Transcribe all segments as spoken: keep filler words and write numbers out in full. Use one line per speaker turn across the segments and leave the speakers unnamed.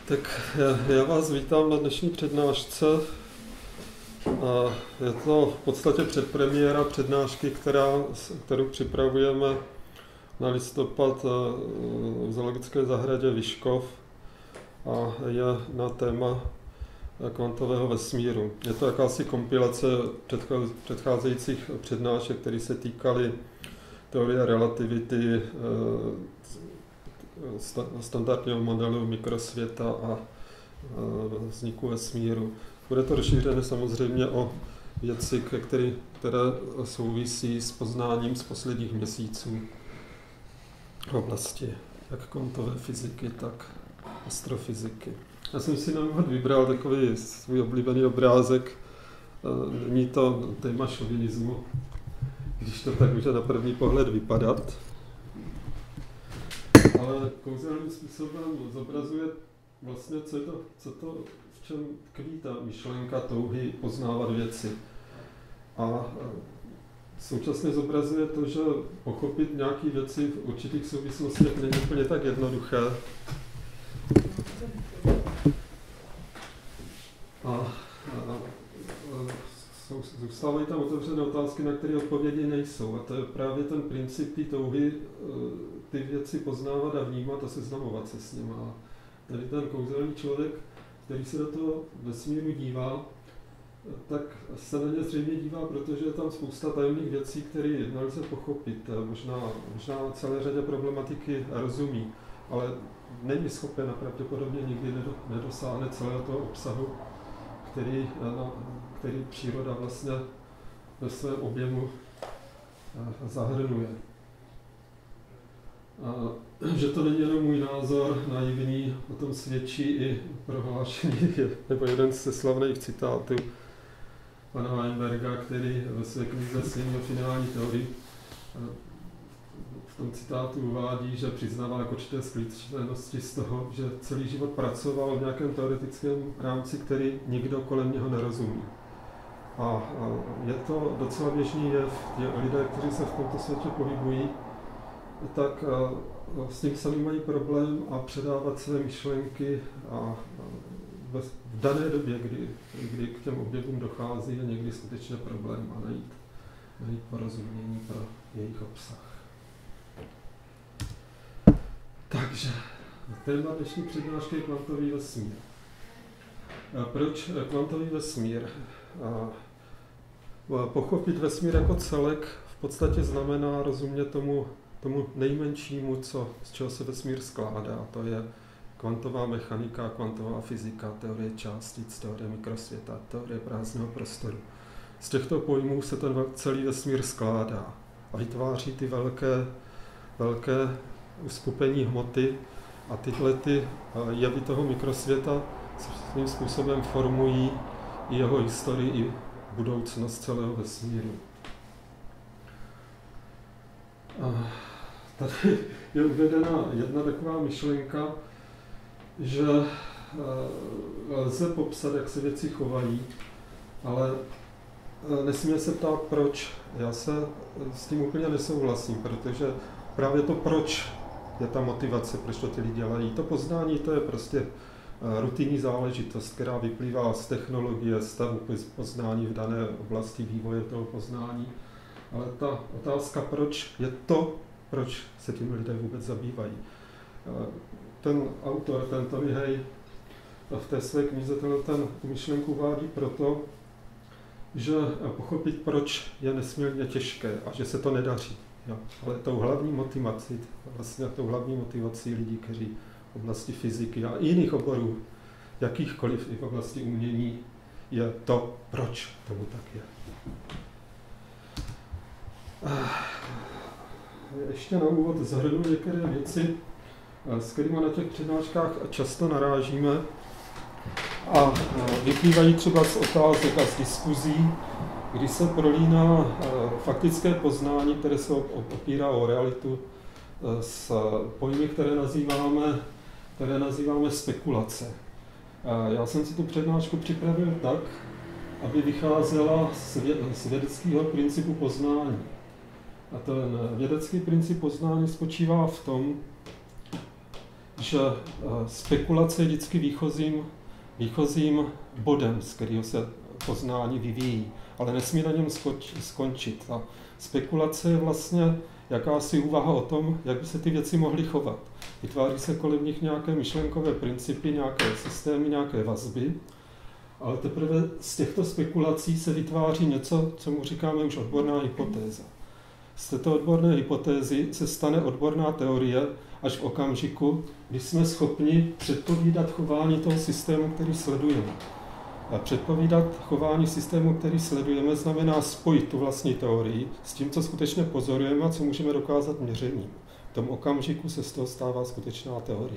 Tak já, já vás vítám na dnešní přednášce. A je to v podstatě předpremiéra přednášky, která, kterou připravujeme na listopad v zoologické zahradě Vyškov a je na téma kvantového vesmíru. Je to jakási kompilace předcházejících přednášek, které se týkaly teorie relativity, standardního modelu mikrosvěta a vzniku vesmíru. Bude to rozšířené samozřejmě o věci, které, které souvisí s poznáním z posledních měsíců v oblasti jak kvantové fyziky, tak astrofyziky. Já jsem si na úvod vybral takový svůj oblíbený obrázek. Není to téma šovinismu, když to tak může na první pohled vypadat. Ale kouzelným způsobem zobrazuje vlastně, co, je to, co to, v čem tkví ta myšlenka touhy poznávat věci. A současně zobrazuje to, že pochopit nějaké věci v určitých souvislostech není úplně tak jednoduché. A, a, a zůstávají tam otevřené otázky, na které odpovědi nejsou. A to je právě ten princip té touhy ty věci poznávat a vnímat a seznamovat se s nimi. A tady ten kouzelný člověk, který se do toho vesmíru dívá, tak se na ně zřejmě dívá, protože je tam spousta tajemných věcí, které nelze pochopit. Možná, možná celé řadě problematiky rozumí, ale není schopen a pravděpodobně nikdy nedosáhne celého toho obsahu, který, který příroda vlastně ve svém objemu zahrnuje. A že to není jenom můj názor naivní, o tom svědčí i prohlášení, nebo jeden ze slavných citátů pana Weinberga, který ve své knize Svět o finální teorii v tom citátu uvádí, že přiznával jako určité skličenosti z toho, že celý život pracoval v nějakém teoretickém rámci, který nikdo kolem něho nerozumí. A je to docela běžný jev. Lidé, kteří se v tomto světě pohybují, tak s tím sami mají problém a předávat své myšlenky a v dané době, kdy, kdy k těm objevům dochází, je někdy skutečně problém a najít, najít porozumění pro jejich obsah. Takže téma dnešní přednášky je kvantový vesmír. Proč kvantový vesmír? Pochopit vesmír jako celek v podstatě znamená rozumět tomu, tomu nejmenšímu, co, z čeho se vesmír skládá. To je kvantová mechanika, kvantová fyzika, teorie částic, teorie mikrosvěta, teorie prázdného prostoru. Z těchto pojmů se ten celý vesmír skládá a vytváří ty velké, velké uskupení hmoty a tyhle ty jevy toho mikrosvěta svým způsobem formují i jeho historii, i budoucnost celého vesmíru. A tady je uvedena jedna taková myšlenka, že lze popsat, jak se věci chovají, ale nesmíme se ptát, proč. Já se s tím úplně nesouhlasím, protože právě to, proč je ta motivace, proč to ty lidi dělají. To poznání, to je prostě rutinní záležitost, která vyplývá z technologie, stavu poznání v dané oblasti vývoje toho poznání. Ale ta otázka, proč, je to, proč se tím lidé vůbec zabývají. Ten autor, ten Tony Hay, v té své knize ten myšlenku uvádí proto, že pochopit, proč, je nesmírně těžké a že se to nedaří. Jo. Ale tou hlavní motivací, vlastně tou hlavní motivací lidí, kteří v oblasti fyziky a jiných oborů, jakýchkoliv i v oblasti umění, je to, proč tomu tak je. Ještě na úvod zahrnu některé věci, s kterými na těch přednáškách často narážíme a vyplývají třeba z otázek a z diskuzí, kdy se prolíná faktické poznání, které se opírá o realitu, s pojmy, které nazýváme, které nazýváme spekulace. Já jsem si tu přednášku připravil tak, aby vycházela z vědeckého principu poznání. A ten vědecký princip poznání spočívá v tom, že spekulace je vždycky výchozím, výchozím bodem, z kterého se poznání vyvíjí, ale nesmí na něm skončit. A spekulace je vlastně jakási úvaha o tom, jak by se ty věci mohly chovat. Vytváří se kolem nich nějaké myšlenkové principy, nějaké systémy, nějaké vazby, ale teprve z těchto spekulací se vytváří něco, co mu říkáme už odborná hypotéza. Z této odborné hypotézy se stane odborná teorie až v okamžiku, kdy jsme schopni předpovídat chování toho systému, který sledujeme. A předpovídat chování systému, který sledujeme, znamená spojit tu vlastní teorii s tím, co skutečně pozorujeme a co můžeme dokázat měřením. V tom okamžiku se z toho stává skutečná teorie.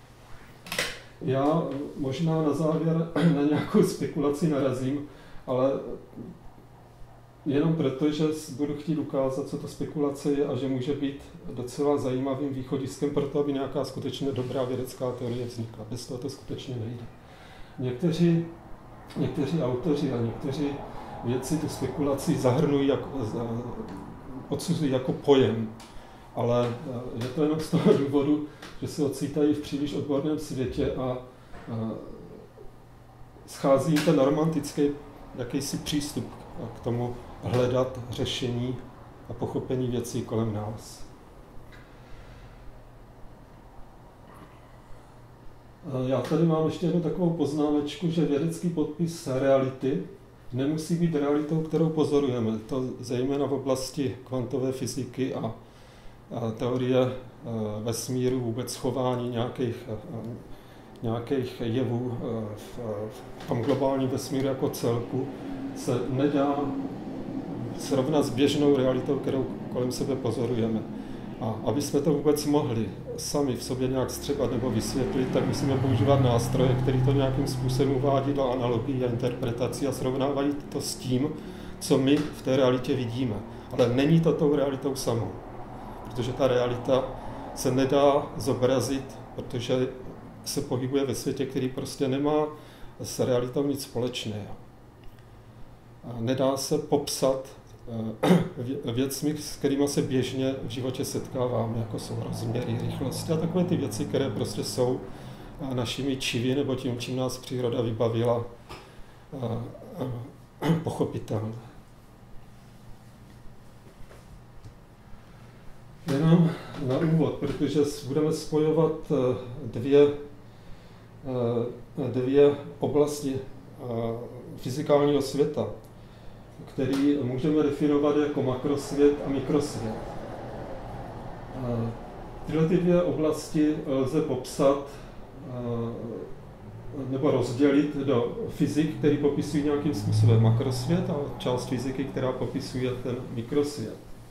Já možná na závěr na nějakou spekulaci narazím, ale jenom proto, že budu chtít ukázat, co to spekulace je a že může být docela zajímavým východiskem pro to, aby nějaká skutečně dobrá vědecká teorie vznikla. Bez toho to skutečně nejde. Někteří, někteří autoři a někteří vědci tu spekulaci zahrnují, jako, odsuzují jako pojem, ale je to jenom z toho důvodu, že se ocitají v příliš odborném světě a, a schází jim ten romantický jakýsi přístup k tomu hledat řešení a pochopení věcí kolem nás. Já tady mám ještě jednu takovou poznámečku, že vědecký popis reality nemusí být realitou, kterou pozorujeme. To zejména v oblasti kvantové fyziky a, a teorie vesmíru, vůbec chování nějakých, nějakých jevů v, v tom globálním vesmíru jako celku se nedá srovnat s běžnou realitou, kterou kolem sebe pozorujeme. A aby jsme to vůbec mohli sami v sobě nějak střebat nebo vysvětlit, tak musíme používat nástroje, které to nějakým způsobem uvádí do analogií a interpretací a srovnávají to s tím, co my v té realitě vidíme. Ale není to tou realitou samou, protože ta realita se nedá zobrazit, protože se pohybuje ve světě, který prostě nemá s realitou nic společného. A nedá se popsat věcmi, s kterými se běžně v životě setkáváme, jako jsou rozměry, rychlosti a takové ty věci, které prostě jsou našimi čivy nebo tím, čím nás příroda vybavila, pochopitelné. Jenom na úvod, protože budeme spojovat dvě, dvě oblasti fyzikálního světa, který můžeme definovat jako makrosvět a mikrosvět. Tyhle ty dvě oblasti lze popsat nebo rozdělit do fyzik, který popisují nějakým způsobem makrosvět, a část fyziky, která popisuje ten mikrosvět.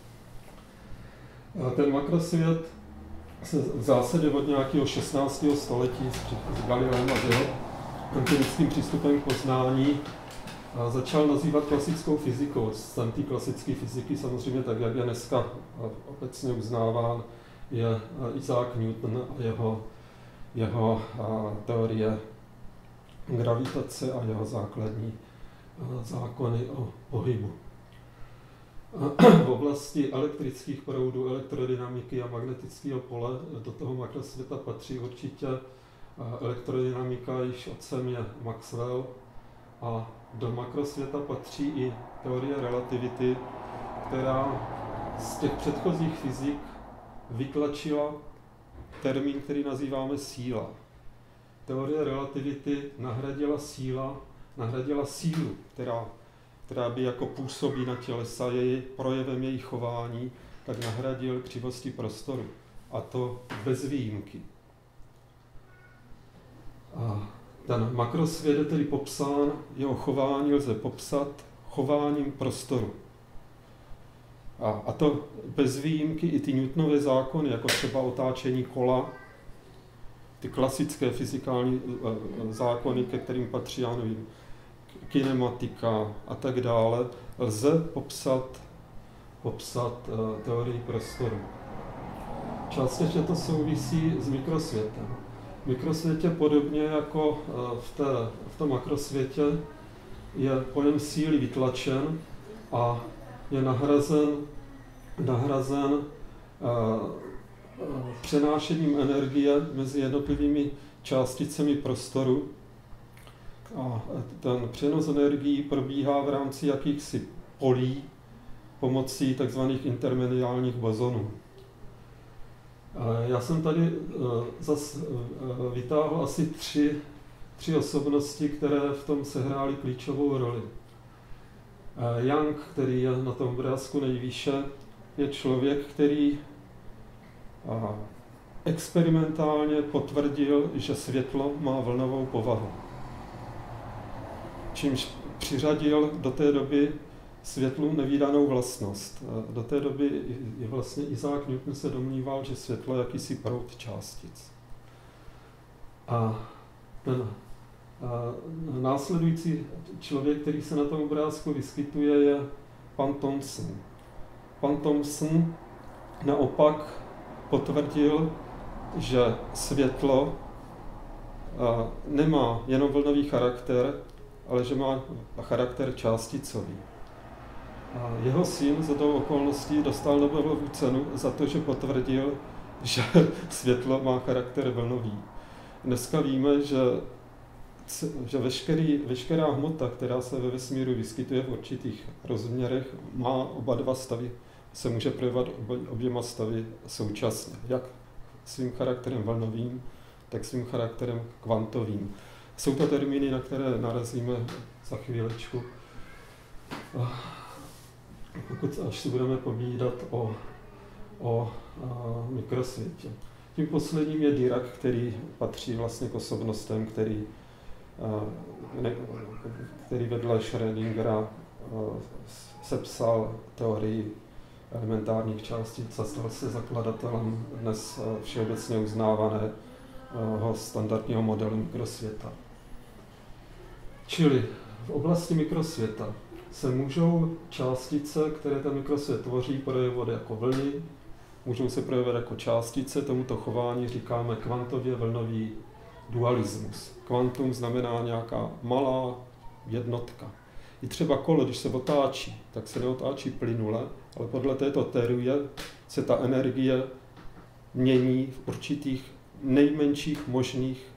Ten makrosvět se v zásadě od nějakého šestnáctého století s Galileem a jeho empirickým přístupem k poznání a začal nazývat klasickou fyzikou. Z té klasické fyziky samozřejmě tak, jak je dneska obecně uznáván, je Isaac Newton a jeho, jeho a, teorie gravitace a jeho základní a, zákony o pohybu. V oblasti elektrických proudů, elektrodynamiky a magnetického pole do toho makrosvěta patří určitě elektrodynamika, již otcem je Maxwell, a do makrosvěta patří i teorie relativity, která z těch předchozích fyzik vytlačila termín, který nazýváme síla. Teorie relativity nahradila síla, nahradila sílu, která, která by jako působí na tělesa, její projevem jejich chování, tak nahradil křivosti prostoru. A to bez výjimky. A ten makrosvět je tedy popsán, jeho chování lze popsat chováním prostoru. A, a to bez výjimky i ty Newtonovy zákony, jako třeba otáčení kola, ty klasické fyzikální zákony, ke kterým patří, já nevím, kinematika a tak dále, lze popsat, popsat uh, teorii prostoru. Částečně to souvisí s mikrosvětem. V mikrosvětě podobně jako v, té, v tom makrosvětě je pojem síly vytlačen a je nahrazen, nahrazen uh, přenášením energie mezi jednotlivými částicemi prostoru. A ten přenos energií probíhá v rámci jakýchsi polí pomocí tzv. Intermediálních bozonů. Já jsem tady zase vytáhl asi tři, tři osobnosti, které v tom sehrály klíčovou roli. Young, který je na tom obrázku nejvýše, je člověk, který experimentálně potvrdil, že světlo má vlnovou povahu. Čímž přiřadil do té doby světlu nevídanou vlastnost. Do té doby je vlastně Isaac Newton se domníval, že světlo je jakýsi proud částic. A ten a následující člověk, který se na tom obrázku vyskytuje, je pan Thomson. Pan Thomson naopak potvrdil, že světlo nemá jenom vlnový charakter, ale že má charakter částicový. A jeho syn za tou okolností dostal Nobelovu cenu za to, že potvrdil, že světlo má charakter vlnový. Dneska víme, že, že veškerý, veškerá hmota, která se ve vesmíru vyskytuje v určitých rozměrech, má oba dva stavy, se může projevovat oběma stavy současně, jak svým charakterem vlnovým, tak svým charakterem kvantovým. Jsou to termíny, na které narazíme za chvíličku, pokud až si budeme povídat o, o a, mikrosvětě. Tím posledním je Dirac, který patří vlastně k osobnostem, který, a, ne, který vedle Schrödingera a, sepsal teorii elementárních částic a stal se zakladatelem dnes všeobecně uznávaného standardního modelu mikrosvěta. Čili v oblasti mikrosvěta se můžou částice, které ten mikrosvět tvoří, projevovat jako vlny, můžou se projevovat jako částice, tomuto chování říkáme kvantově vlnový dualismus. Kvantum znamená nějaká malá jednotka. I třeba kolo, když se otáčí, tak se neotáčí plynule, ale podle této teorie se ta energie mění v určitých nejmenších možných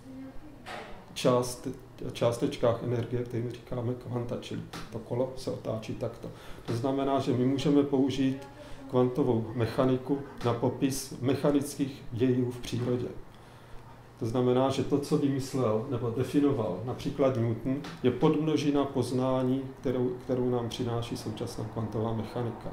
část, částečkách energie, kterým říkáme kvanta, čili to kolo se otáčí takto. To znamená, že my můžeme použít kvantovou mechaniku na popis mechanických dějů v přírodě. To znamená, že to, co vymyslel nebo definoval například Newton, je podmnožina poznání, kterou, kterou nám přináší současná kvantová mechanika.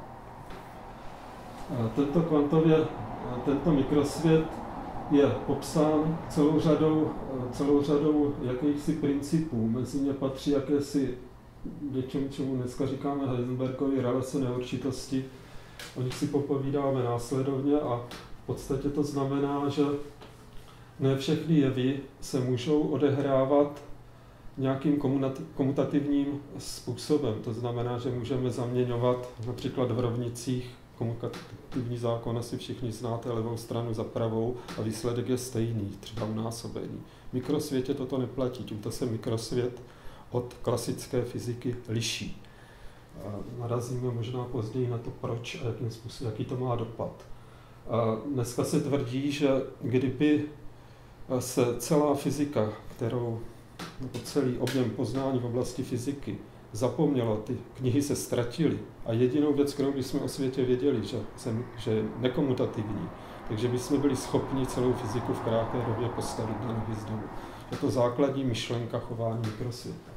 Tento kvantově, tento mikrosvět je popsán celou řadou, celou řadou jakýchsi principů. Mezi ně patří jakési něčemu, čemu dneska říkáme Heisenbergovy relace neurčitosti. O nich si popovídáme následovně a v podstatě to znamená, že ne všechny jevy se můžou odehrávat nějakým komutativním způsobem. To znamená, že můžeme zaměňovat například v rovnicích komutativní zákon, asi všichni znáte levou stranu za pravou a výsledek je stejný, třeba unásobení. V mikrosvětě toto neplatí, tímto se mikrosvět od klasické fyziky liší. A narazíme možná později na to, proč a jakým způsobem, jaký to má dopad. A dneska se tvrdí, že kdyby se celá fyzika, kterou, nebo celý objem poznání v oblasti fyziky zapomnělo, ty knihy se ztratily a jedinou věc, kterou bychom o světě věděli, že, jsem, že je nekomutativní, takže bychom byli schopni celou fyziku v krátké době postavit na nohy znovu. Je to základní myšlenka chování mikrosvěta.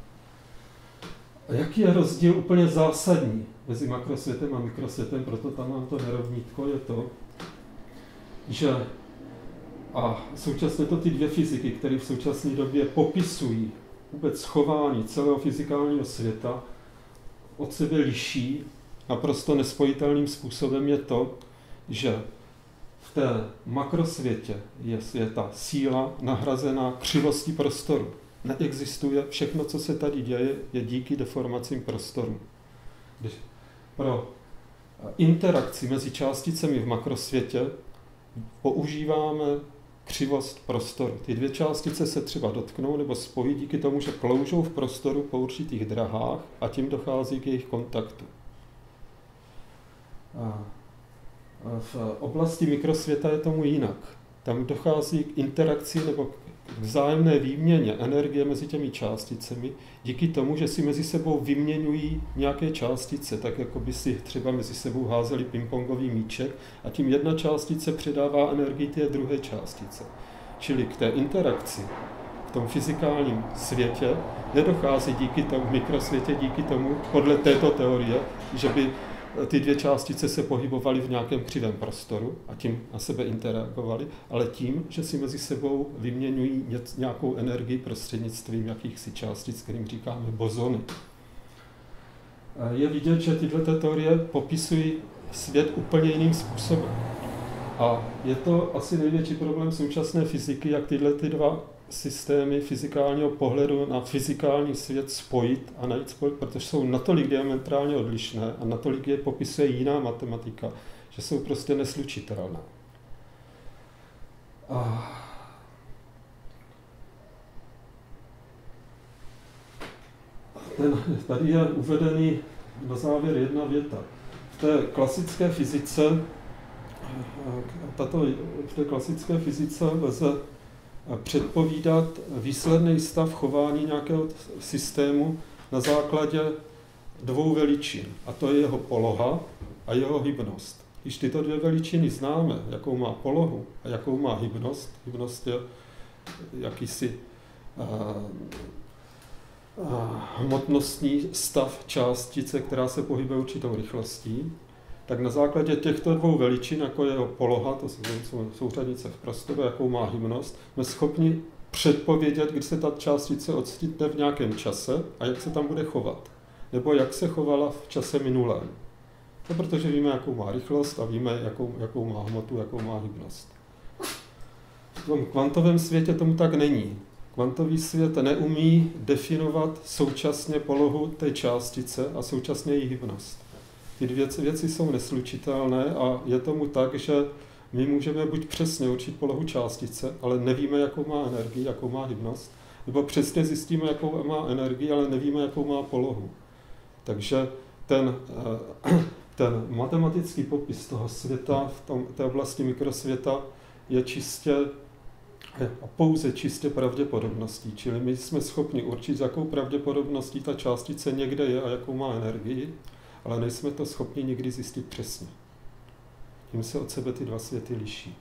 A jaký je rozdíl úplně zásadní mezi makrosvětem a mikrosvětem, proto tam mám to nerovnítko, je to, že a současně to ty dvě fyziky, které v současné době popisují vůbec chování celého fyzikálního světa, od sebe liší. Naprosto nespojitelným způsobem je to, že v té makrosvětě je světa síla nahrazená křivostí prostoru. Neexistuje, všechno, co se tady děje, je díky deformacím prostoru. Když pro interakci mezi částicemi v makrosvětě používáme křivost prostoru. Ty dvě částice se třeba dotknou nebo spojí díky tomu, že kloužou v prostoru po určitých drahách a tím dochází k jejich kontaktu. A V oblasti mikrosvěta je tomu jinak. Tam dochází k interakci nebo k vzájemné výměně energie mezi těmi částicemi díky tomu, že si mezi sebou vyměňují nějaké částice, tak jako by si třeba mezi sebou házeli pingpongový míček a tím jedna částice předává energii té druhé částice. Čili k té interakci v tom fyzikálním světě nedochází díky tomu v mikrosvětě, díky tomu, podle této teorie, že by ty dvě částice se pohybovaly v nějakém křivém prostoru a tím na sebe interagovaly, ale tím, že si mezi sebou vyměňují nějakou energii prostřednictvím jakýchsi částic, kterým říkáme bozony. Je vidět, že tyhle teorie popisují svět úplně jiným způsobem. A je to asi největší problém současné fyziky, jak tyhle ty dva systémy fyzikálního pohledu na fyzikální svět spojit a najít spojit, protože jsou natolik diametrálně odlišné a natolik je popisuje jiná matematika, že jsou prostě neslučitelné. A ten, tady je uvedený na závěr jedna věta. V té klasické fyzice, tato, v té klasické fyzice lze předpovídat výsledný stav chování nějakého systému na základě dvou veličin. A to je jeho poloha a jeho hybnost. Když tyto dvě veličiny známe, jakou má polohu a jakou má hybnost, hybnost je jakýsi a, a, hmotnostní stav částice, která se pohybuje určitou rychlostí, tak na základě těchto dvou veličin, jako je jeho poloha, to jsou souřadnice v prostoru, jakou má hybnost, jsme schopni předpovědět, kdy se ta částice ocitne v nějakém čase a jak se tam bude chovat. Nebo jak se chovala v čase minulém. No, protože víme, jakou má rychlost a víme, jakou, jakou má hmotu, jakou má hybnost. V tom kvantovém světě tomu tak není. Kvantový svět neumí definovat současně polohu té částice a současně její hybnost. Ty dvě věci jsou neslučitelné a je tomu tak, že my můžeme buď přesně určit polohu částice, ale nevíme, jakou má energii, jakou má hybnost, nebo přesně zjistíme, jakou má energii, ale nevíme, jakou má polohu. Takže ten, ten matematický popis toho světa v tom, té oblasti mikrosvěta je čistě a pouze čistě pravděpodobností. Čili my jsme schopni určit, s jakou pravděpodobností ta částice někde je a jakou má energii, ale nejsme to schopni nikdy zjistit přesně. Tím se od sebe ty dva světy liší.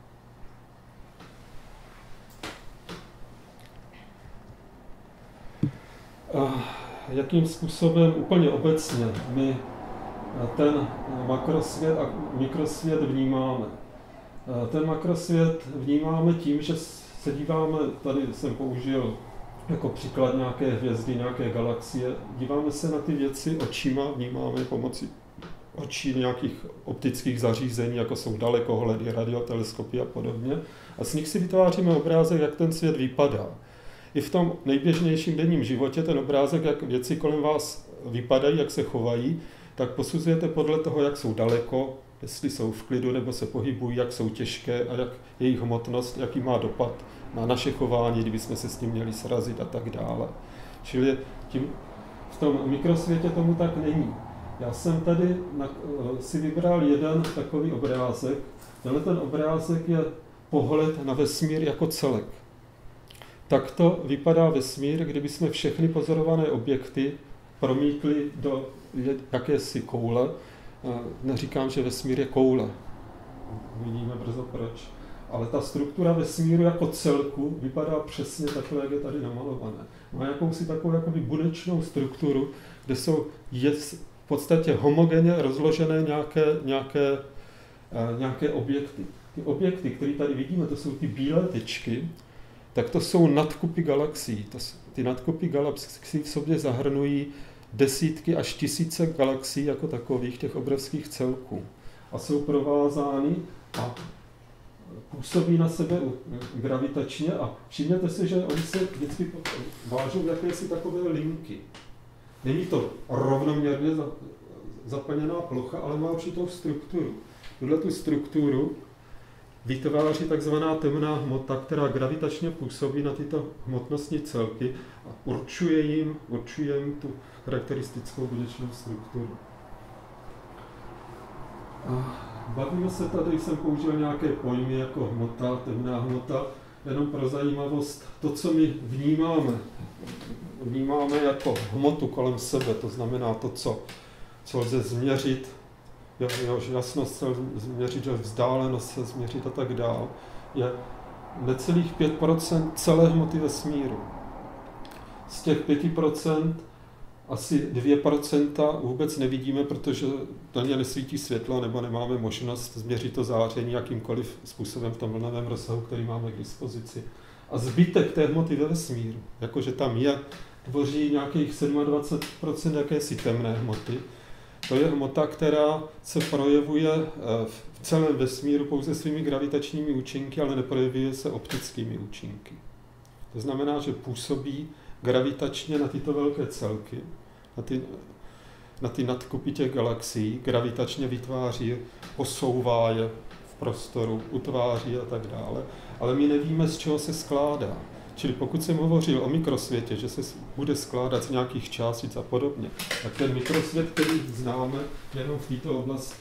A jakým způsobem úplně obecně my ten makrosvět a mikrosvět vnímáme? Ten makrosvět vnímáme tím, že se díváme, tady jsem použil jako příklad nějaké hvězdy, nějaké galaxie, díváme se na ty věci očima, vnímáme pomocí očí nějakých optických zařízení, jako jsou dalekohledy, radioteleskopy a podobně. A z nich si vytváříme obrázek, jak ten svět vypadá. I v tom nejběžnějším denním životě ten obrázek, jak věci kolem vás vypadají, jak se chovají, tak posuzujete podle toho, jak jsou daleko, jestli jsou v klidu nebo se pohybují, jak jsou těžké a jak jejich hmotnost, jaký má dopad na naše chování, kdybychom se s tím měli srazit a tak dále. Čili tím, v tom mikrosvětě tomu tak není. Já jsem tady na, si vybral jeden takový obrázek. Tenhle ten obrázek je pohled na vesmír jako celek. Takto vypadá vesmír, kdyby jsme všechny pozorované objekty promítli do jakési koule. Neříkám, že vesmír je koule. Vidíme brzo proč. Ale ta struktura vesmíru jako celku vypadá přesně takhle, jak je tady namalované. Má jakousi takovou jakoby bunečnou strukturu, kde jsou je v podstatě homogenně rozložené nějaké, nějaké, nějaké objekty. Ty objekty, které tady vidíme, to jsou ty bílé tečky, tak to jsou nadkupy galaxií. To, ty nadkupy galaxií v sobě zahrnují desítky až tisíce galaxií jako takových, těch obrovských celků. A jsou provázány a působí na sebe gravitačně a všimněte si, že oni se vždycky vážou v jakési takové linky. Není to rovnoměrně zaplněná plocha, ale má určitou strukturu. Tuhle tu strukturu vytváří takzvaná temná hmota, která gravitačně působí na tyto hmotnostní celky a určuje jim, určuje jim tu charakteristickou bunečnou strukturu. A bavíme se tady, jsem použil nějaké pojmy jako hmota, temná hmota, jenom pro zajímavost, to, co my vnímáme, vnímáme jako hmotu kolem sebe, to znamená to, co, co lze změřit, jehož jasnost se změřit, vzdálenost se změřit a tak dál, je necelých pět procent celé hmoty vesmíru. Z těch pět procent asi dvě procenta vůbec nevidíme, protože na ně nesvítí světlo nebo nemáme možnost změřit to záření jakýmkoliv způsobem v tom vlnovém rozsahu, který máme k dispozici. A zbytek té hmoty ve vesmíru, jakože tam je, tvoří nějakých dvacet sedm procent jakési temné hmoty. To je hmota, která se projevuje v celém vesmíru pouze svými gravitačními účinky, ale neprojevuje se optickými účinky. To znamená, že působí gravitačně na tyto velké celky, na ty, na ty nadkupy těch galaxií, gravitačně vytváří, posouvá je v prostoru, utváří a tak dále, ale my nevíme, z čeho se skládá. Čili pokud jsem hovořil o mikrosvětě, že se bude skládat z nějakých částic a podobně, tak ten mikrosvět, který známe jenom v této oblasti,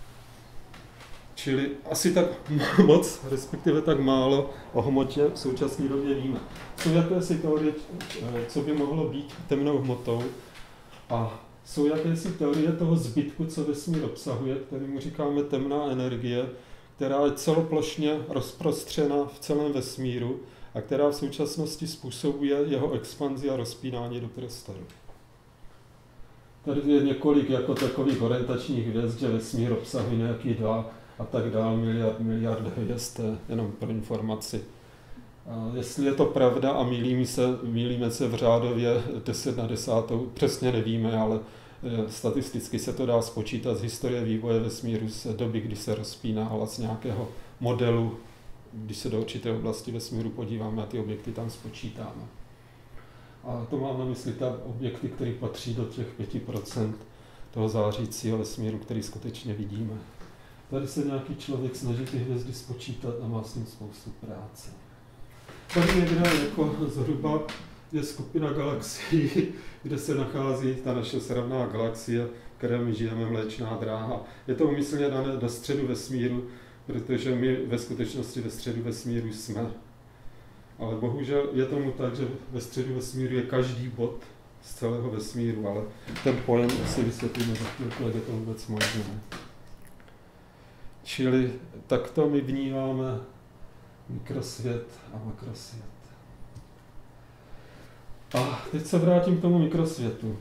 čili asi tak moc, respektive tak málo o hmotě v současné době víme. Jsou jakési teorie, co by mohlo být temnou hmotou, a jsou jakési teorie toho zbytku, co vesmír obsahuje, kterému říkáme temná energie, která je celoplošně rozprostřena v celém vesmíru a která v současnosti způsobuje jeho expanzi a rozpínání do prostoru. Tady je několik jako takových orientačních hvězd, že vesmír obsahuje nějaký dva a tak dál, miliard, miliard hvězd, jenom pro informaci. A jestli je to pravda a mýlíme se, mýlíme se v řádově deset na desátou, přesně nevíme, ale statisticky se to dá spočítat z historie vývoje vesmíru z doby, kdy se rozpíná hlas nějakého modelu, když se do určité oblasti vesmíru podíváme a ty objekty tam spočítáme. A to mám na mysli ta objekty, které patří do těch pěti procent toho zářícího vesmíru, který skutečně vidíme. Tady se nějaký člověk snaží ty hvězdy spočítat a má s tím spoustu práce. Tady někde jako zhruba je skupina galaxií, kde se nachází ta naše sravná galaxie, které my žijeme, Mléčná dráha. Je to umyslně dané do středu vesmíru, protože my ve skutečnosti ve středu vesmíru jsme. Ale bohužel je tomu tak, že ve středu vesmíru je každý bod z celého vesmíru, ale ten pojem si vysvětlíme za chvilku, jak je to vůbec možné. Čili takto my vnímáme mikrosvět a makrosvět. A teď se vrátím k tomu mikrosvětu.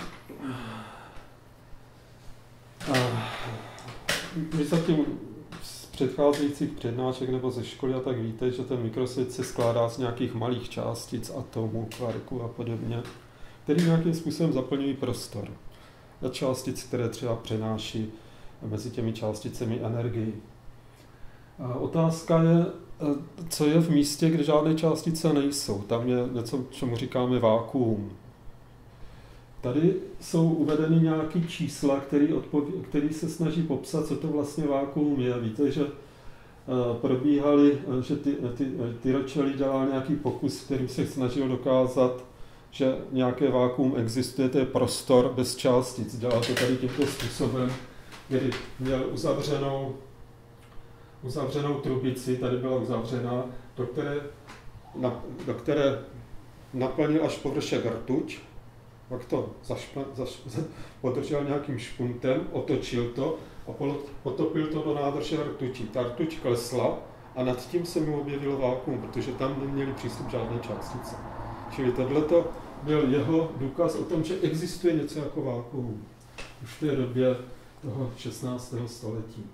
A vy zatím z předcházejících přednášek nebo ze školy a tak víte, že ten mikrosvět se skládá z nějakých malých částic, atomů, kvarků a podobně, který nějakým způsobem zaplňují prostor. A částic, které třeba přenáší mezi těmi částicemi energii. A otázka je, co je v místě, kde žádné částice nejsou. Tam je něco, čemu říkáme vákuum. Tady jsou uvedeny nějaké čísla, který, odpoví, který se snaží popsat, co to vlastně vákuum je. Víte, že probíhaly, že ty, ty, ty Ročeli dělal nějaký pokus, kterým se snažil dokázat, že nějaké vákuum existuje, to je prostor bez částic. Dělal to tady tímto způsobem, kdy měl uzavřenou uzavřenou trubici, tady byla uzavřená, do které, na, do které naplnil až površek rtuť, pak to zašpa, zaš, podržel nějakým špuntem, otočil to a potopil to do nádrže rtuti. Ta rtuť klesla a nad tím se mu objevilo vákuum, protože tam neměli přístup žádné částice. Čili tohleto byl jeho důkaz o tom, že existuje něco jako vákuum už v té době toho šestnáctého století.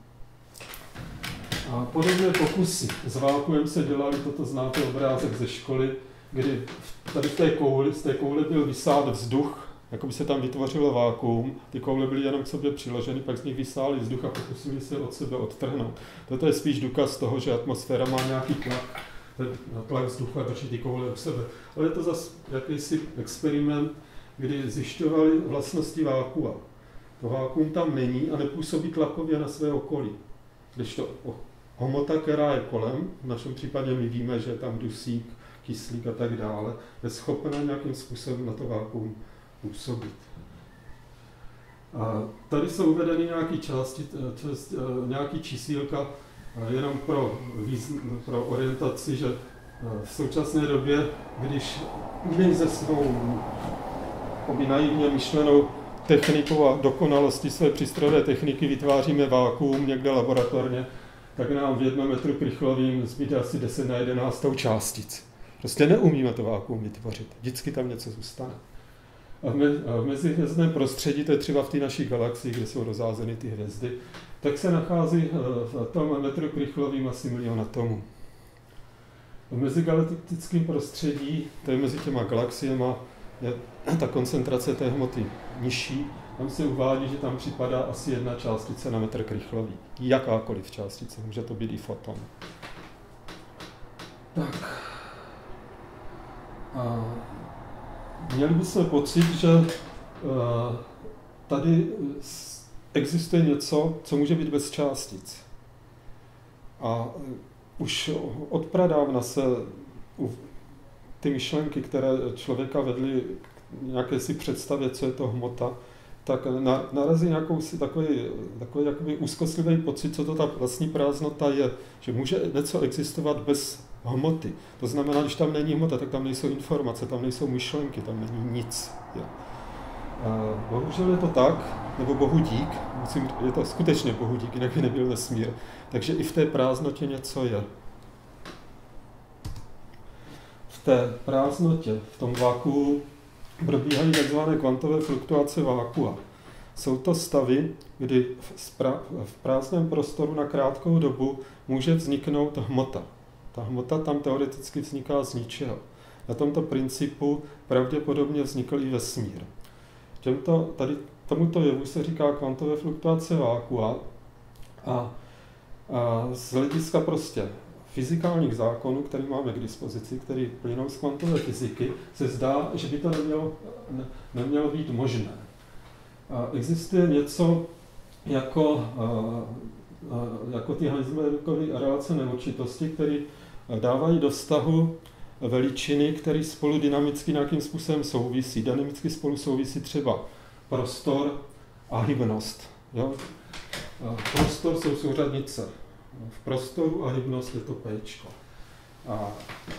A podobné pokusy s vákuem se dělaly, toto znáte obrázek ze školy, kdy tady v té kouli, z té koule byl vysát vzduch, jako by se tam vytvořilo vákuum, ty koule byly jenom k sobě přiloženy, pak z nich vysáli vzduch a pokusili se od sebe odtrhnout. Toto je spíš důkaz toho, že atmosféra má nějaký tlak, ten tlak vzduchu a drží ty koule u sebe. Ale je to zase jakýsi experiment, kdy zjišťovali vlastnosti vákua. To vákuum tam není a nepůsobí tlakově na své okolí. Když to hmota, která je kolem, v našem případě my víme, že je tam dusík, kyslík a tak dále, je schopna nějakým způsobem na to vákuum působit. A tady jsou uvedeny nějaké části, část, nějaký čísílka jenom pro, pro orientaci, že v současné době, když my ze svou naivně myšlenou technikou a dokonalostí své přístrojové techniky vytváříme vákuum někde laboratorně, tak nám v jednom metru krychlovým zbyde asi deset na jedenáct částic. Prostě neumíme to vákuum vytvořit. Vždycky tam něco zůstane. A v, me, a v mezihvězdném prostředí, to je třeba v té naší galaxii, kde jsou rozházeny ty hvězdy, tak se nachází v tom metru krychlovým asi milion atomů. V mezigalaktickém prostředí, to je mezi těma galaxiemi, je ta koncentrace té hmoty nižší. Tam se uvádí, že tam připadá asi jedna částice na metr krychlový. Jakákoliv částice, může to být i foton. Tak. A měli bychom pocit, že uh, tady existuje něco, co může být bez částic. A už od pradávna se ty myšlenky, které člověka vedly k nějaké si představě, co je to hmota, tak narazí nějakou si takový, takový jakoby úzkostlivý pocit, co to ta vlastní prázdnota je, že může něco existovat bez hmoty. To znamená, když tam není hmota, tak tam nejsou informace, tam nejsou myšlenky, tam není nic. Je. A bohužel je to tak, nebo bohu dík, musím, je to skutečně bohu dík, jinak by nebyl vesmír, takže i v té prázdnotě něco je. V té prázdnotě, v tom vakuu, probíhají tzv. Kvantové fluktuace vakua. Jsou to stavy, kdy v prázdném prostoru na krátkou dobu může vzniknout hmota. Ta hmota tam teoreticky vzniká z ničeho. Na tomto principu pravděpodobně vznikl i vesmír. Těmto, tady tomuto jevu se říká kvantové fluktuace vakua a, a z hlediska prostě fyzikálních zákonů, které máme k dispozici, které plynou z kvantové fyziky, se zdá, že by to nemělo, ne, nemělo být možné. A existuje něco jako, a, a, jako ty Heisenbergovy relace neurčitosti, které dávají do vztahu veličiny, které spolu dynamicky nějakým způsobem souvisí. Dynamicky spolu souvisí třeba prostor a hybnost. Jo? A prostor jsou souřadnice. V prostoru a hybnost je to péčko. A, a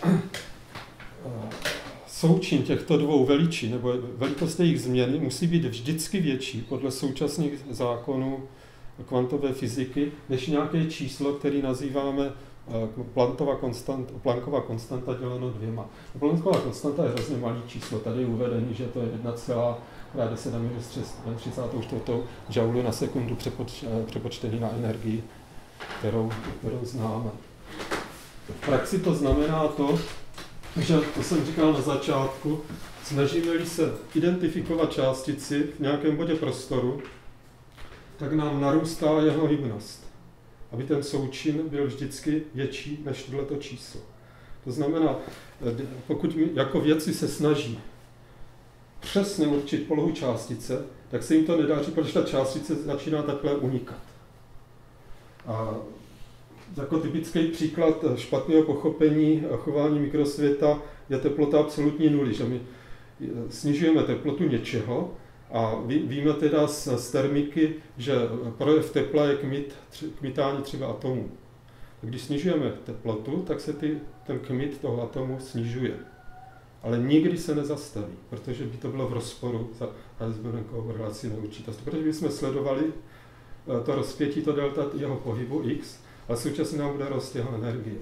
součin těchto dvou veličin, nebo velikost jejich změny, musí být vždycky větší podle současných zákonů kvantové fyziky, než nějaké číslo, které nazýváme Planckova konstanta, Planckova konstanta děleno dvěma. Planckova konstanta je hrozně malý číslo, tady je uvedený, že to je jedna celá deset na minus třicet čtyři joule na sekundu přepoč, přepočtený na energii, kterou, kterou známe. V praxi to znamená to, že, to jsem říkal na začátku, snažíme-li se identifikovat částici v nějakém bodě prostoru, tak nám narůstá jeho hybnost, aby ten součin byl vždycky větší než tohleto číslo. To znamená, pokud jako vědci se snaží přesně určit polohu částice, tak se jim to nedaří, protože ta částice začíná takhle unikat. A jako typický příklad špatného pochopení a chování mikrosvěta je teplota absolutní nuly, že my snižujeme teplotu něčeho a ví, víme teda z, z termiky, že projev tepla je kmit, kmitání třeba atomů. Když snižujeme teplotu, tak se ty, ten kmit toho atomu snižuje. Ale nikdy se nezastaví, protože by to bylo v rozporu za Heisenbergovou relaci neurčitosti. Protože bychom sledovali to rozpětí, to delta jeho pohybu x, a současně nám bude rost jeho energie.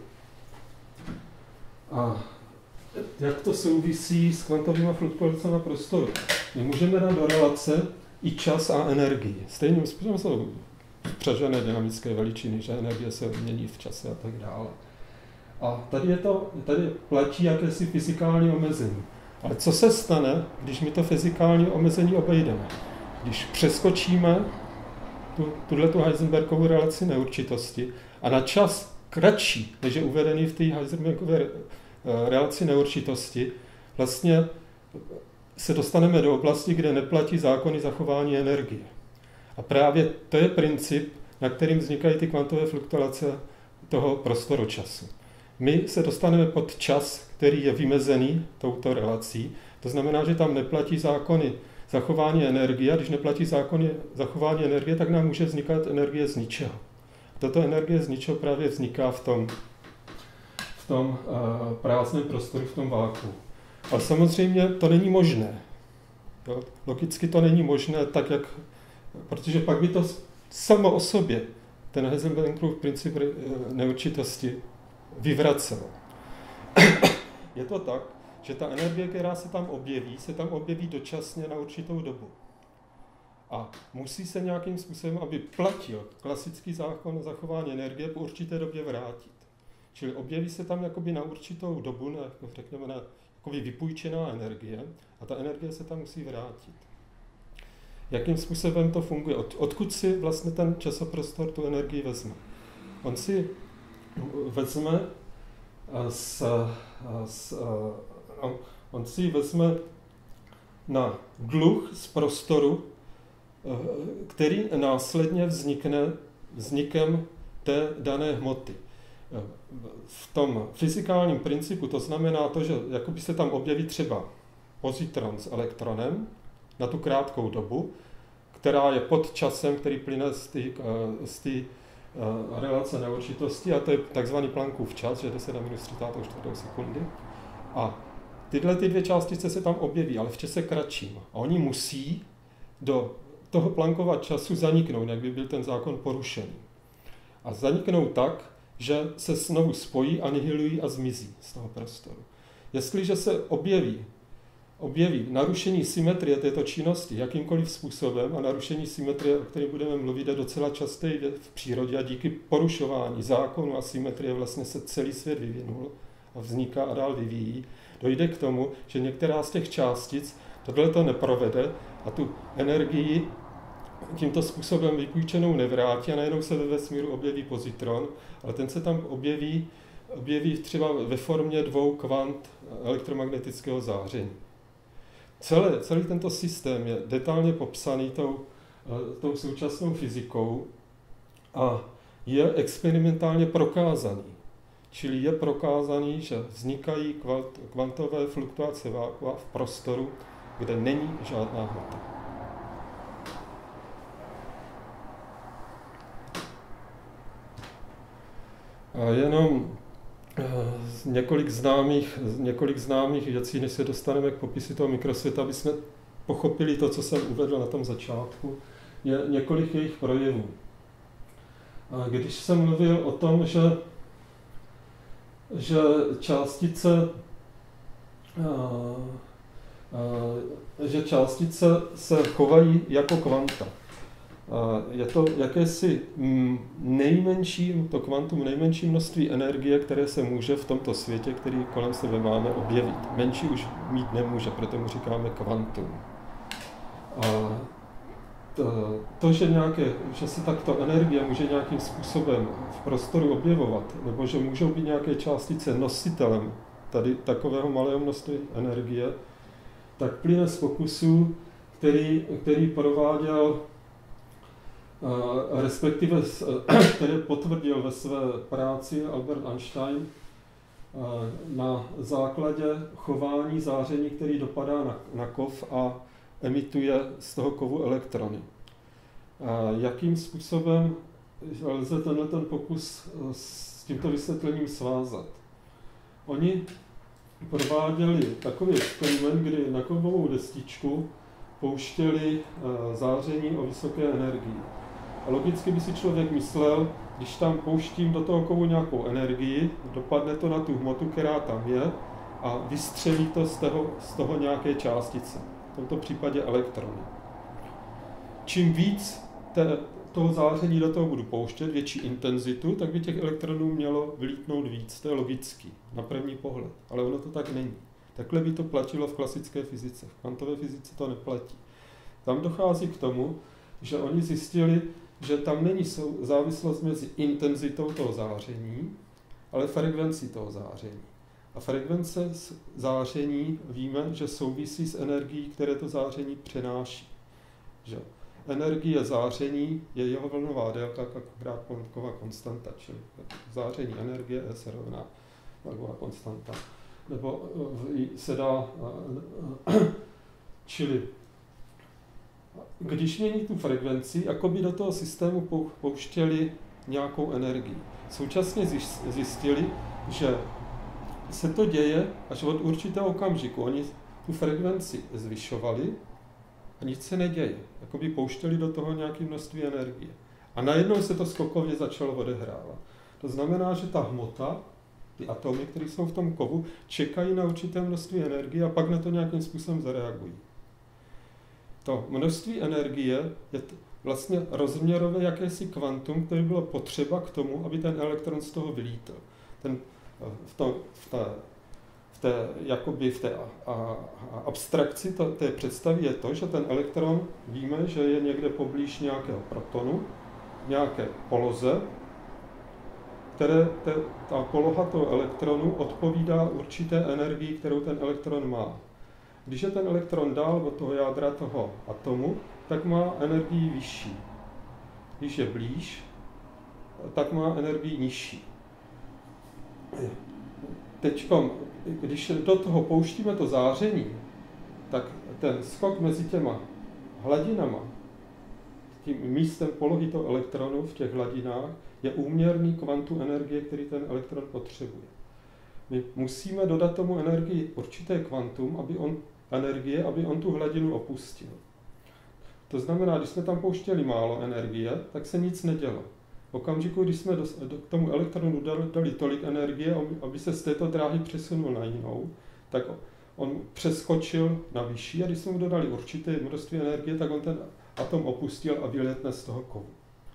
A jak to souvisí s kvantovými fluktuacemi na prostoru? My můžeme dát do relace i čas a energii. Stejným způsobem jsou přežené dynamické veličiny, že energie se mění v čase a tak dále. A tady, je to, tady platí jakési fyzikální omezení. Ale co se stane, když my to fyzikální omezení obejdeme? Když přeskočíme tu, tuhletu Heisenbergovu relaci neurčitosti a na čas kratší, než je uvedený v té Heisenbergové relaci neurčitosti, vlastně se dostaneme do oblasti, kde neplatí zákony zachování energie. A právě to je princip, na kterým vznikají ty kvantové fluktuace toho prostoru času. My se dostaneme pod čas, který je vymezený touto relací, to znamená, že tam neplatí zákony zachování energie, a když neplatí zákony zachování energie, tak nám může vznikat energie z ničeho. Tato energie z ničeho právě vzniká v tom, v tom uh, prázdném prostoru, v tom váku. Ale samozřejmě to není možné. Jo? Logicky to není možné, tak jak, protože pak by to samo o sobě, ten Heisenbergův princip neurčitosti, vyvracel. Je to tak, že ta energie, která se tam objeví, se tam objeví dočasně na určitou dobu. A musí se nějakým způsobem, aby platil klasický zákon zachování energie, po určité době vrátit. Čili objeví se tam jakoby na určitou dobu, na, řekněme, na jakoby vypůjčená energie, a ta energie se tam musí vrátit. Jakým způsobem to funguje? Od, odkud si vlastně ten časoprostor tu energii vezme? On si vezme z, z, on, on si vezme na dluh z prostoru, který následně vznikne vznikem té dané hmoty. V tom fyzikálním principu to znamená to, že jakoby se tam objeví třeba pozitron s elektronem na tu krátkou dobu, která je pod časem, který plyne z té relace neurčitosti, a to je takzvaný Planckův čas, že deset na minus třicátou čtvrtou sekundy. A tyhle ty dvě částice se tam objeví, ale v čase kratším. A oni musí do toho Planckova času zaniknout, jak by byl ten zákon porušený. A zaniknou tak, že se znovu spojí, anihilují a zmizí z toho prostoru. Jestliže se objeví, objeví narušení symetrie této činnosti jakýmkoliv způsobem, a narušení symetrie, o kterém budeme mluvit, je docela časté v přírodě, a díky porušování zákonu a symetrie vlastně se celý svět vyvinul a vzniká a dál vyvíjí, dojde k tomu, že některá z těch částic tohle to neprovede a tu energii tímto způsobem vypůjčenou nevrátí a najednou se ve vesmíru objeví pozitron, ale ten se tam objeví, objeví třeba ve formě dvou kvant elektromagnetického záření. Celé, celý tento systém je detailně popsaný tou, tou současnou fyzikou a je experimentálně prokázaný. Čili je prokázaný, že vznikají kvantové fluktuace vákua v prostoru, kde není žádná hmota. A jenom několik známých, několik známých věcí, než se dostaneme k popisu toho mikrosvěta, aby jsme pochopili to, co jsem uvedl na tom začátku, je několik jejich projevů. A když jsem mluvil o tom, že, že částice a, a, že částice se chovají jako kvanta. Je to jakési nejmenší, to kvantum nejmenší množství energie, které se může v tomto světě, který kolem sebe máme, objevit. Menší už mít nemůže, proto mu říkáme kvantum. A to, to že, nějaké, že se takto energie může nějakým způsobem v prostoru objevovat, nebo že můžou být nějaké částice nositelem tady takového malého množství energie, tak plyne z pokusu, který, který prováděl Uh, respektive, uh, který potvrdil ve své práci Albert Einstein uh, na základě chování záření, který dopadá na, na kov a emituje z toho kovu elektrony. Uh, jakým způsobem lze tenhle ten pokus uh, s tímto vysvětlením svázat? Oni prováděli takový experiment, kdy na kovovou destičku pouštěli uh, záření o vysoké energii. A logicky by si člověk myslel, když tam pouštím do toho kovu nějakou energii, dopadne to na tu hmotu, která tam je, a vystřelí to z toho, z toho nějaké částice, v tomto případě elektrony. Čím víc te, toho záření do toho budu pouštět, větší intenzitu, tak by těch elektronů mělo vylítnout víc, to je logický, na první pohled, ale ono to tak není. Takhle by to platilo v klasické fyzice, v kvantové fyzice to neplatí. Tam dochází k tomu, že oni zjistili, že tam není závislost mezi intenzitou toho záření, ale frekvencí toho záření. A frekvence záření víme, že souvisí s energií, které to záření přenáší. Že energie záření je jeho vlnová délka jako Planckova konstanta, čili záření energie S rovná vlnová konstanta. Nebo se dá, čili když mění tu frekvenci, jako by do toho systému pouštěli nějakou energii. Současně zjistili, že se to děje až od určitého okamžiku. Oni tu frekvenci zvyšovali a nic se neděje. Jako by pouštěli do toho nějaké množství energie. A najednou se to skokově začalo odehrávat. To znamená, že ta hmota, ty atomy, které jsou v tom kovu, čekají na určité množství energie a pak na to nějakým způsobem zareagují. To množství energie je vlastně rozměrové jakési kvantum, které bylo potřeba k tomu, aby ten elektron z toho vylítl. Ten, v, to, v, té, v té, jakoby v té a, a, abstrakci to, té představy je to, že ten elektron, víme, že je někde poblíž nějakého protonu, nějaké poloze, které te, ta poloha toho elektronu odpovídá určité energii, kterou ten elektron má. Když je ten elektron dál od toho jádra toho atomu, tak má energii vyšší. Když je blíž, tak má energii nižší. Teď, když do toho pouštíme to záření, tak ten skok mezi těma hladinama, tím místem polohy toho elektronu v těch hladinách, je úměrný kvantu energie, který ten elektron potřebuje. My musíme dodat tomu energii určité kvantum, aby on, energie, aby on tu hladinu opustil. To znamená, když jsme tam pouštěli málo energie, tak se nic nedělo. V okamžiku, když jsme do, do, k tomu elektronu dali, dali tolik energie, aby se z této dráhy přesunul na jinou, tak on přeskočil na vyšší a když jsme mu dodali určité množství energie, tak on ten atom opustil a vylétne z toho kovu.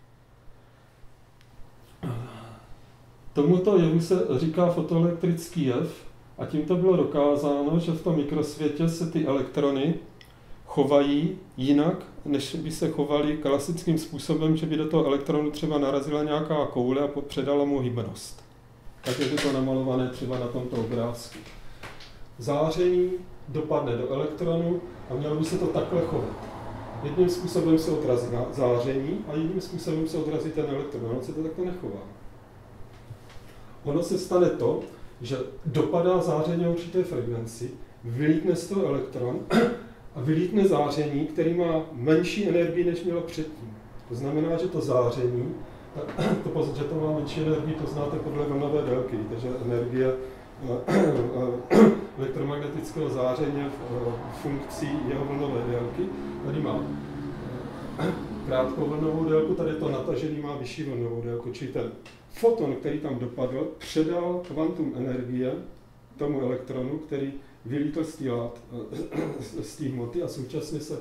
Tomuto jevu se říká fotoelektrický jev a tímto bylo dokázáno, že v tom mikrosvětě se ty elektrony chovají jinak, než by se chovaly klasickým způsobem, že by do toho elektronu třeba narazila nějaká koule a předala mu hybnost. Tak je to namalované třeba na tomto obrázku. Záření dopadne do elektronu a mělo by se to takhle chovat. Jedním způsobem se odrazí záření a jedním způsobem se odrazí ten elektron. Ono se to takto nechová. Ono se stane to, že dopadá záření určité frekvenci, vylítne z toho elektron a vylítne záření, který má menší energii, než mělo předtím. To znamená, že to záření, to, že to má menší energii, to znáte podle vlnové délky. Víte, že energie elektromagnetického záření je funkcí jeho vlnové délky. Tady má krátkou vlnovou délku, tady to natažený má vyšší vlnovou délku, čili ten foton, který tam dopadl, předal kvantum energie tomu elektronu, který vylítl z té hmoty a současně se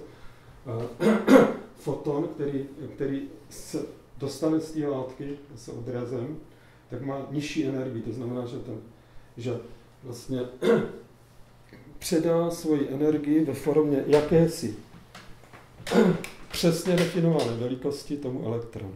foton, který, který se dostane z té látky s odrazem, tak má nižší energii. To znamená, že, ten, že vlastně předá svoji energii ve formě jakési přesně definované velikosti tomu elektronu.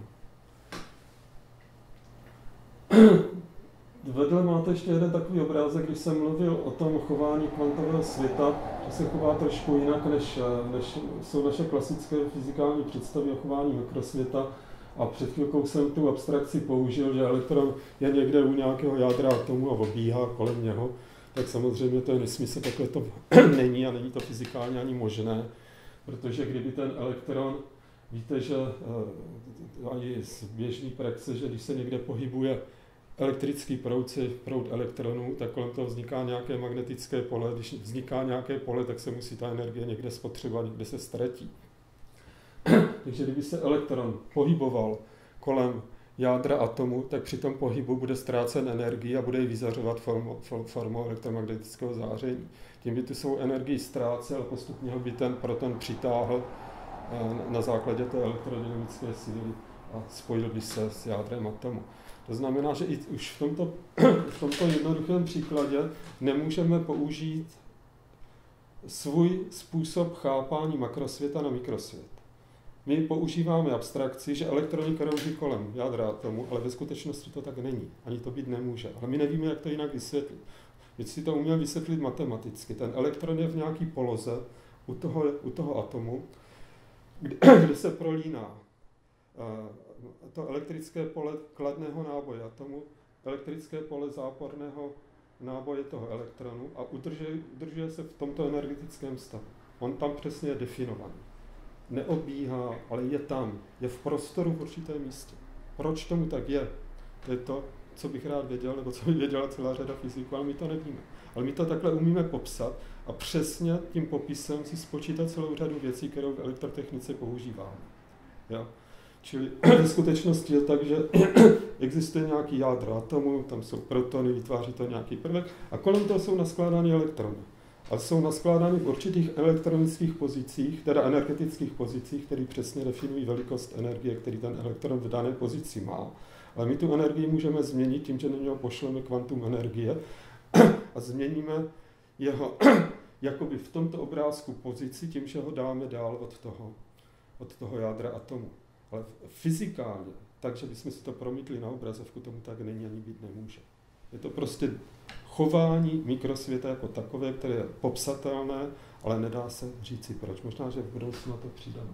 Vedle máte ještě jeden takový obrázek, když jsem mluvil o tom chování kvantového světa, že se chová trošku jinak, než, než jsou naše klasické fyzikální představy o chování mikrosvěta. A před chvilkou jsem tu abstrakci použil, že elektron je někde u nějakého jádra atomu a obíhá kolem něho. Tak samozřejmě to je nesmysl, takhle to není a není to fyzikálně ani možné, protože kdyby ten elektron, víte, že ani z běžný praxe, že když se někde pohybuje elektrický proud, proud elektronů, tak kolem toho vzniká nějaké magnetické pole. Když vzniká nějaké pole, tak se musí ta energie někde spotřebovat, někde se ztratí. Takže kdyby se elektron pohyboval kolem jádra atomu, tak při tom pohybu bude ztrácen energii a bude ji vyzařovat formou, formou elektromagnetického záření. Tím by tu svou energii ztrácel a postupně by ten proton přitáhl na základě té elektrodynamické síly a spojil by se s jádrem atomu. To znamená, že i už v tomto, v tomto jednoduchém příkladě nemůžeme použít svůj způsob chápání makrosvěta na mikrosvět. My používáme abstrakci, že elektrony krouží kolem jádra atomu, ale ve skutečnosti to tak není. Ani to být nemůže. Ale my nevíme, jak to jinak vysvětlit. Když si to uměl vysvětlit matematicky. Ten elektron je v nějaký poloze u toho, u toho atomu, kde, kde se prolíná to elektrické pole kladného náboje atomu, elektrické pole záporného náboje toho elektronu a udržuje, udržuje se v tomto energetickém stavu. On tam přesně je definovaný. neobíhá, ale je tam, je v prostoru v určitém místě. Proč tomu tak je? To je to, co bych rád věděl, nebo co by věděla celá řada fyziků, ale my to nevíme. Ale my to takhle umíme popsat a přesně tím popisem si spočítat celou řadu věcí, kterou v elektrotechnice používáme. Jo? Čili ve skutečnosti je tak, že existuje nějaký jádro atomu, tam jsou protony, vytváří to nějaký prvek a kolem toho jsou naskládány elektrony. A jsou naskládány v určitých elektronických pozicích, teda energetických pozicích, které přesně definují velikost energie, který ten elektron v dané pozici má. Ale my tu energii můžeme změnit tím, že na něho pošleme kvantum energie a změníme jeho jakoby v tomto obrázku pozici tím, že ho dáme dál od toho, od toho jádra atomu. Ale fyzikálně, takže bychom si to promítli na obrazovku, tomu tak není ani být nemůže. Je to prostě chování mikrosvěta jako takové, které je popsatelné, ale nedá se říci proč. Možná, že v budoucnu na to přijdeme.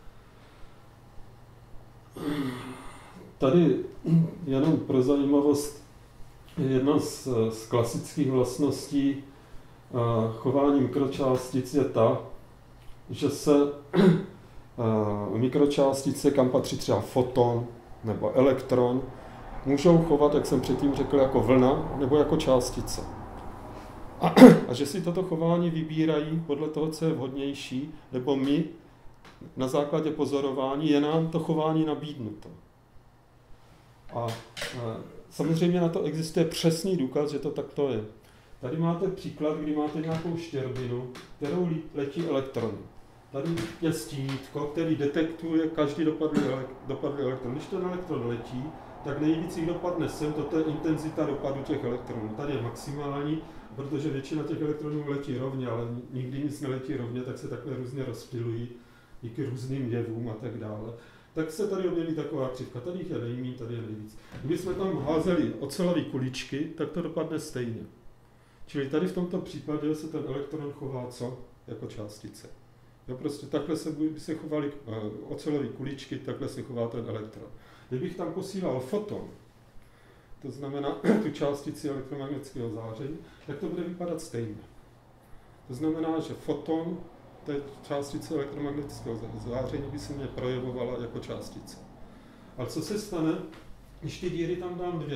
Tady jenom pro zajímavost jedna z, z klasických vlastností uh, chování mikročástic je ta, že se uh, mikročástice, kam patří třeba foton nebo elektron, můžou chovat, jak jsem předtím řekl, jako vlna nebo jako částice. A, a že si toto chování vybírají podle toho, co je vhodnější, nebo my na základě pozorování je nám to chování nabídnuto. A, a samozřejmě na to existuje přesný důkaz, že to takto je. Tady máte příklad, kdy máte nějakou štěrbinu, kterou letí elektrony. Tady je stínítko, který detektuje každý dopadlý, dopadlý elektron. Když ten elektron letí, tak nejvíc jich dopadne sem, toto je intenzita dopadu těch elektronů. Tady je maximální, protože většina těch elektronů letí rovně, ale nikdy nic neletí rovně, tak se takhle různě rozptylují díky různým jevům a tak dále. Tak se tady objeví taková křivka, tady jich je nejméně, tady je nejvíc. Kdybychom tam házeli ocelové kuličky, tak to dopadne stejně. Čili tady v tomto případě se ten elektron chová co? Jako částice. Jo, prostě takhle se, by se chovaly uh, ocelové kuličky, takhle se chová ten elektron. Kdybych tam posílal foton, to znamená tu částici elektromagnetického záření, tak to bude vypadat stejně. To znamená, že foton té částice elektromagnetického záření by se mě projevovala jako částice. Ale co se stane, když ty díry tam dám dvě?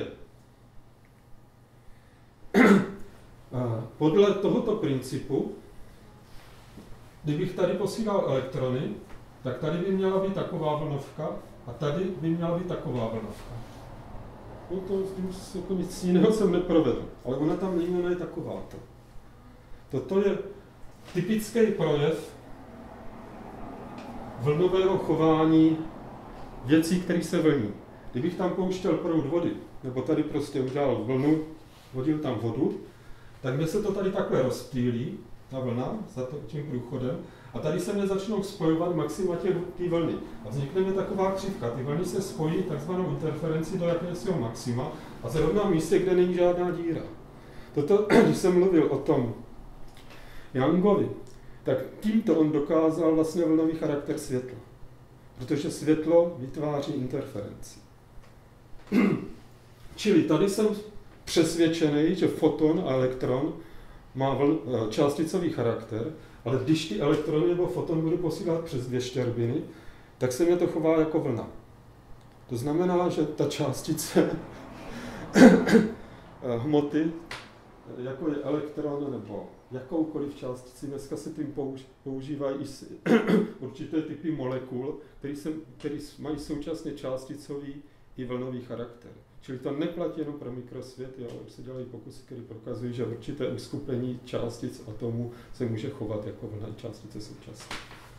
Podle tohoto principu, kdybych tady posílal elektrony, tak tady by měla být taková vlnovka a tady by měla být taková vlnovka. No to jako nic jiného jsem neprovedl, ale ona tam není, ona je takováto. Toto je typický projev vlnového chování věcí, které se vlní. Kdybych tam pouštěl proud vody, nebo tady prostě udělal vlnu, vodil tam vodu, tak kde se to tady takhle rozptýlí, ta vlna, za to, tím průchodem, a tady se mě začnou spojovat maxima té vlny. A vznikne mi taková křivka. Ty vlny se spojí takzvanou interferenci do jakéhosi maxima a zrovna v místě, kde není žádná díra. Toto, když jsem mluvil o tom Youngovi, tak tímto on dokázal vlastně vlnový charakter světla. Protože světlo vytváří interferenci. Čili tady jsem přesvědčený, že foton a elektron má vl, částicový charakter, ale když ty elektrony nebo foton budu posílat přes dvě štěrbiny, tak se mě to chová jako vlna. To znamená, že ta částice hmoty, jako je elektron nebo jakoukoliv částici, dneska se tím používají i určité typy molekul, které mají současně částicový i vlnový charakter. Čili to neplatí jenom pro mikrosvět, ale už se dělají pokusy, které prokazují, že určité uskupení částic atomů se může chovat jako vlna i částice současně.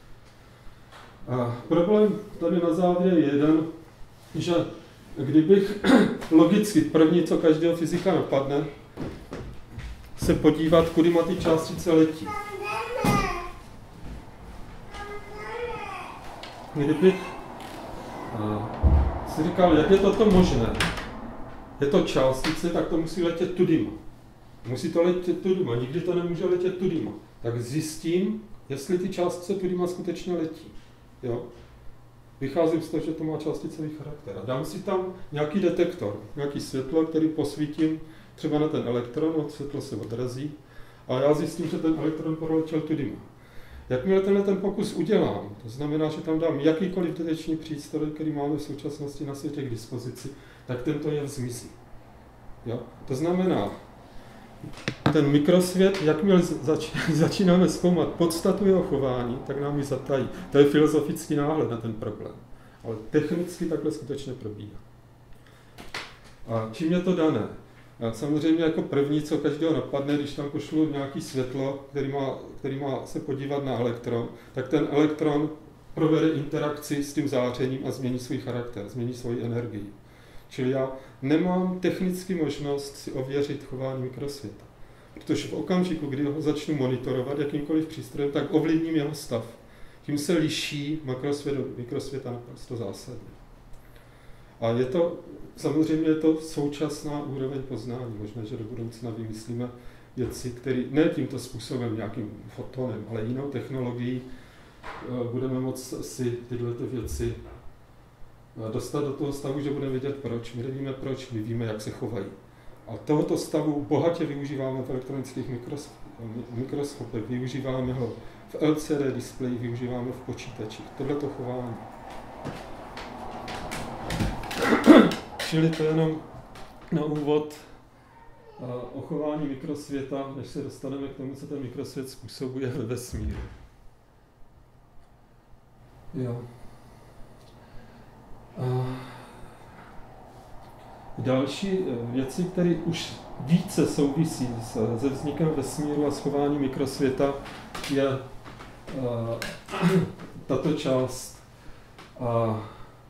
A problém tady na závěr je jeden, že kdybych logicky první, co každého fyzika napadne, se podívat, kudy má ty částice letí. Kdybych si říkal, jak je toto možné, je to částice, tak to musí letět tudyma. Musí to letět tudyma, nikdy to nemůže letět tudyma. Tak zjistím, jestli ty částice tudyma skutečně letí. Jo? Vycházím z toho, že to má částicový charakter. A dám si tam nějaký detektor, nějaký světlo, který posvítím třeba na ten elektron, od světlo se odrazí, a já zjistím, že ten elektron proletěl tudyma. Jakmile tenhle ten pokus udělám, to znamená, že tam dám jakýkoliv detekční přístroj, který máme v současnosti na světě k dispozici, tak tento jev zmizí. Jo? To znamená, ten mikrosvět, jakmile zač- začínáme zkoumat podstatu jeho chování, tak nám ji zatají. To je filozofický náhled na ten problém. Ale technicky takhle skutečně probíhá. A čím je to dané? A samozřejmě jako první, co každého napadne, když tam pošlu nějaké světlo, který má, který má se podívat na elektron, tak ten elektron provede interakci s tím zářením a změní svůj charakter, změní svoji energii. Čili já nemám technicky možnost si ověřit chování mikrosvěta. Protože v okamžiku, kdy ho začnu monitorovat jakýmkoliv přístrojem, tak ovlivním jeho stav. Tím se liší makrosvět od mikrosvěta naprosto zásadně. A je to, samozřejmě je to současná úroveň poznání. Možná, že do budoucna vymyslíme věci, které ne tímto způsobem, nějakým fotonem, ale jinou technologií budeme moct si tyhle věci dostat do toho stavu, že budeme vědět proč. My nevíme proč, my víme, jak se chovají. A tohoto stavu bohatě využíváme v elektronických mikroskopech, využíváme ho v L C D displeji, využíváme v počítačích. Tohleto chování. Čili to jenom na úvod o chování mikrosvěta, než se dostaneme k tomu, co ten mikrosvět způsobuje ve vesmíru. Jo. A další věci, které už více souvisí se vznikem vesmíru a schováním mikrosvěta, je uh, tato část. Uh,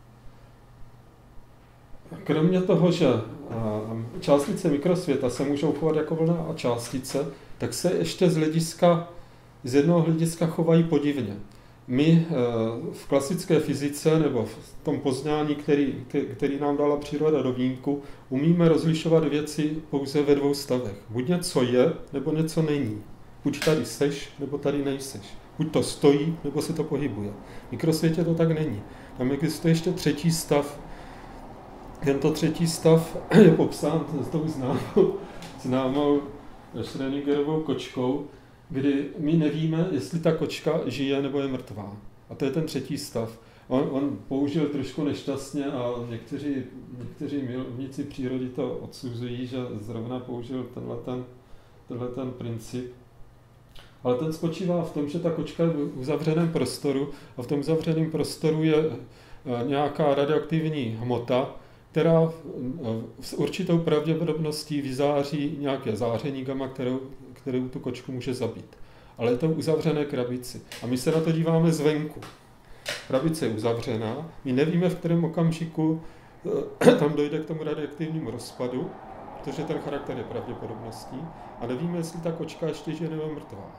kromě toho, že uh, částice mikrosvěta se můžou chovat jako vlna a částice, tak se ještě z hlediska, z jednoho hlediska chovají podivně. My v klasické fyzice nebo v tom poznání, který, který nám dala příroda do vínku, umíme rozlišovat věci pouze ve dvou stavech. Buď něco je, nebo něco není. Buď tady seš, nebo tady nejseš. Buď to stojí, nebo se to pohybuje. V mikrosvětě to tak není. Tam existuje ještě třetí stav. Tento třetí stav je popsán s tou známou, známou Schrödingerovou kočkou, kdy my nevíme, jestli ta kočka žije nebo je mrtvá. A to je ten třetí stav. On, on použil trošku nešťastně a někteří, někteří milovníci přírody to odsuzují, že zrovna použil tenhle ten, tenhle ten princip. Ale ten spočívá v tom, že ta kočka je v uzavřeném prostoru a v tom uzavřeném prostoru je nějaká radioaktivní hmota, která s určitou pravděpodobností vyzáří nějaké záření gamma, kterou, kterou tu kočku může zabít. Ale je to v uzavřené krabici. A my se na to díváme zvenku. Krabice je uzavřená, my nevíme, v kterém okamžiku tam dojde k tomu radioaktivnímu rozpadu, protože ten charakter je pravděpodobností, a nevíme, jestli ta kočka ještě žije nebo mrtvá.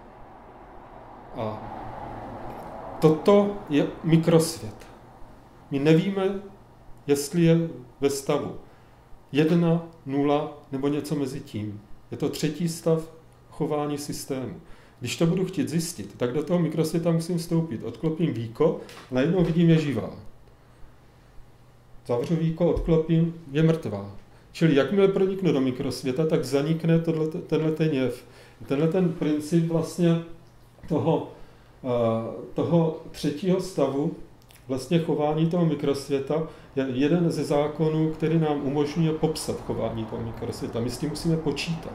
A toto je mikrosvět. My nevíme, jestli je ve stavu jedna, nula nebo něco mezi tím. Je to třetí stav chování systému. Když to budu chtít zjistit, tak do toho mikrosvěta musím vstoupit. Odklopím víko, najednou vidím, je živá. Zavřu víko, odklopím, je mrtvá. Čili jakmile proniknu do mikrosvěta, tak zanikne tohle, tenhle ten jev. Tenhle ten princip vlastně toho, toho třetího stavu, vlastně chování toho mikrosvěta, je jeden ze zákonů, který nám umožňuje popsat chování toho mikrosvěta. My s tím musíme počítat.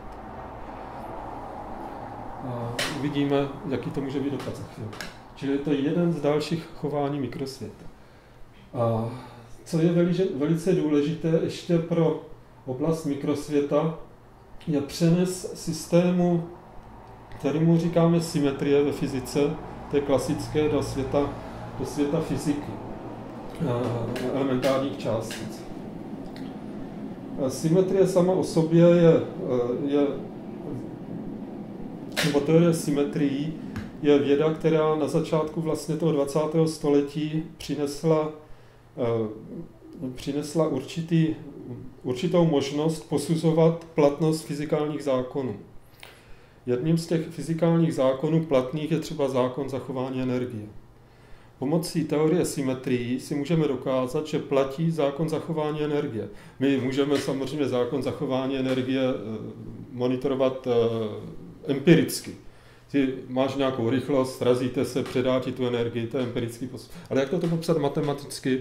A uvidíme, jaký to může být dopad za chvíli. Čili to je jeden z dalších chování mikrosvěta. A co je velice, velice důležité ještě pro oblast mikrosvěta, je přenes systému, kterému říkáme symetrie ve fyzice, to je klasické, do světa, do světa fyziky, elementárních částic. Symetrie sama o sobě je, je nebo teorie symetrií je věda, která na začátku vlastně toho dvacátého století přinesla, přinesla určitý, určitou možnost posuzovat platnost fyzikálních zákonů. Jedním z těch fyzikálních zákonů platných je třeba zákon zachování energie. Pomocí teorie symetrií si můžeme dokázat, že platí zákon zachování energie. My můžeme samozřejmě zákon zachování energie monitorovat empiricky. ty máš nějakou rychlost, srazíte se, předá ti tu energii, to je empirický postup. Ale jak to, to popsat matematicky,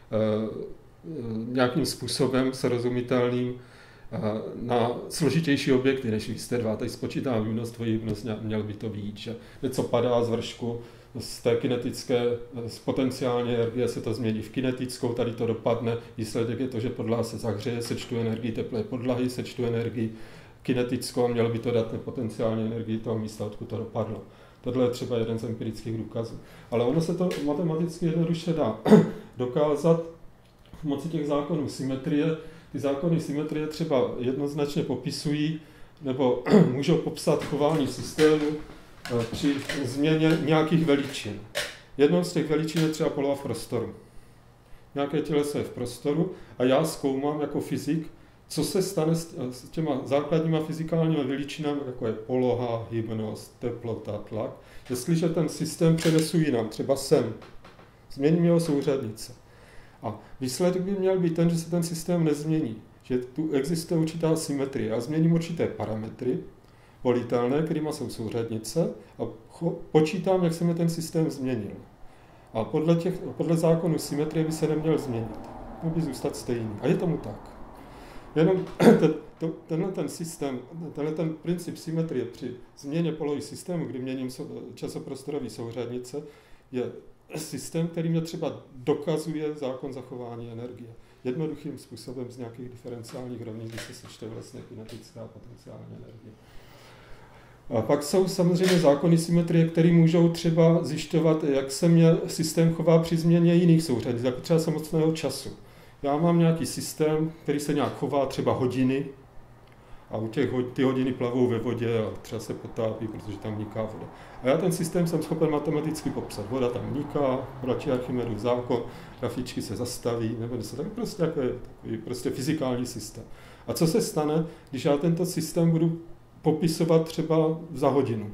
nějakým způsobem srozumitelným na složitější objekty, než vy jste dva. Tady spočítám výnos, tvojí výnos, měl by to být, že něco padá z vršku, z té kinetické, z potenciální energie se to změní v kinetickou, tady to dopadne, výsledek je to, že podlaha se zahřeje, sečtu energii teplé podlahy, sečtu energii kinetickou a mělo by to dát potenciální energii toho místa, odkud to dopadlo. Tohle je třeba jeden z empirických důkazů. Ale ono se to matematicky jednoduše dá dokázat pomocí těch zákonů symetrie. Ty zákony symetrie třeba jednoznačně popisují nebo můžou popsat chování systému při změně nějakých veličin. Jednou z těch veličin je třeba poloha v prostoru. Nějaké těleso je v prostoru a já zkoumám jako fyzik, co se stane s těma základníma fyzikálními veličinami, jako je poloha, hybnost, teplota, tlak, jestliže ten systém přenesu jinam, třeba sem, změním jeho souřadnice. A výsledek by měl být ten, že se ten systém nezmění, že tu existuje určitá symetrie. Já změním určité parametry, volitelné, kterýma jsou souřadnice, a počítám, jak se mi ten systém změnil. A podle, těch, podle zákonů symetrie by se neměl změnit. Měl by zůstat stejný. A je tomu tak. Jenom ten, to, tenhle ten systém, tenhle ten princip symetrie při změně polohy systému, kdy měním časoprostorové souřadnice, je systém, který mě třeba dokazuje zákon zachování energie. Jednoduchým způsobem z nějakých diferenciálních rovných, kdy se sečte vlastně kinetická a potenciální energie. A pak jsou samozřejmě zákony symetrie, které můžou třeba zjišťovat, jak se mě systém chová při změně jiných souřadnic, jako třeba samotného času. Já mám nějaký systém, který se nějak chová třeba hodiny a u těch ty hodiny plavou ve vodě a třeba se potápí, protože tam vniká voda. A já ten systém jsem schopen matematicky popsat. Voda tam vniká, platí Archimedův zákon, grafičky se zastaví, nebo se tak prostě jako je takový prostě fyzikální systém. A co se stane, když já tento systém budu popisovat třeba za hodinu?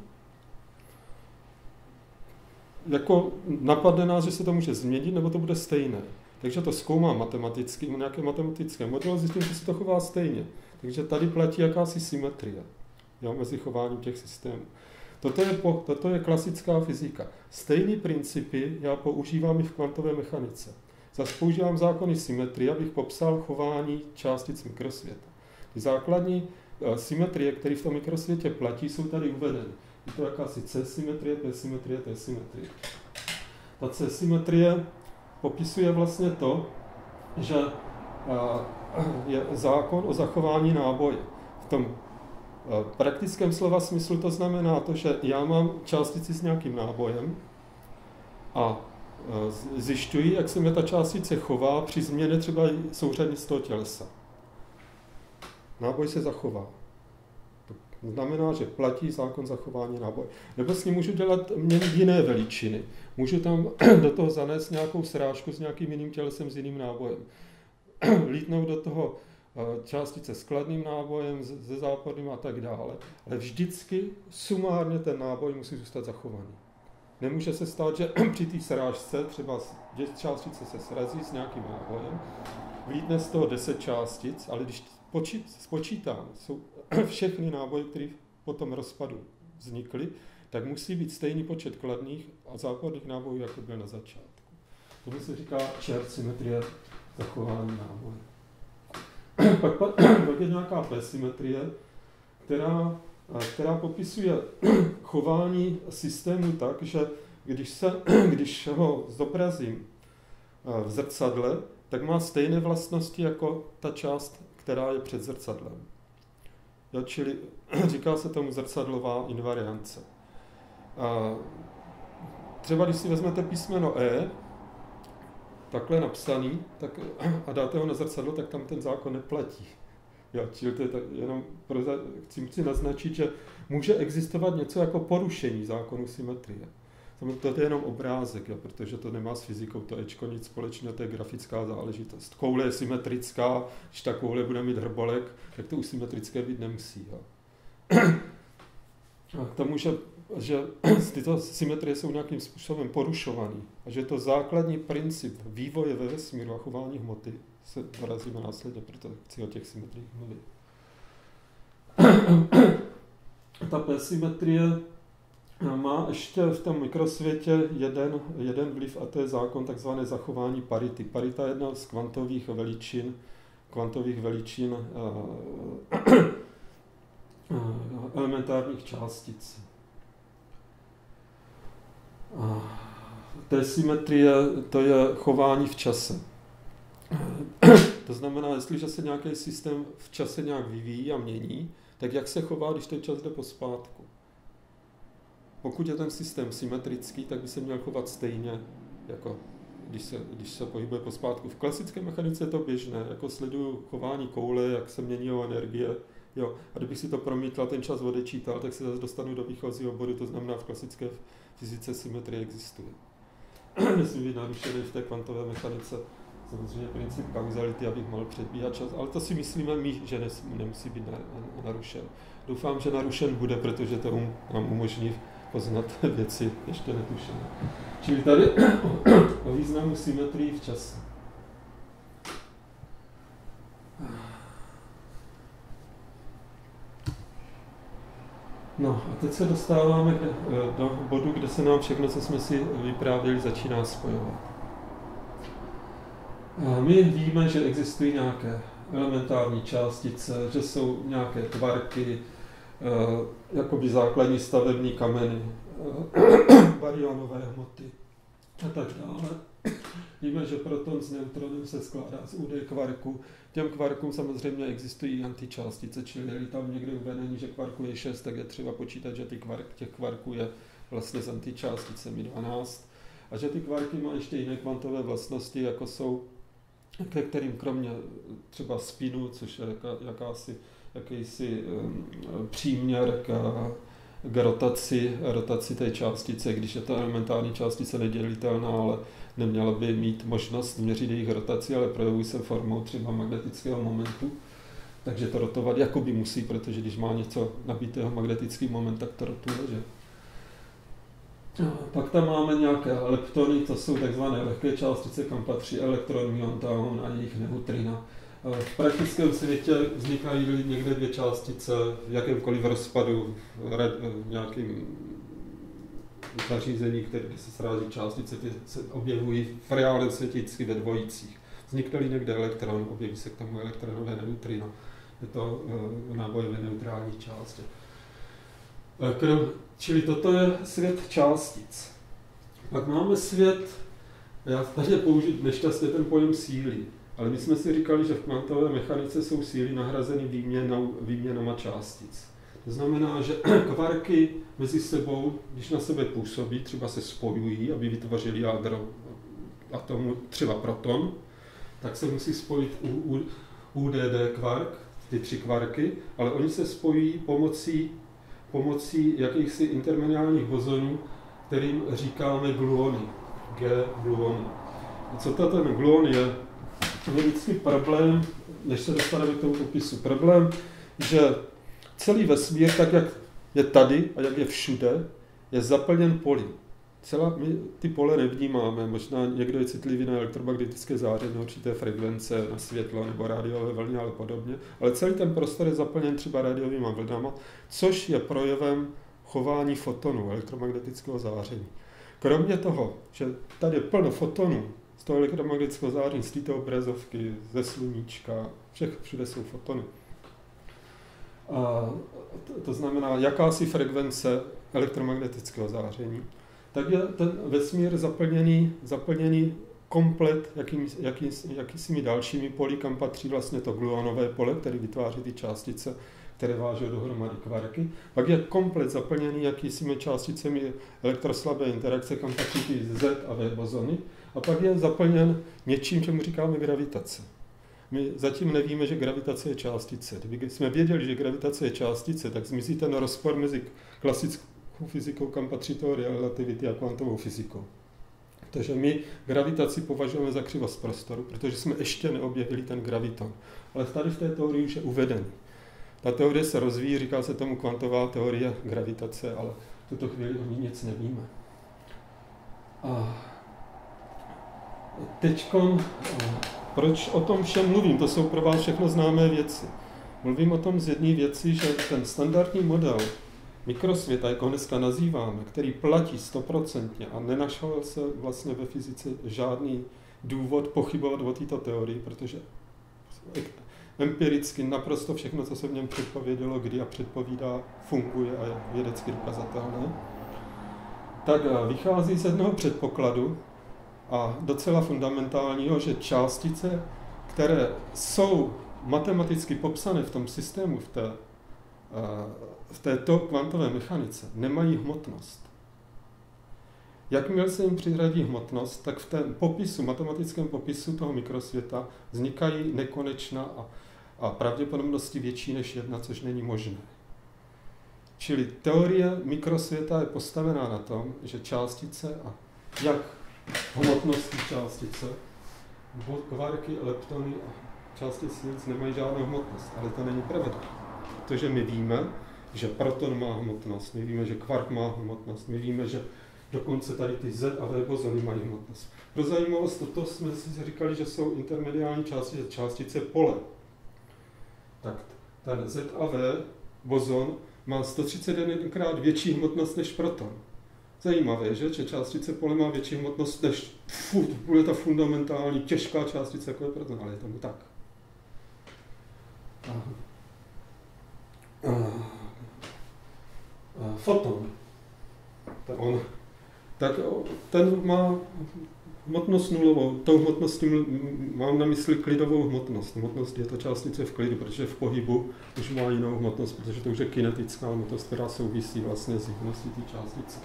Jako napadne nás, že se to může změnit, nebo to bude stejné. Takže to zkoumám matematicky, nějaké matematické modely, zjistím, že se to chová stejně. Takže tady platí jakási symetrie, jo, mezi chováním těch systémů. Toto je, po, toto je klasická fyzika. Stejné principy já používám i v kvantové mechanice. Zase používám zákony symetrie, abych popsal chování částic mikrosvěta. Ty základní uh, symetrie, které v tom mikrosvětě platí, jsou tady uvedeny. Je to jakási C-symetrie, P-symetrie, T-symetrie. Ta C-symetrie popisuje vlastně to, že je zákon o zachování náboje. V tom praktickém slova smyslu to znamená to, že já mám částici s nějakým nábojem a zjišťuji, jak se mi ta částice chová při změně třeba souřadnic toho tělesa. Náboj se zachová. To znamená, že platí zákon zachování náboje. Nebo s ním můžu dělat měnit jiné veličiny. Můžu tam do toho zanést nějakou srážku s nějakým jiným tělesem, s jiným nábojem. Lítnout do toho částice s kladným nábojem, se záporným a tak dále. Ale vždycky sumárně ten náboj musí zůstat zachovaný. Nemůže se stát, že při té srážce třeba částice se srazí s nějakým nábojem, vlítne z toho deset částic, ale když spočítám, jsou všechny náboje, které po tom rozpadu vznikly, tak musí být stejný počet kladných a záporných nábojů, jako byl na začátku. Tomu se říká čert symetrie zachování náboje. Pak, pak, pak je nějaká P-symetrie, která, která popisuje chování systému tak, že když, se, když ho zobrazím v zrcadle, tak má stejné vlastnosti jako ta část, která je před zrcadlem. Jo, čili říká se tomu zrcadlová invariance. A třeba když si vezmete písmeno E, takhle napsaný, tak, a dáte ho na zrcadlo, tak tam ten zákon neplatí. Jo, čili to je tak, jenom pro, chci, chci naznačit, že může existovat něco jako porušení zákonu symetrie. To je jenom obrázek, jo, protože to nemá s fyzikou, to Ečko nic společného, to je grafická záležitost. Koule je symetrická, když ta koule bude mít hrbolek, tak to už symetrické být nemusí. Jo. A k tomu, že, že tyto symetrie jsou nějakým způsobem porušované a že to základní princip vývoje ve vesmíru a chování hmoty, se dorazíme následně, proto chci o těch symetriích mluvit. Ta P-symetrie má ještě v tom mikrosvětě jeden, jeden vliv a to je zákon takzvané zachování parity. Parita je jedna z kvantových veličin, kvantových veličin uh, uh, elementárních částic. Uh, té symetrie, to je chování v čase. To znamená, jestliže se nějaký systém v čase nějak vyvíjí a mění, tak jak se chová, když ten čas jde pospátku. Pokud je ten systém symetrický, tak by se měl chovat stejně, jako když se, když se pohybuje pospátku. V klasické mechanice je to běžné, jako sleduju chování koule, jak se mění energie. Jo. A kdybych si to promítl a ten čas odečítal, tak se zase dostanu do výchozího bodu, to znamená v klasické fyzice symetrie existuje. Nesmí být narušený v té kvantové mechanice. Samozřejmě princip kauzality, abych mohl předbíhat čas, ale to si myslíme my, že nemusí být narušen. Doufám, že narušen bude, protože to um, nám umožní poznat věci ještě netušené. Čili tady o významu symetrii v čase. No a teď se dostáváme do bodu, kde se nám všechno, co jsme si vyprávěli, začíná spojovat. My víme, že existují nějaké elementární částice, že jsou nějaké kvarky, jakoby základní stavební kameny, barionové hmoty a tak dále. Víme, že proton s neutronem se skládá z U D kvarku. Těm kvarkům samozřejmě existují antičástice, čili je tam někde uvedení, že kvarku je šest, tak je třeba počítat, že ty kvark, těch kvarků je vlastně s antičásticemi dvanáct. A že ty kvarky mají ještě jiné kvantové vlastnosti, jako jsou, ke kterým kromě třeba spinu, což je jaká, jakási, jakýsi um, příměr k, k rotaci, rotaci té částice, když je to elementární částice nedělitelná, ale neměla by mít možnost měřit jejich rotaci, ale projevují se formou třeba magnetického momentu, takže to rotovat jakoby musí, protože když má něco nabitého magnetický moment, tak to rotuje, že? Pak tam máme nějaké leptony, to jsou takzvané lehké částice, kam patří elektron, muon, tauon a jejich neutrina. V praktickém světě vznikají někde dvě částice v jakémkoliv rozpadu, v nějakém zařízení, které se sráží částice, ty se objevují v reálném světě vždycky ve dvojicích. Vznikne někde elektron, objeví se k tomu elektronové neutrino. Je to uh, nábojové neutrální části. Krom, čili toto je svět částic. Pak máme svět, já tady použít nešťastně ten pojem síly, ale my jsme si říkali, že v kvantové mechanice jsou síly nahrazeny výměnou, výměnama částic. To znamená, že kvarky mezi sebou, když na sebe působí, třeba se spojují, aby vytvořili jádro atomu, třeba proton, tak se musí spojit u, u, U D D kvark, ty tři kvarky, ale oni se spojí pomocí pomocí jakýchsi intermediálních bozonů, kterým říkáme gluony, G-gluony. Co to ten gluon je? Je vždycky problém, než se dostaneme k tomu popisu, problém, že celý vesmír, tak jak je tady a jak je všude, je zaplněn poli. Celá, my ty pole nevnímáme, možná někdo je citlivý na elektromagnetické záření, určité frekvence, na světlo nebo rádiové vlny, ale podobně. Ale celý ten prostor je zaplněn třeba rádiovými vlnama, což je projevem chování fotonů, elektromagnetického záření. Kromě toho, že tady je plno fotonů z toho elektromagnetického záření, z této obrazovky, ze sluníčka, všech, všude jsou fotony. A to, to znamená jakási frekvence elektromagnetického záření, tak je ten vesmír zaplněný, zaplněný komplet jakými, jaký, jakýsimi dalšími poli, kam patří vlastně to gluonové pole, které vytváří ty částice, které vážou dohromady kvarky. Pak je komplet zaplněný jakýsimi částicemi elektroslabé interakce, kam patří ty Z a V bozony. A pak je zaplněn něčím, čemu říkáme gravitace. My zatím nevíme, že gravitace je částice. Kdyby jsme věděli, že gravitace je částice, tak zmizí ten rozpor mezi klasickou fyzikou, kam patří teorie relativity a kvantovou fyzikou. Takže my gravitaci považujeme za křivost prostoru, protože jsme ještě neobjevili ten graviton. Ale tady v té teorii už je uvedený. Ta teorie se rozvíjí, říká se tomu kvantová teorie gravitace, ale v tuto chvíli o ní nic nevíme. A teďkon, proč o tom všem mluvím? To jsou pro vás všechno známé věci. Mluvím o tom z jedné věci, že ten standardní model mikrosvěta, jak ho dneska nazýváme, který platí stoprocentně a nenašel se vlastně ve fyzice žádný důvod pochybovat o této teorii, protože empiricky naprosto všechno, co se v něm předpovědělo, kdy a předpovídá, funguje a je vědecky dokazatelné, tak vychází z jednoho předpokladu a docela fundamentálního, že částice, které jsou matematicky popsané v tom systému, v té, v této kvantové mechanice, nemají hmotnost. Jakmile se jim přiřadí hmotnost, tak v tom popisu, matematickém popisu toho mikrosvěta vznikají nekonečná a, a pravděpodobnosti větší než jedna, což není možné. Čili teorie mikrosvěta je postavená na tom, že částice a jak hmotnosti částice, kvarky, leptony a částice nic nemají žádnou hmotnost, ale to není pravda. Protože my víme, že proton má hmotnost, my víme, že kvark má hmotnost, my víme, že dokonce tady ty Z a V bozony mají hmotnost. Pro zajímavost, toto jsme si říkali, že jsou intermediální částice, částice pole. Tak ten Z a V bozon má sto třicet jedna krát větší hmotnost než proton. Zajímavé, že? Že částice pole má větší hmotnost než bude ta fundamentální těžká částice, jako je proton, ale je tomu tak. Aha. Aha. Aha. Foton. To on. Tak ten má hmotnost nulovou. Tou hmotností mám na mysli klidovou hmotnost. Hmotnost je to částice v klidu, protože v pohybu už má jinou hmotnost, protože to už je kinetická hmotnost, která souvisí vlastně s hmotností té částice.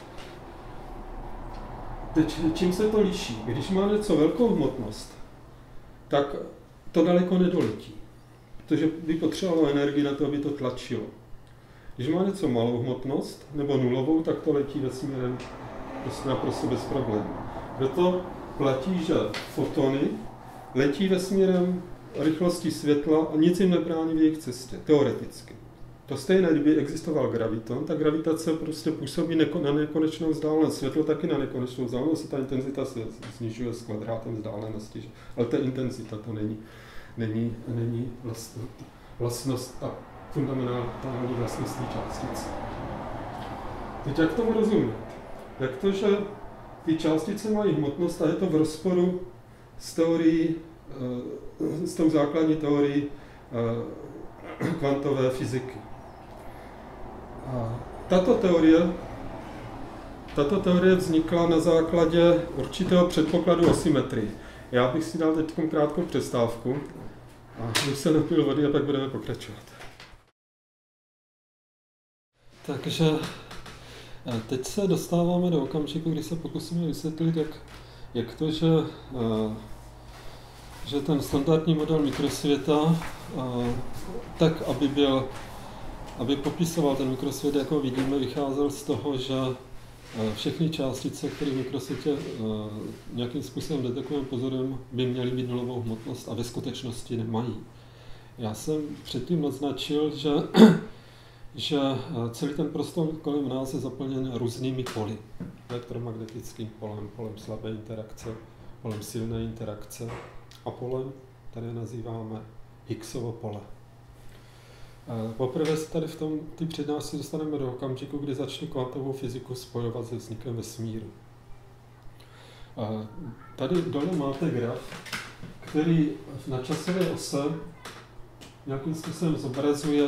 Teď čím se to liší? Když má něco velkou hmotnost, tak to daleko nedoletí, protože by potřebovalo energii na to, aby to tlačilo. Když má něco malou hmotnost, nebo nulovou, tak to letí vesmírem prostě naprosto bez problémů. Proto platí, že fotony letí vesmírem rychlostí světla a nic jim nebrání v jejich cestě, teoreticky. To stejné, kdyby existoval graviton, tak gravitace prostě působí neko, na nekonečnou vzdálenost. Světlo taky na nekonečnou vzdálenost, ta intenzita se snižuje s kvadrátem vzdálenosti. Ale ta intenzita to není, není, není vlastnost, vlastnost a fundamentální vlastnost té částice. Teď jak tomu rozumět? Jak to, že ty částice mají hmotnost a je to v rozporu s teorií, s tou základní teorií kvantové fyziky. A tato teorie, tato teorie vznikla na základě určitého předpokladu o symetrii. Já bych si dal teď krátkou přestávku a bych se napil vody a pak budeme pokračovat. Takže teď se dostáváme do okamžiku, kdy se pokusíme vysvětlit, jak, jak to, že, že ten standardní model mikrosvěta, tak aby, byl, aby popisoval ten mikrosvět, jako vidíme, vycházel z toho, že všechny částice, které v mikrosvětě nějakým způsobem detekujeme pozorem, by měly mít nulovou hmotnost a ve skutečnosti nemají. Já jsem předtím naznačil, že že celý ten prostor kolem nás je zaplněn různými poly. Elektromagnetickým polem, polem slabé interakce, polem silné interakce a polem, které nazýváme Higgsovo pole. Poprvé se tady v tom ty přednášce dostaneme do okamžiku, kdy začne kvantovou fyziku spojovat se vznikem vesmíru. Tady dole máte graf, který na časové ose nějakým způsobem zobrazuje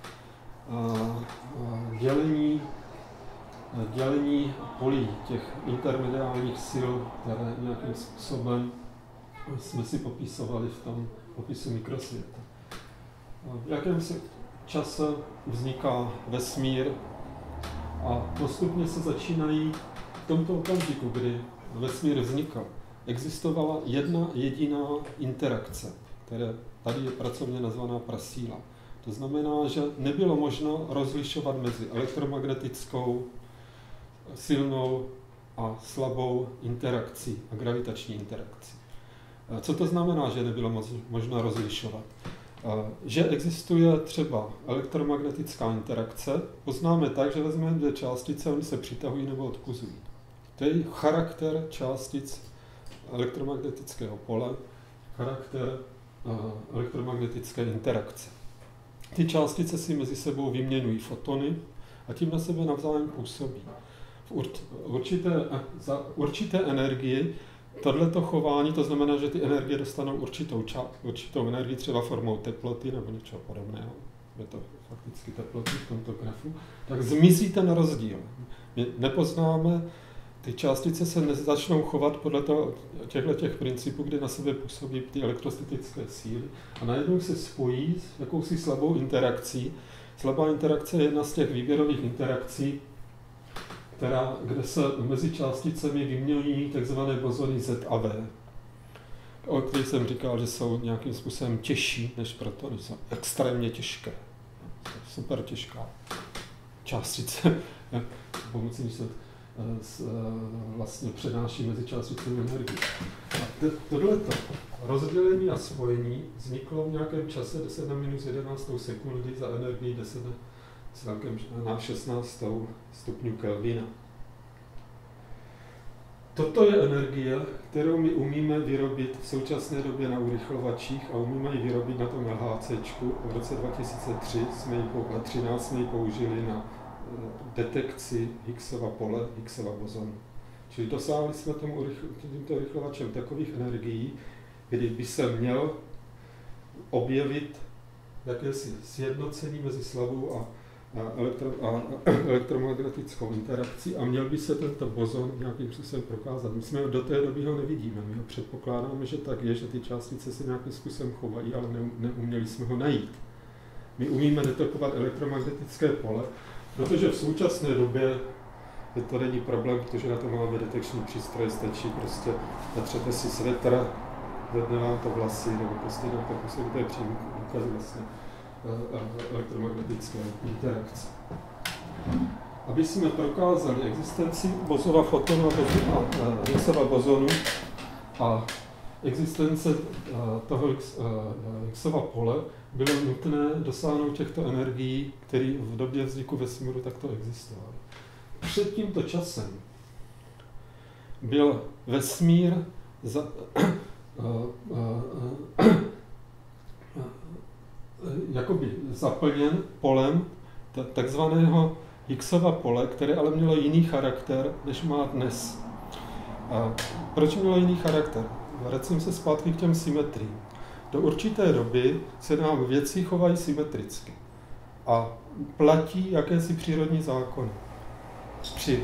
dělení, dělení polí těch intermediálních sil, které nějakým způsobem jsme si popisovali v tom popisu mikrosvěta. V jakém se čase vzniká vesmír a postupně se začínají v tomto okamžiku, kdy vesmír vznikal, existovala jedna jediná interakce, která tady je pracovně nazvaná prasíla. To znamená, že nebylo možno rozlišovat mezi elektromagnetickou, silnou a slabou interakcí a gravitační interakcí. Co to znamená, že nebylo možno rozlišovat? Že existuje třeba elektromagnetická interakce, poznáme tak, že vezmeme dvě částice, oni se přitahují nebo odkuzují. To je charakter částic elektromagnetického pole, charakter elektromagnetické interakce. Ty částice si mezi sebou vyměňují fotony a tím na sebe navzájem působí. V určité, za určité energii tohleto chování, to znamená, že ty energie dostanou určitou, ča, určitou energii, třeba formou teploty nebo něčeho podobného, je to fakticky teploty v tomto grafu, tak zmizí ten rozdíl. My nepoznáme, ty částice se nezačnou chovat podle těchto těch principů, kdy na sebe působí ty elektrostatické síly a najednou se spojí s jakousi slabou interakcí. Slabá interakce je jedna z těch výběrových interakcí, která, kde se mezi částicemi vyměňují tzv. Bozony Z a V, o kterých jsem říkal, že jsou nějakým způsobem těžší než protony, jsou extrémně těžké, super těžká částice, pomocí níž se vlastně přenáší mezi částicemi energii. A tohleto rozdělení a spojení vzniklo v nějakém čase deset na minus jedenáct sekundy za energii deset na šestnáct stupňů Kelvina. Toto je energie, kterou my umíme vyrobit v současné době na urychlovačích a umíme ji vyrobit na tom LHCčku. V roce dva tisíce třináct jsme ji použili na detekci Higgsova pole, Higgsova bozonu. Čili dosáhli jsme tomu urychl, tímto urychlovačem takových energií, kdy by se měl objevit jakési sjednocení mezi slabou a, a, elektro, a elektromagnetickou interakcí a měl by se tento bozon nějakým způsobem prokázat. My jsme do té doby ho nevidíme, my ho předpokládáme, že tak je, že ty částice se nějakým způsobem chovají, ale ne, neuměli jsme ho najít. My umíme detekovat elektromagnetické pole, protože v současné době to není problém, protože na to máme detekční přístroje, stačí prostě natřete si svetr, vedne vám to vlasy, nebo prostě na to působí, to je přímý důkaz vlastně elektromagnetické interakce. Aby jsme prokázali existenci Bosova fotonu a Higgsova bozonu a existence toho Higgsova pole, bylo nutné dosáhnout těchto energií, které v době vzniku vesmíru takto existovaly. Před tímto časem byl vesmír za, jakoby zaplněn polem takzvaného Higgsova pole, které ale mělo jiný charakter, než má dnes. A proč mělo jiný charakter? Vracím se zpátky k těm symetriím. Do určité doby se nám věci chovají symetricky a platí jakési přírodní zákony. Při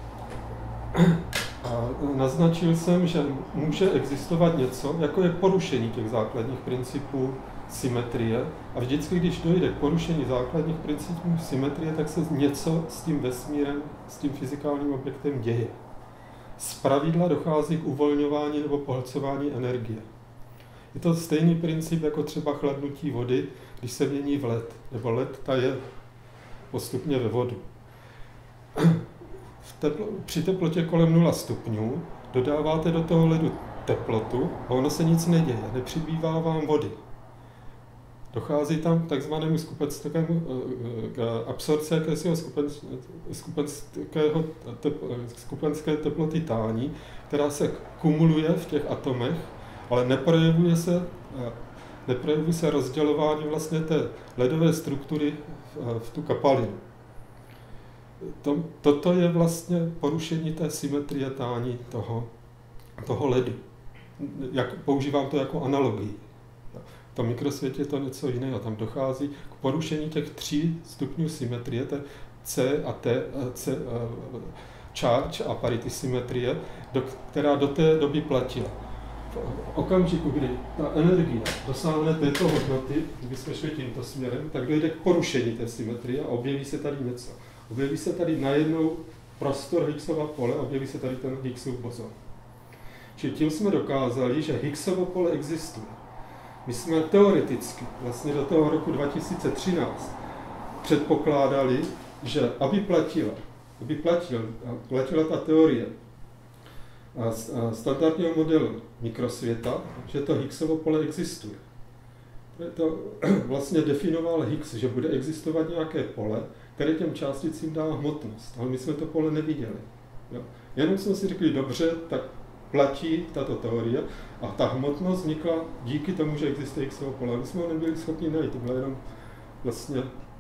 a naznačil jsem, že může existovat něco, jako je porušení těch základních principů symetrie a vždycky, když dojde k porušení základních principů symetrie, tak se něco s tím vesmírem, s tím fyzikálním objektem děje. Zpravidla dochází k uvolňování nebo pohlcování energie. Je to stejný princip jako třeba chladnutí vody, když se mění v led, nebo led taje postupně ve vodu. V teplo, při teplotě kolem nula stupňů dodáváte do toho ledu teplotu a ono se nic neděje, nepřibývá vám vody. Dochází tam k takzvanému skupenskému absorpci jakésiho skupenského skupenské teploty tání, která se kumuluje v těch atomech, ale neprojevuje se, neprojevuje se rozdělování vlastně té ledové struktury v, v tu kapalinu. To, toto je vlastně porušení té symetrie tání toho, toho ledu. Jak, používám to jako analogii. V tom mikrosvětě je to něco jiného. Tam dochází k porušení těch tří stupňů symetrie, té C a T, C, charge a parity symetrie, do, která do té doby platila. V okamžiku, kdy ta energie dosáhne této hodnoty, kdyby jsme šli tímto směrem, tak dojde k porušení té symetrie a objeví se tady něco. Objeví se tady najednou prostor Higgsova pole, objeví se tady ten Higgsův bozon. Čili tím jsme dokázali, že Higgsovo pole existuje. My jsme teoreticky, vlastně do toho roku dva tisíce třináct, předpokládali, že aby platila, aby platil, platila ta teorie a standardního modelu mikrosvěta, že to Higgsovo pole existuje. To vlastně definoval Higgs, že bude existovat nějaké pole, které těm částicím dá hmotnost, ale my jsme to pole neviděli. Jo. Jenom jsme si řekli, dobře, tak platí tato teorie a ta hmotnost vznikla díky tomu, že existuje Higgsova pole. My jsme ho nebyli schopni najít, to byla jenom vlastně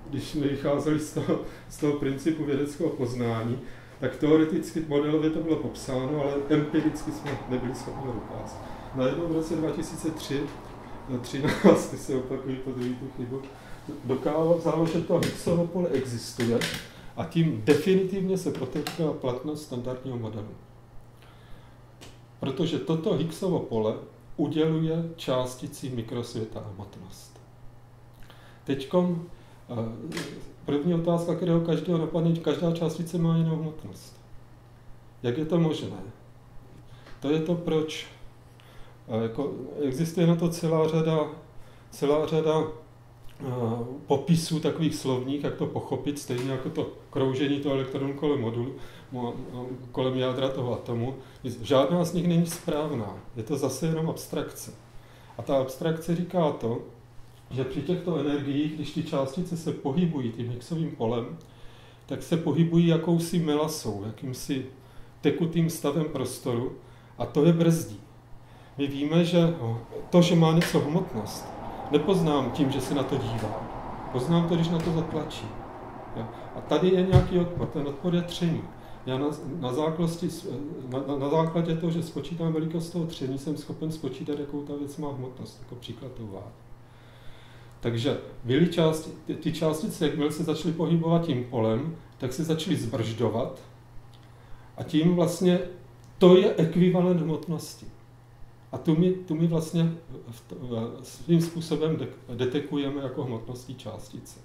když jsme vycházeli z toho, z toho principu vědeckého poznání, tak teoreticky modelově to bylo popsáno, ale empiricky jsme nebyli schopni dokázat. Najednou v roce dva tisíce třináct, ty se opakují po druhý tu chybu, dokázalo, že to Higgsovo pole existuje a tím definitivně se potvrdila platnost standardního modelu. Protože toto Higgsovo pole uděluje částici mikrosvěta hmotnost. Teďkom první otázka, kterého každého napadne, každá částice má jinou hmotnost. Jak je to možné? To je to, proč jako existuje na to celá řada, celá řada uh, popisů takových slovních, jak to pochopit, stejně jako to kroužení toho elektronu kolem modulu, kolem jádra toho atomu. Žádná z nich není správná, je to zase jenom abstrakce. A ta abstrakce říká to, že při těchto energiích, když ty částice se pohybují tím Higgsovým polem, tak se pohybují jakousi melasou, jakýmsi tekutým stavem prostoru a to je brzdí. My víme, že to, že má něco hmotnost, nepoznám tím, že se na to dívám. Poznám to, když na to zatlačím. A tady je nějaký odpor, ten odpor je tření. Já na, na, na, na základě toho, že spočítám velikost toho tření, jsem schopen spočítat, jakou ta věc má hmotnost, jako příklad to uvádím. Takže byly části, ty, ty částice, jakmile se začaly pohybovat tím polem, tak se začaly zbržďovat a tím vlastně to je ekvivalent hmotnosti. A tu my, tu my vlastně svým způsobem de, detekujeme jako hmotnostní částice.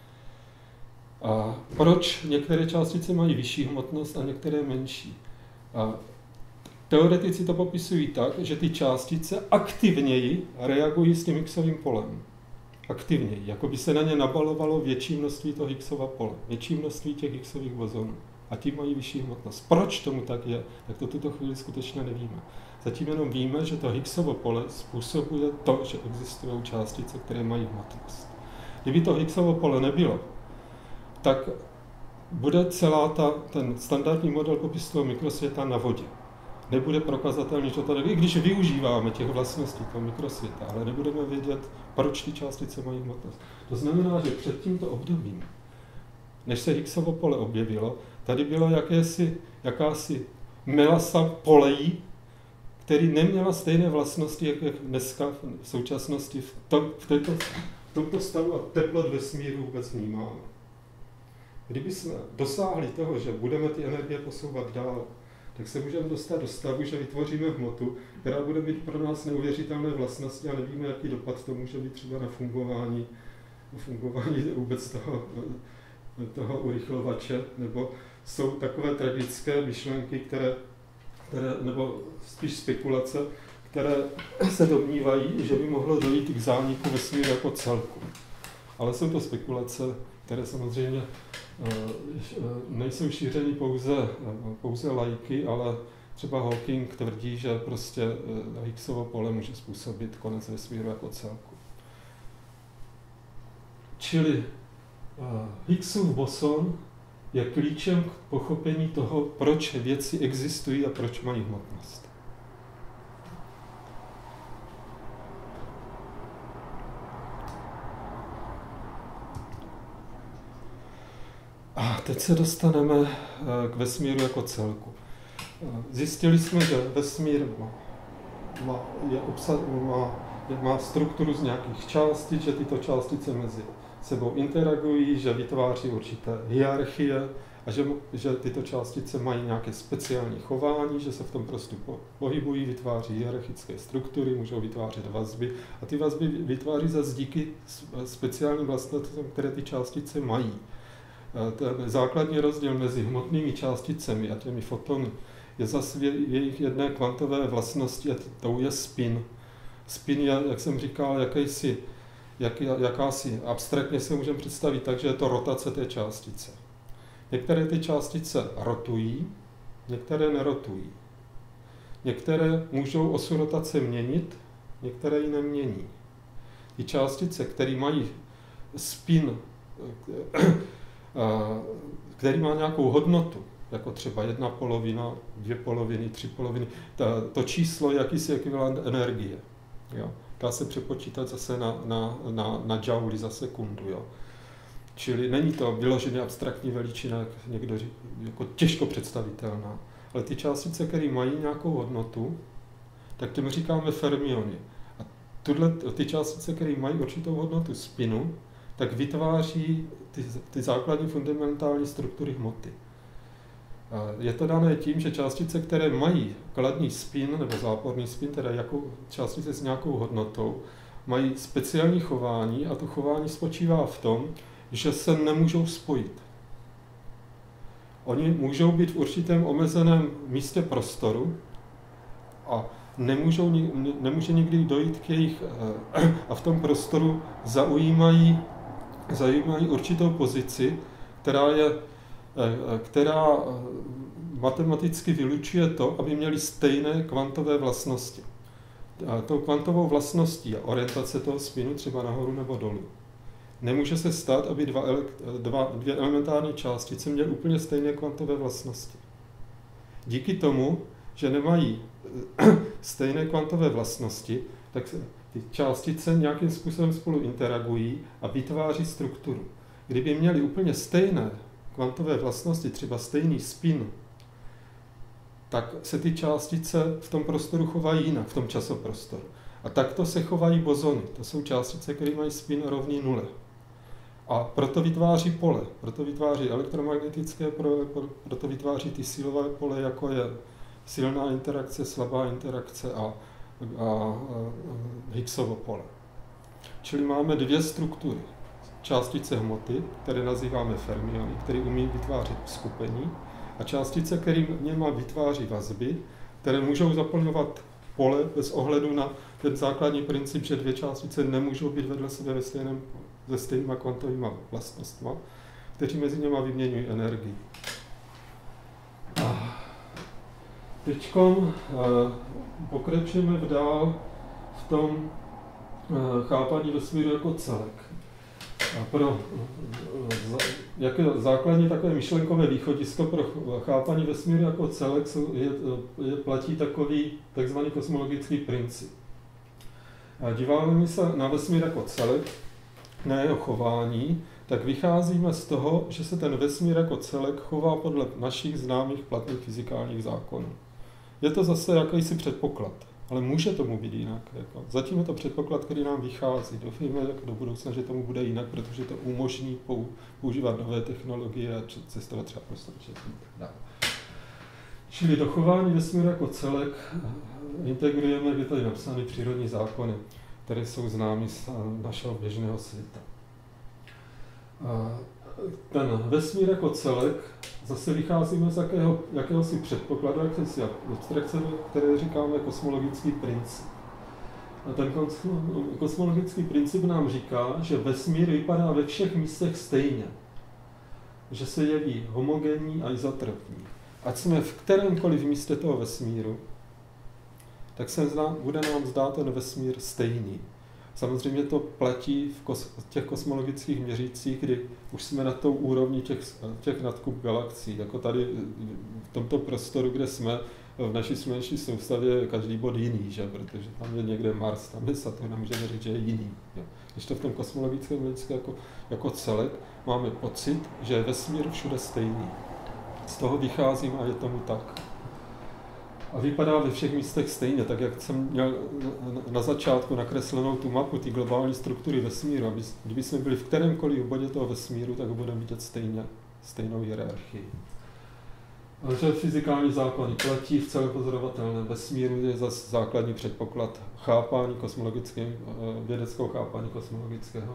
A proč některé částice mají vyšší hmotnost a některé menší? A teoretici to popisují tak, že ty částice aktivněji reagují s tím Higgsovým polem. Aktivněji, jako by se na ně nabalovalo větší množství toho Higgsova pole, větší množství těch Higgsových bozonů. A tím mají vyšší hmotnost. Proč tomu tak je, tak to tuto chvíli skutečně nevíme. Zatím jenom víme, že to Higgsovo pole způsobuje to, že existují částice, které mají hmotnost. Kdyby to Higgsovo pole nebylo, tak bude celá ta, ten standardní model popisu toho mikrosvěta na vodě. Nebude prokazatelný, že to i když využíváme těch vlastností toho mikrosvěta, ale nebudeme vědět, proč ty částice mají hmotnost. To znamená, že před tímto obdobím, než se Higgsovo pole objevilo, tady bylo jakési, jakási melasa polejí, který neměla stejné vlastnosti, jak je dneska v současnosti v, tom, v, této, v tomto stavu a teplot vesmíru vůbec vnímáme. Kdyby jsme dosáhli toho, že budeme ty energie posouvat dál, tak se můžeme dostat do stavu, že vytvoříme hmotu, která bude mít pro nás neuvěřitelné vlastnosti a nevíme, jaký dopad to může být třeba na fungování, na fungování vůbec toho, toho urychlovače, nebo jsou takové tragické myšlenky, které, které, nebo spíš spekulace, které se domnívají, že by mohlo dojít k zániku vesmíru jako celku. Ale jsou to spekulace, které samozřejmě nejsou šířeny pouze, pouze laiky, ale třeba Hawking tvrdí, že prostě Higgsovo pole může způsobit konec vesmíru jako celku. Čili Higgsův boson je klíčem k pochopení toho, proč věci existují a proč mají hmotnost. A teď se dostaneme k vesmíru jako celku. Zjistili jsme, že vesmír má, je obsah, má, má strukturu z nějakých částic, že tyto částice mezi sebou interagují, že vytváří určité hierarchie a že, že tyto částice mají nějaké speciální chování, že se v tom prostě pohybují, vytváří hierarchické struktury, můžou vytvářet vazby a ty vazby vytváří zase díky speciálním vlastnostem, které ty částice mají. Ten základní rozdíl mezi hmotnými částicemi a těmi fotony je zase v jejich jedné kvantové vlastnosti a tou je spin. Spin je, jak jsem říkal, jakýsi, jak, jakási abstraktně si můžeme představit tak, že je to rotace té částice. Některé ty částice rotují, některé nerotují. Některé můžou osu rotace měnit, některé ji nemění. Ty částice, které mají spin, který má nějakou hodnotu, jako třeba jedna polovina, dvě poloviny, tři poloviny, ta, to číslo je jakýsi ekvivalent energie. Jo. Dá se přepočítat zase na, na, na, na jouli za sekundu. Jo. Čili není to vyloženě abstraktní veličina, jak někdo říká, jako těžko představitelná. Ale ty částice, které mají nějakou hodnotu, tak těm říkáme fermiony. A tuhle, ty částice, které mají určitou hodnotu spinu, tak vytváří ty, ty základní fundamentální struktury hmoty. A je to dané tím, že částice, které mají kladný spin nebo záporný spin, teda jako částice s nějakou hodnotou, mají speciální chování a to chování spočívá v tom, že se nemůžou spojit. Oni můžou být v určitém omezeném místě prostoru a nemůžou, nemůže nikdy dojít k jejich, a v tom prostoru zaujímají, zaujímají určitou pozici, která, je, která matematicky vylučuje to, aby měli stejné kvantové vlastnosti. A tou kvantovou vlastností je orientace toho spinu třeba nahoru nebo dolů. Nemůže se stát, aby dva, dva, dvě elementární částice měly úplně stejné kvantové vlastnosti. Díky tomu, že nemají stejné kvantové vlastnosti, tak ty částice nějakým způsobem spolu interagují a vytváří strukturu. Kdyby měly úplně stejné kvantové vlastnosti, třeba stejný spin, tak se ty částice v tom prostoru chovají jinak, v tom časoprostoru. A takto se chovají bozony. To jsou částice, které mají spin rovný nule. A proto vytváří pole, proto vytváří elektromagnetické pole, proto vytváří ty silové pole, jako je silná interakce, slabá interakce a, a, a Higgsovo pole. Čili máme dvě struktury. Částice hmoty, které nazýváme fermiony, které umí vytvářet skupení, a částice, které něma vytváří vazby, které můžou zaplňovat pole bez ohledu na ten základní princip, že dvě částice nemůžou být vedle sebe ve stejném, se stejnýma kvantovými vlastnostmi, kteří mezi něma vyměňují energii. Teď pokračujeme dál v tom chápání vesmíru jako celek. A pro jaké základní takové myšlenkové východisko pro chápání vesmíru jako celek je, je, platí takový takzvaný kosmologický princip. A díváme se na vesmír jako celek, na jeho chování, tak vycházíme z toho, že se ten vesmír jako celek chová podle našich známých platných fyzikálních zákonů. Je to zase jakýsi předpoklad, ale může tomu být jinak. Jako. Zatím je to předpoklad, který nám vychází. Doufejme jako do budoucna, že tomu bude jinak, protože to umožní používat nové technologie a cestovat třeba prostě. Čili do chování vesmíru jako celek integrujeme, je tady napsány přírodní zákony, které jsou známy z našeho běžného světa. Ten vesmír jako celek zase vycházíme z jakého, jakéhosi předpokladu, jakési abstrakce, které říkáme kosmologický princip. A ten kosmologický princip nám říká, že vesmír vypadá ve všech místech stejně. Že se jeví homogenní a izotropní. Ať jsme v kterémkoliv místě toho vesmíru, tak se zdá, bude nám zdát ten vesmír stejný. Samozřejmě to platí v kos, těch kosmologických měřících, kdy už jsme na tou úrovni těch, těch nadkup galaxií. Jako tady v tomto prostoru, kde jsme, v naší sluneční soustavě je každý bod jiný, že? Protože tam je někde Mars, tam je Saturn, můžeme říct, že je jiný. Jo? Když to v tom kosmologickém měřítku jako, jako celek máme pocit, že je vesmír všude stejný. Z toho vycházím a je tomu tak. A vypadá ve všech místech stejně, tak jak jsem měl na začátku nakreslenou tu mapu, ty globální struktury vesmíru, aby, kdyby jsme byli v kterémkoliv bodě toho vesmíru, tak budeme vidět stejně, stejnou hierarchii. A že fyzikální zákony platí v celopozorovatelném vesmíru, je zase základní předpoklad chápání kosmologického, vědeckého chápání kosmologického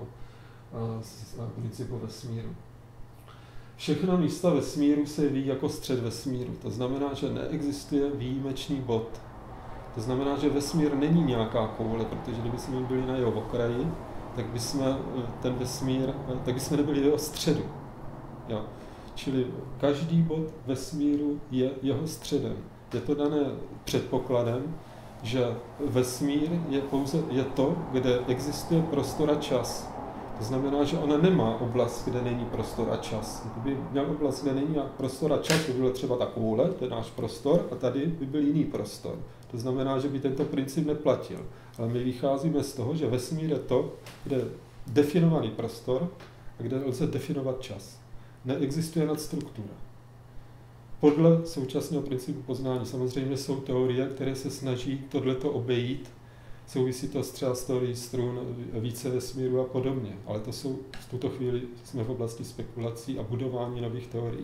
principu vesmíru. Všechna místa vesmíru se ví jako střed vesmíru. To znamená, že neexistuje výjimečný bod. To znamená, že vesmír není nějaká koule, protože kdyby jsme byli na jeho okraji, tak bychom ten vesmír, tak bychom nebyli v jeho středu. Jo. Čili každý bod vesmíru je jeho středem. Je to dané předpokladem, že vesmír je pouze je to, kde existuje prostor a čas. To znamená, že ona nemá oblast, kde není prostor a čas. Kdyby měl oblast, kde není prostor a čas, by bylo třeba ta koule, to je náš prostor, a tady by byl jiný prostor. To znamená, že by tento princip neplatil. Ale my vycházíme z toho, že vesmír je to, kde je definovaný prostor a kde lze definovat čas. Neexistuje nadstruktura. Podle současného principu poznání samozřejmě jsou teorie, které se snaží tohleto obejít, souvisí to třeba s teorií strun, více vesmíru a podobně, ale to jsou v tuto chvíli jsme v oblasti spekulací a budování nových teorií.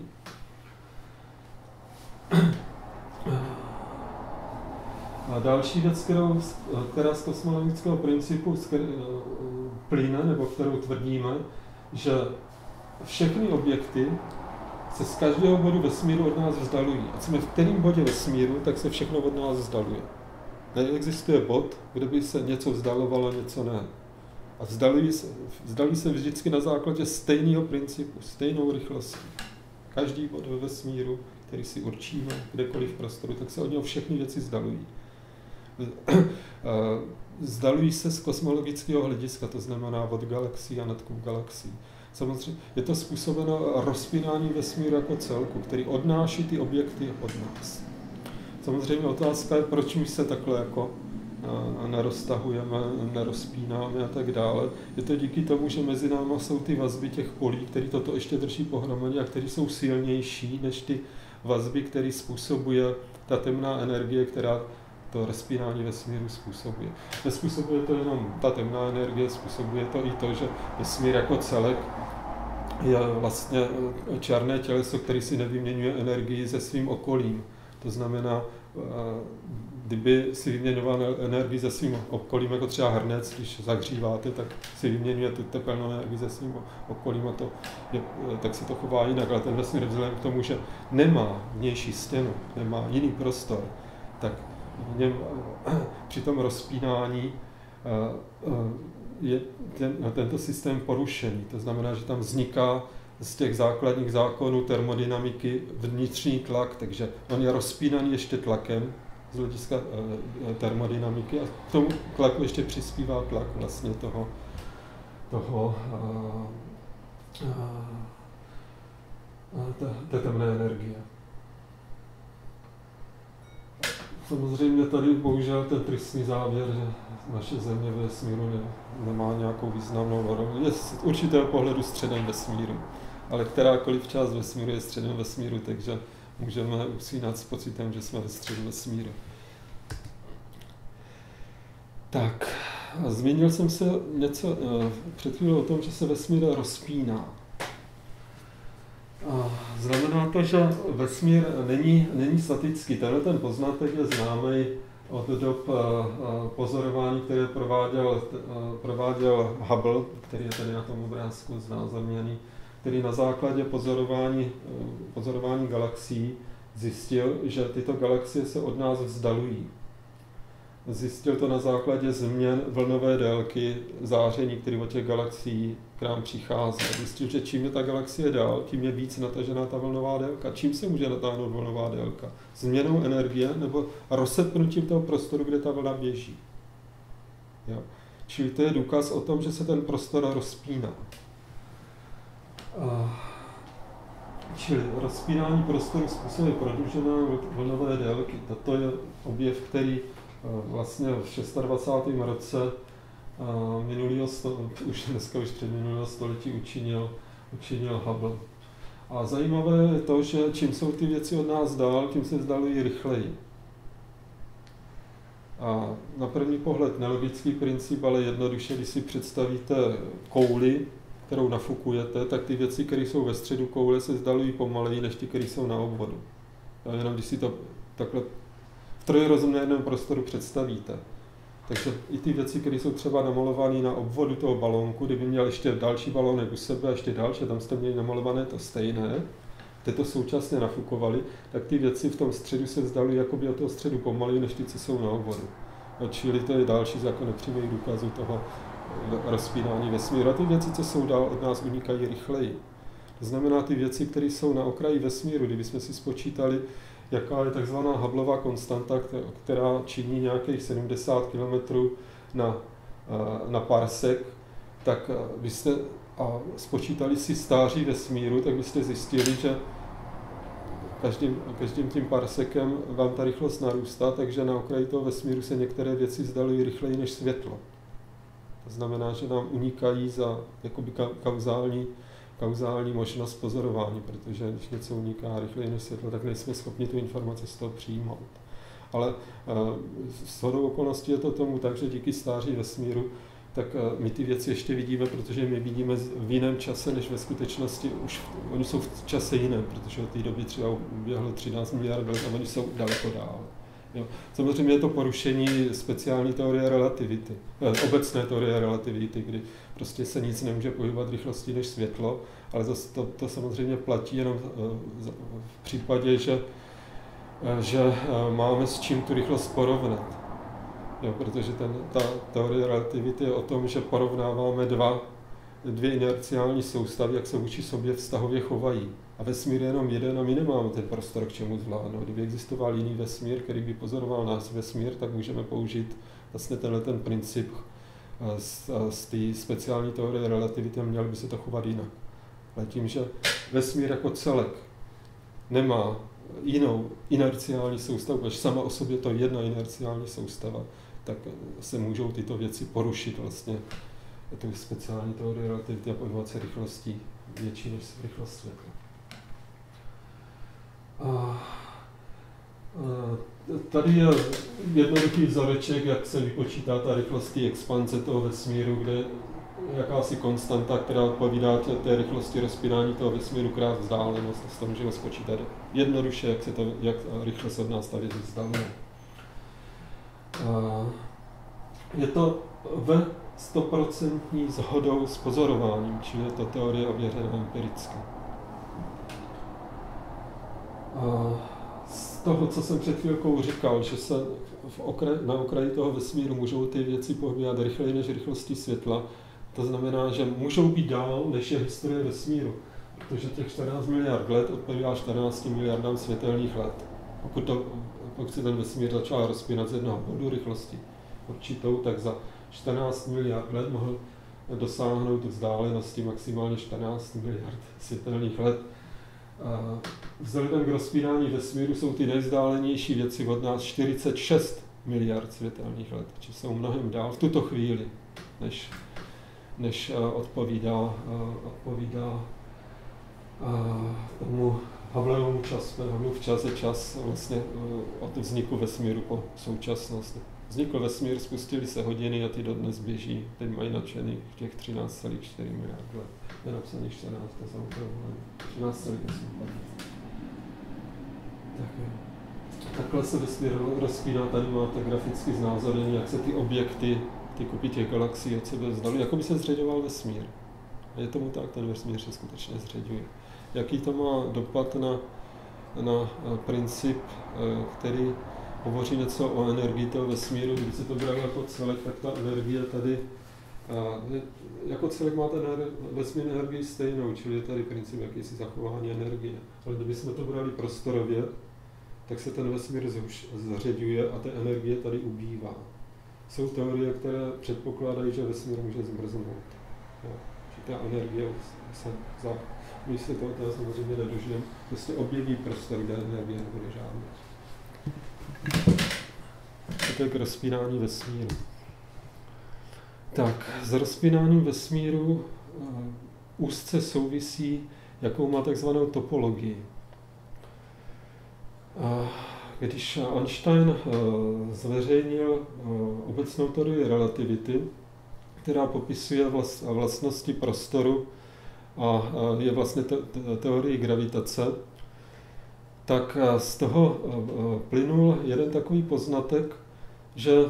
A další věc, kterou, která z kosmologického principu plyne, nebo kterou tvrdíme, že všechny objekty se z každého bodu vesmíru od nás vzdalují. A jsme v kterém bodě vesmíru, tak se všechno od nás vzdaluje. Neexistuje bod, kde by se něco vzdalovalo, něco ne. A vzdalují se, vzdalují se vždycky na základě stejného principu, stejnou rychlostí. Každý bod ve vesmíru, který si určíme kdekoliv v prostoru, tak se od něho všechny věci vzdalují. Vzdalují se z kosmologického hlediska, to znamená od galaxií a nadkup galaxií. Samozřejmě je to způsobeno rozpínáním vesmíru jako celku, který odnáší ty objekty od nás. Samozřejmě otázka je, proč my se takhle jako neroztahujeme, nerozpínáme a tak dále. Je to díky tomu, že mezi náma jsou ty vazby těch polí, které toto ještě drží pohromadě a které jsou silnější než ty vazby, které způsobuje ta temná energie, která to rozpínání vesmíru způsobuje. Nespůsobuje to jenom ta temná energie, způsobuje to i to, že vesmír jako celek je vlastně černé těleso, který si nevyměňuje energii se svým okolím. To znamená, kdyby si vyměňoval energii se svým okolím, jako třeba hrnec, když zahříváte, tak si vyměňuje tu tepelnou energii se svým okolím a to je, tak se to chová jinak. Ale ten vesmír vzhledem k tomu, že nemá vnější stěnu, nemá jiný prostor, tak v něm, při tom rozpínání je ten, tento systém porušený. To znamená, že tam vzniká z těch základních zákonů termodynamiky vnitřní tlak, takže on je rozpínaný ještě tlakem z hlediska termodynamiky a k tomu tlaku ještě přispívá tlak vlastně toho, toho té temné energie. Samozřejmě tady bohužel ten tristní závěr, že naše země ve vesmíru ne, nemá nějakou významnou roli. Je z určitého pohledu středem vesmíru, ale kterákoliv část vesmíru je středem vesmíru, takže můžeme usínat s pocitem, že jsme ve středu vesmíru. Tak, zmínil jsem se něco před chvílí o tom, že se vesmír rozpíná. Znamená to, že vesmír není, není statický. Tenhle ten poznatek je známý od dob pozorování, které prováděl, prováděl Hubble, který je tady na tom obrázku znázorněný, který na základě pozorování, pozorování galaxií zjistil, že tyto galaxie se od nás vzdalují. Zjistil to na základě změn vlnové délky záření, které od těch galaxií k nám přichází. Zjistil, že čím je ta galaxie dál, tím je víc natažená ta vlnová délka. Čím se může natáhnout vlnová délka? Změnou energie nebo rozsetnutím toho prostoru, kde ta vlna běží. Jo. Čili to je důkaz o tom, že se ten prostor rozpíná. Čili rozpínání prostoru způsobuje prodloužené vlnové délky. Toto je objev, který vlastně v dvacátém šestém roce minulého století, už dneska už před minulého století učinil, učinil Hubble. A zajímavé je to, že čím jsou ty věci od nás dál, tím se vzdalují rychleji. A na první pohled nelogický princip, ale jednoduše, když si představíte kouli, kterou nafukujete, tak ty věci, které jsou ve středu koule, se vzdalují pomaleji, než ty, které jsou na obvodu. A jenom když si to takhle v trojrozměrném prostoru představíte. Takže i ty věci, které jsou třeba namalované na obvodu toho balónku, kdyby měl ještě další balónek u sebe a ještě další, tam jste měli namalované to stejné, ty to současně nafukovali, tak ty věci v tom středu se vzdalují jakoby od toho středu pomaleji, než ty, co jsou na obvodu. A čili to je další zákon nepřímých důkazů toho rozpínání vesmíru. A ty věci, co jsou dál od nás, unikají rychleji. To znamená, ty věci, které jsou na okraji vesmíru, kdybychom si spočítali, jaká je takzvaná Hubbleova konstanta, která činí nějakých sedmdesát kilometrů na, na parsek, tak byste a spočítali si stáří vesmíru, tak byste zjistili, že každým, každým tím parsekem vám ta rychlost narůstá, takže na okraji toho vesmíru se některé věci vzdalují rychleji než světlo. To znamená, že nám unikají za jakoby kauzální, kauzální možnost pozorování, protože když něco uniká rychleji než světlo, tak nejsme schopni tu informaci z toho přijmout. Ale s shodou okolností je to tomu tak, že díky stáří vesmíru, tak my ty věci ještě vidíme, protože my vidíme v jiném čase, než ve skutečnosti už oni jsou v čase jiném, protože od té doby třeba uběhlo třináct miliard let a oni jsou daleko dál. Jo. Samozřejmě je to porušení speciální teorie relativity, eh, obecné teorie relativity, kdy prostě se nic nemůže pohybovat rychlostí než světlo, ale zase to, to samozřejmě platí jenom eh, v případě, že, eh, že eh, máme s čím tu rychlost porovnat. Jo, protože ten, ta teorie relativity je o tom, že porovnáváme dva, dvě inerciální soustavy, jak se vůči sobě vztahově chovají. A vesmír je jenom jeden a my nemáme ten prostor k čemu zvládnout. Kdyby existoval jiný vesmír, který by pozoroval náš vesmír, tak můžeme použít vlastně tenhle ten princip z, z té speciální teorie relativity a měl by se to chovat jinak. Ale tím, že vesmír jako celek nemá jinou inerciální soustavu, protože sama o sobě to je jedna inerciální soustava, tak se můžou tyto věci porušit vlastně tu speciální teorii relativity a pohybovat se rychlostí větší než rychlost světla. A, a tady je jednoduchý vzoreček, jak se vypočítá ta rychlost expanze toho vesmíru, kde je jakási konstanta, která odpovídá té rychlosti rozpínání toho vesmíru krát vzdálenost. To můžeme spočítat jednoduše, jak, se to, jak rychle se od nás ta věc vzdaluje. Je to ve stoprocentní shodou s pozorováním, čili je to teorie ověřená empiricky. Z toho, co jsem před chvílkou říkal, že se v okraji, na okraji toho vesmíru můžou ty věci pohybovat rychleji než rychlostí světla, to znamená, že můžou být dál, než je historie vesmíru, protože těch čtrnáct miliard let odpovídá čtrnácti miliardám světelných let. Pokud, to, pokud se ten vesmír začal rozpínat z jednoho bodu rychlosti určitou, tak za čtrnáct miliard let mohl dosáhnout vzdálenosti maximálně čtrnáct miliard světelných let. Vzhledem k rozpínání vesmíru jsou ty nejvzdálenější věci od nás čtyřicet šest miliard světelných let, či jsou mnohem dál v tuto chvíli, než, než odpovídá, odpovídá tomu Hubbleovu čas, Hubbleův čas je čas vlastně od vzniku vesmíru po současnost. Vznikl vesmír, spustily se hodiny a ty dodnes běží. Teď mají nadšených těch třináct celá čtyři miliard let. Nenapsaných čtrnáct, to jsou třináct celá osm. Tak jo. Takhle se vesmír rozpíná, tady máte graficky znázornění, jak se ty objekty, ty kupy těch galaxií od sebe vzdalují, jako by se zředěval vesmír. A je tomu tak, ten vesmír se skutečně zředňuje. Jaký to má dopad na, na princip, který hovoří něco o energii toho vesmíru, když se to bralo jako celek, tak ta energie tady, jako celek má ten vesmír energii stejnou, čili je tady princip jakýsi zachování energie. Ale kdybychom to brali prostorově, tak se ten vesmír zařeďuje a té energie tady ubývá. Jsou teorie, které předpokládají, že vesmír může zmrznout. Že ta energie se za... My se toho teda samozřejmě nedožijeme, prostě objeví prostor, kde energie nebude žádná. To je k rozpínání vesmíru. Tak, s rozpínáním vesmíru uh, úzce souvisí, jakou má takzvanou topologii. Uh, když Einstein uh, zveřejnil uh, obecnou teorii relativity, která popisuje vlast, vlastnosti prostoru a uh, je vlastně te, te, teorii gravitace, tak uh, z toho uh, plynul jeden takový poznatek, že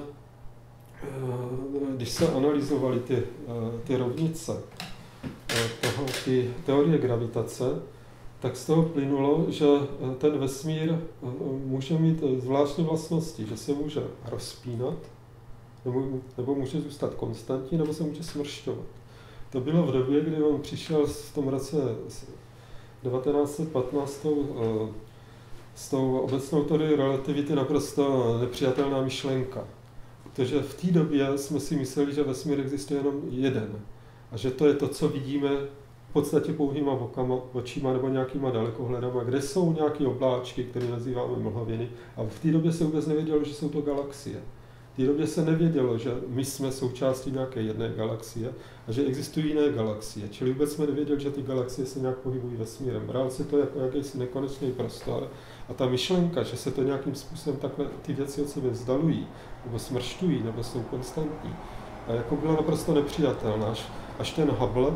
když se analyzovaly ty, ty rovnice toho, ty teorie gravitace, tak z toho plynulo, že ten vesmír může mít zvláštní vlastnosti, že se může rozpínat, nebo, nebo může zůstat konstantní, nebo se může smršťovat. To bylo v době, kdy on přišel v tom roce devatenáct set patnáct s tou obecnou teorií relativity naprosto nepřijatelná myšlenka. Protože v té době jsme si mysleli, že vesmír existuje jenom jeden. A že to je to, co vidíme v podstatě pouhýma okama, očima nebo nějakýma dalekohledama, kde jsou nějaké obláčky, které nazýváme mlhoviny. A v té době se vůbec nevědělo, že jsou to galaxie. V té době se nevědělo, že my jsme součástí nějaké jedné galaxie a že existují jiné galaxie. Čili vůbec jsme nevěděli, že ty galaxie se nějak pohybují vesmírem. Bral se to jako jakýsi nekonečný prostor a ta myšlenka, že se to nějakým způsobem takhle ty věci od sebe vzdalují, nebo smršťují, nebo jsou konstantní, a jako byla naprosto nepřijatelná. Až, až ten Hubble,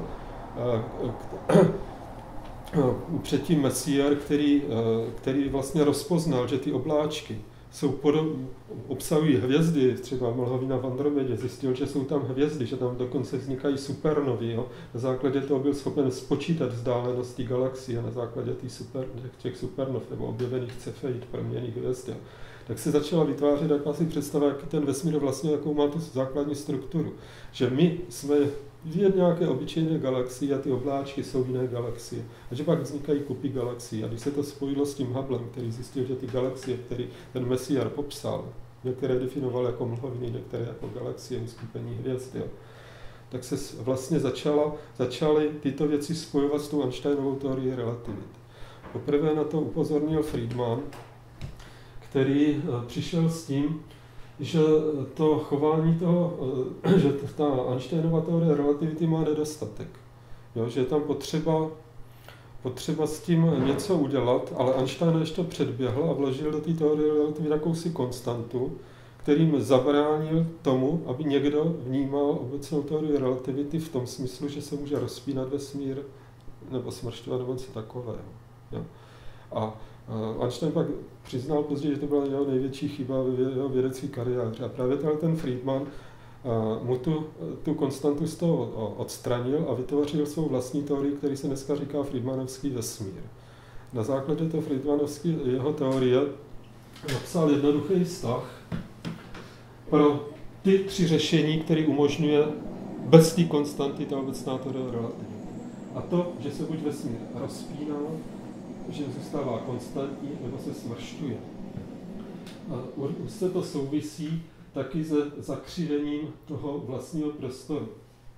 předtím Messier, který, který vlastně rozpoznal, že ty obláčky jsou podob, obsahují hvězdy, třeba mlhovina v Andromedě, zjistil, že jsou tam hvězdy, že tam dokonce vznikají supernovy. Jo. Na základě toho byl schopen spočítat vzdálenost té galaxie na základě těch, super, těch supernov nebo objevených cefeid, proměnných hvězd. Jo. Tak se začala vytvářet jakási představa, jaký ten vesmír vlastně, jakou má tu základní strukturu. Že my jsme v nějaké obyčejné galaxii a ty obláčky jsou jiné galaxie. A že pak vznikají kupy galaxií. A když se to spojilo s tím Hubblem, který zjistil, že ty galaxie, který ten Messier popsal, některé definoval jako mlhoviny, některé jako galaxie, uskupení hvězd, jo, tak se vlastně začala, začaly tyto věci spojovat s tou Einsteinovou teorií relativity. Poprvé na to upozornil Friedman, který přišel s tím, že to chování toho, že ta Einsteinova teorie relativity má nedostatek. Jo, že je tam potřeba, potřeba s tím něco udělat, ale Einstein ještě předběhl a vložil do té teorie relativity jakousi konstantu, kterým zabránil tomu, aby někdo vnímal obecnou teorii relativity v tom smyslu, že se může rozpínat vesmír nebo smršťovat nebo něco takového. Jo. A Einstein pak přiznal později, že to byla jeho největší chyba v jeho vědecké kariéře. A právě ten Friedman mu tu, tu konstantu z toho odstranil a vytvořil svou vlastní teorii, který se dneska říká Friedmanovský vesmír. Na základě toho Friedmanovské jeho teorie napsal jednoduchý vztah pro ty tři řešení, které umožňuje bez té konstanty ta obecná teorie relativity. A to, že se buď vesmír rozpíná, že zůstává konstantní, nebo se smršťuje. Už se to souvisí taky se zakřivením toho vlastního prostoru.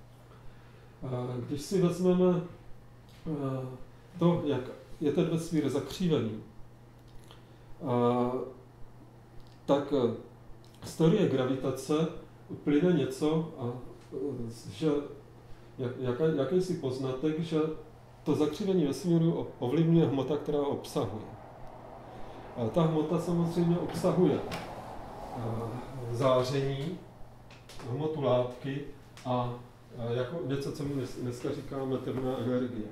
Když si vezmeme to, jak je ten vesmír zakřivený, tak z teorie gravitace plyne něco, a, že jak, jakýsi poznatek, že to zakřivení vesmíru ovlivňuje hmota, která ho obsahuje. A ta hmota samozřejmě obsahuje záření, hmotu látky a jako něco, co my dneska říkáme temná energie.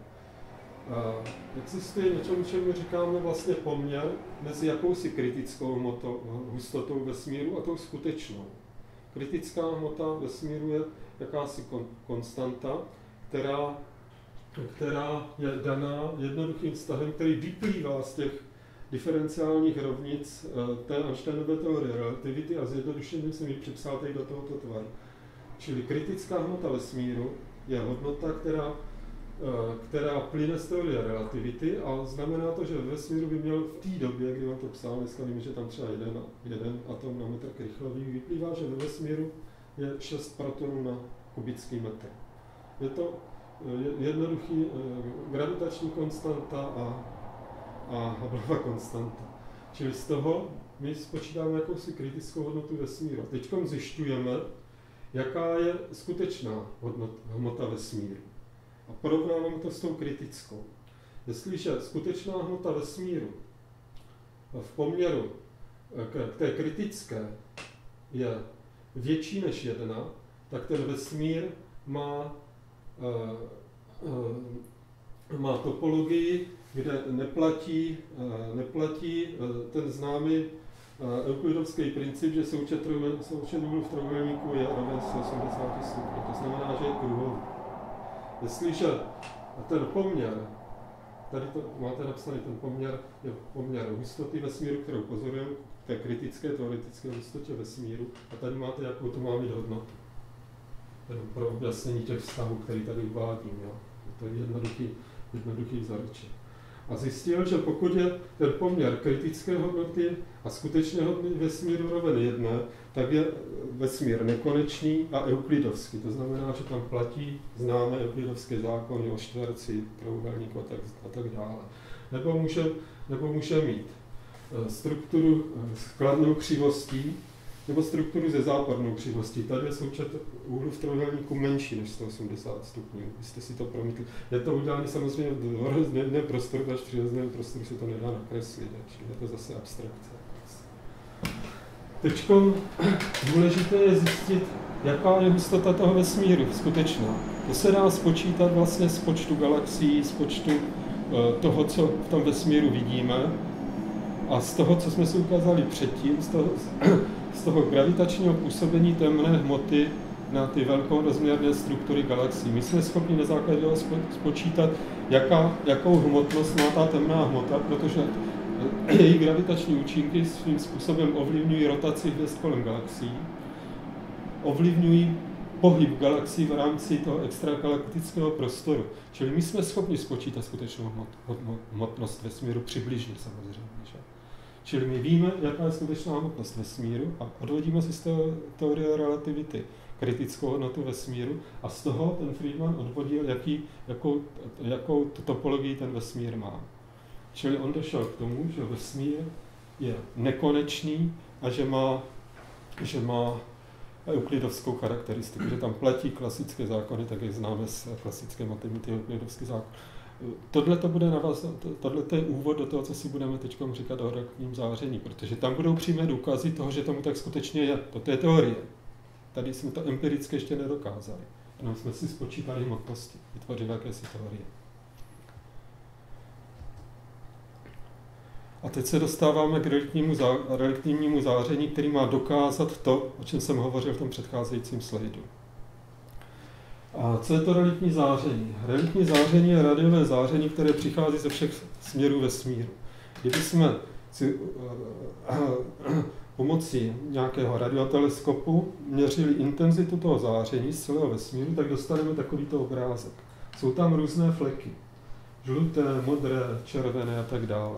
Existuje něco, čemu říkáme vlastně poměr mezi jakousi kritickou hmotou, hustotou vesmíru a tou skutečnou. Kritická hmota vesmíru je jakási konstanta, která která je daná jednoduchým vztahem, který vyplývá z těch diferenciálních rovnic té Einsteinovy teorie relativity a zjednodušeně jsem ji připsal tady do tohoto tvaru. Čili kritická hmota vesmíru je hodnota, která, která plyne z teorie relativity a znamená to, že ve vesmíru by měl v té době, kdy on to psal, dneska víme, že tam třeba jeden, jeden atom na metr krychlový, vyplývá, že ve vesmíru je šest protonů na kubický metr. Je to jednoduchý gravitační konstanta a, a Hubbleova konstanta. Čili z toho my spočítáme jakousi kritickou hodnotu vesmíru. Teď zjišťujeme, jaká je skutečná hodnota, hmota vesmíru. A porovnáváme to s tou kritickou. Jestliže skutečná hmota vesmíru v poměru k té kritické je větší než jedna, tak ten vesmír má Uh, uh, má topologii, kde neplatí, uh, neplatí uh, ten známý uh, euklidovský princip, že součet úhlů v trojúhelníku je rovný sto osmdesát stupňů. To znamená, že je kruhový. Jestliže ten poměr, tady to máte napsaný, ten poměr je poměr hustoty vesmíru, kterou pozorujeme, té kritické teoretické hustotě vesmíru, a tady máte, jakou to má mít hodnotu. Pro objasnění těch vztahů, který tady uvádím. Jo. To je jednoduchý, jednoduchý zaruček. A zjistil, že pokud je ten poměr kritické hodnoty a skutečné hodnoty vesmíru roven jedné, tak je vesmír nekonečný a euklidovský. To znamená, že tam platí známé euklidovské zákony o čtverci, trojúhelníku a tak, a tak dále. Nebo může, nebo může mít strukturu s kladnou křivostí, nebo strukturu ze zápornou křivostí. Tady je součet úhlu v trojúhelníku menší než sto osmdesát stupňů, byste si to promítli. Je to udělané samozřejmě v dvouhvězdném prostoru, až v tříhvězdném prostoru se to nedá nakreslit, čili je to zase abstrakce. Teď důležité je zjistit, jaká je hustota toho vesmíru skutečná. To se dá spočítat vlastně z počtu galaxií, z počtu toho, co v tom vesmíru vidíme, a z toho, co jsme si ukázali předtím, z toho, z toho gravitačního působení temné hmoty na ty velkorozměrné struktury galaxií. My jsme schopni na základě toho spočítat, jaká, jakou hmotnost má ta temná hmota, protože její gravitační účinky svým způsobem ovlivňují rotaci hvězd kolem galaxií, ovlivňují pohyb galaxií v rámci toho extragalaktického prostoru. Čili my jsme schopni spočítat skutečnou hmot, hmotnost vesmíru přibližně samozřejmě. Že? Čili my víme, jaká je skutečná hmotnost vesmíru a odvodíme si z té teorie relativity kritickou hodnotu vesmíru a z toho ten Friedman odvodil, jaký, jakou, jakou topologii ten vesmír má. Čili on došel k tomu, že vesmír je nekonečný a že má, že má euklidovskou charakteristiku, že tam platí klasické zákony, tak jak známe z klasické matematiky euklidovský zákon. Tohle to bude navazovat, tohle je úvod do toho, co si budeme teď říkat o reaktivním záření, protože tam budou přímé důkazy toho, že tomu tak skutečně je. Toto je teorie. Tady jsme to empiricky ještě nedokázali. Jenom jsme si spočítali hmotnosti, vytvořili jakési teorie. A teď se dostáváme k reliktnímu, zá, reliktnímu záření, který má dokázat to, o čem jsem hovořil v tom předcházejícím slajdu. A co je to reliktní záření? Reliktní záření je radiové záření, které přichází ze všech směrů vesmíru. Kdyby jsme si, uh, uh, pomocí nějakého radioteleskopu měřili intenzitu toho záření z celého vesmíru, tak dostaneme takovýto obrázek. Jsou tam různé fleky. Žluté, modré, červené a tak dále.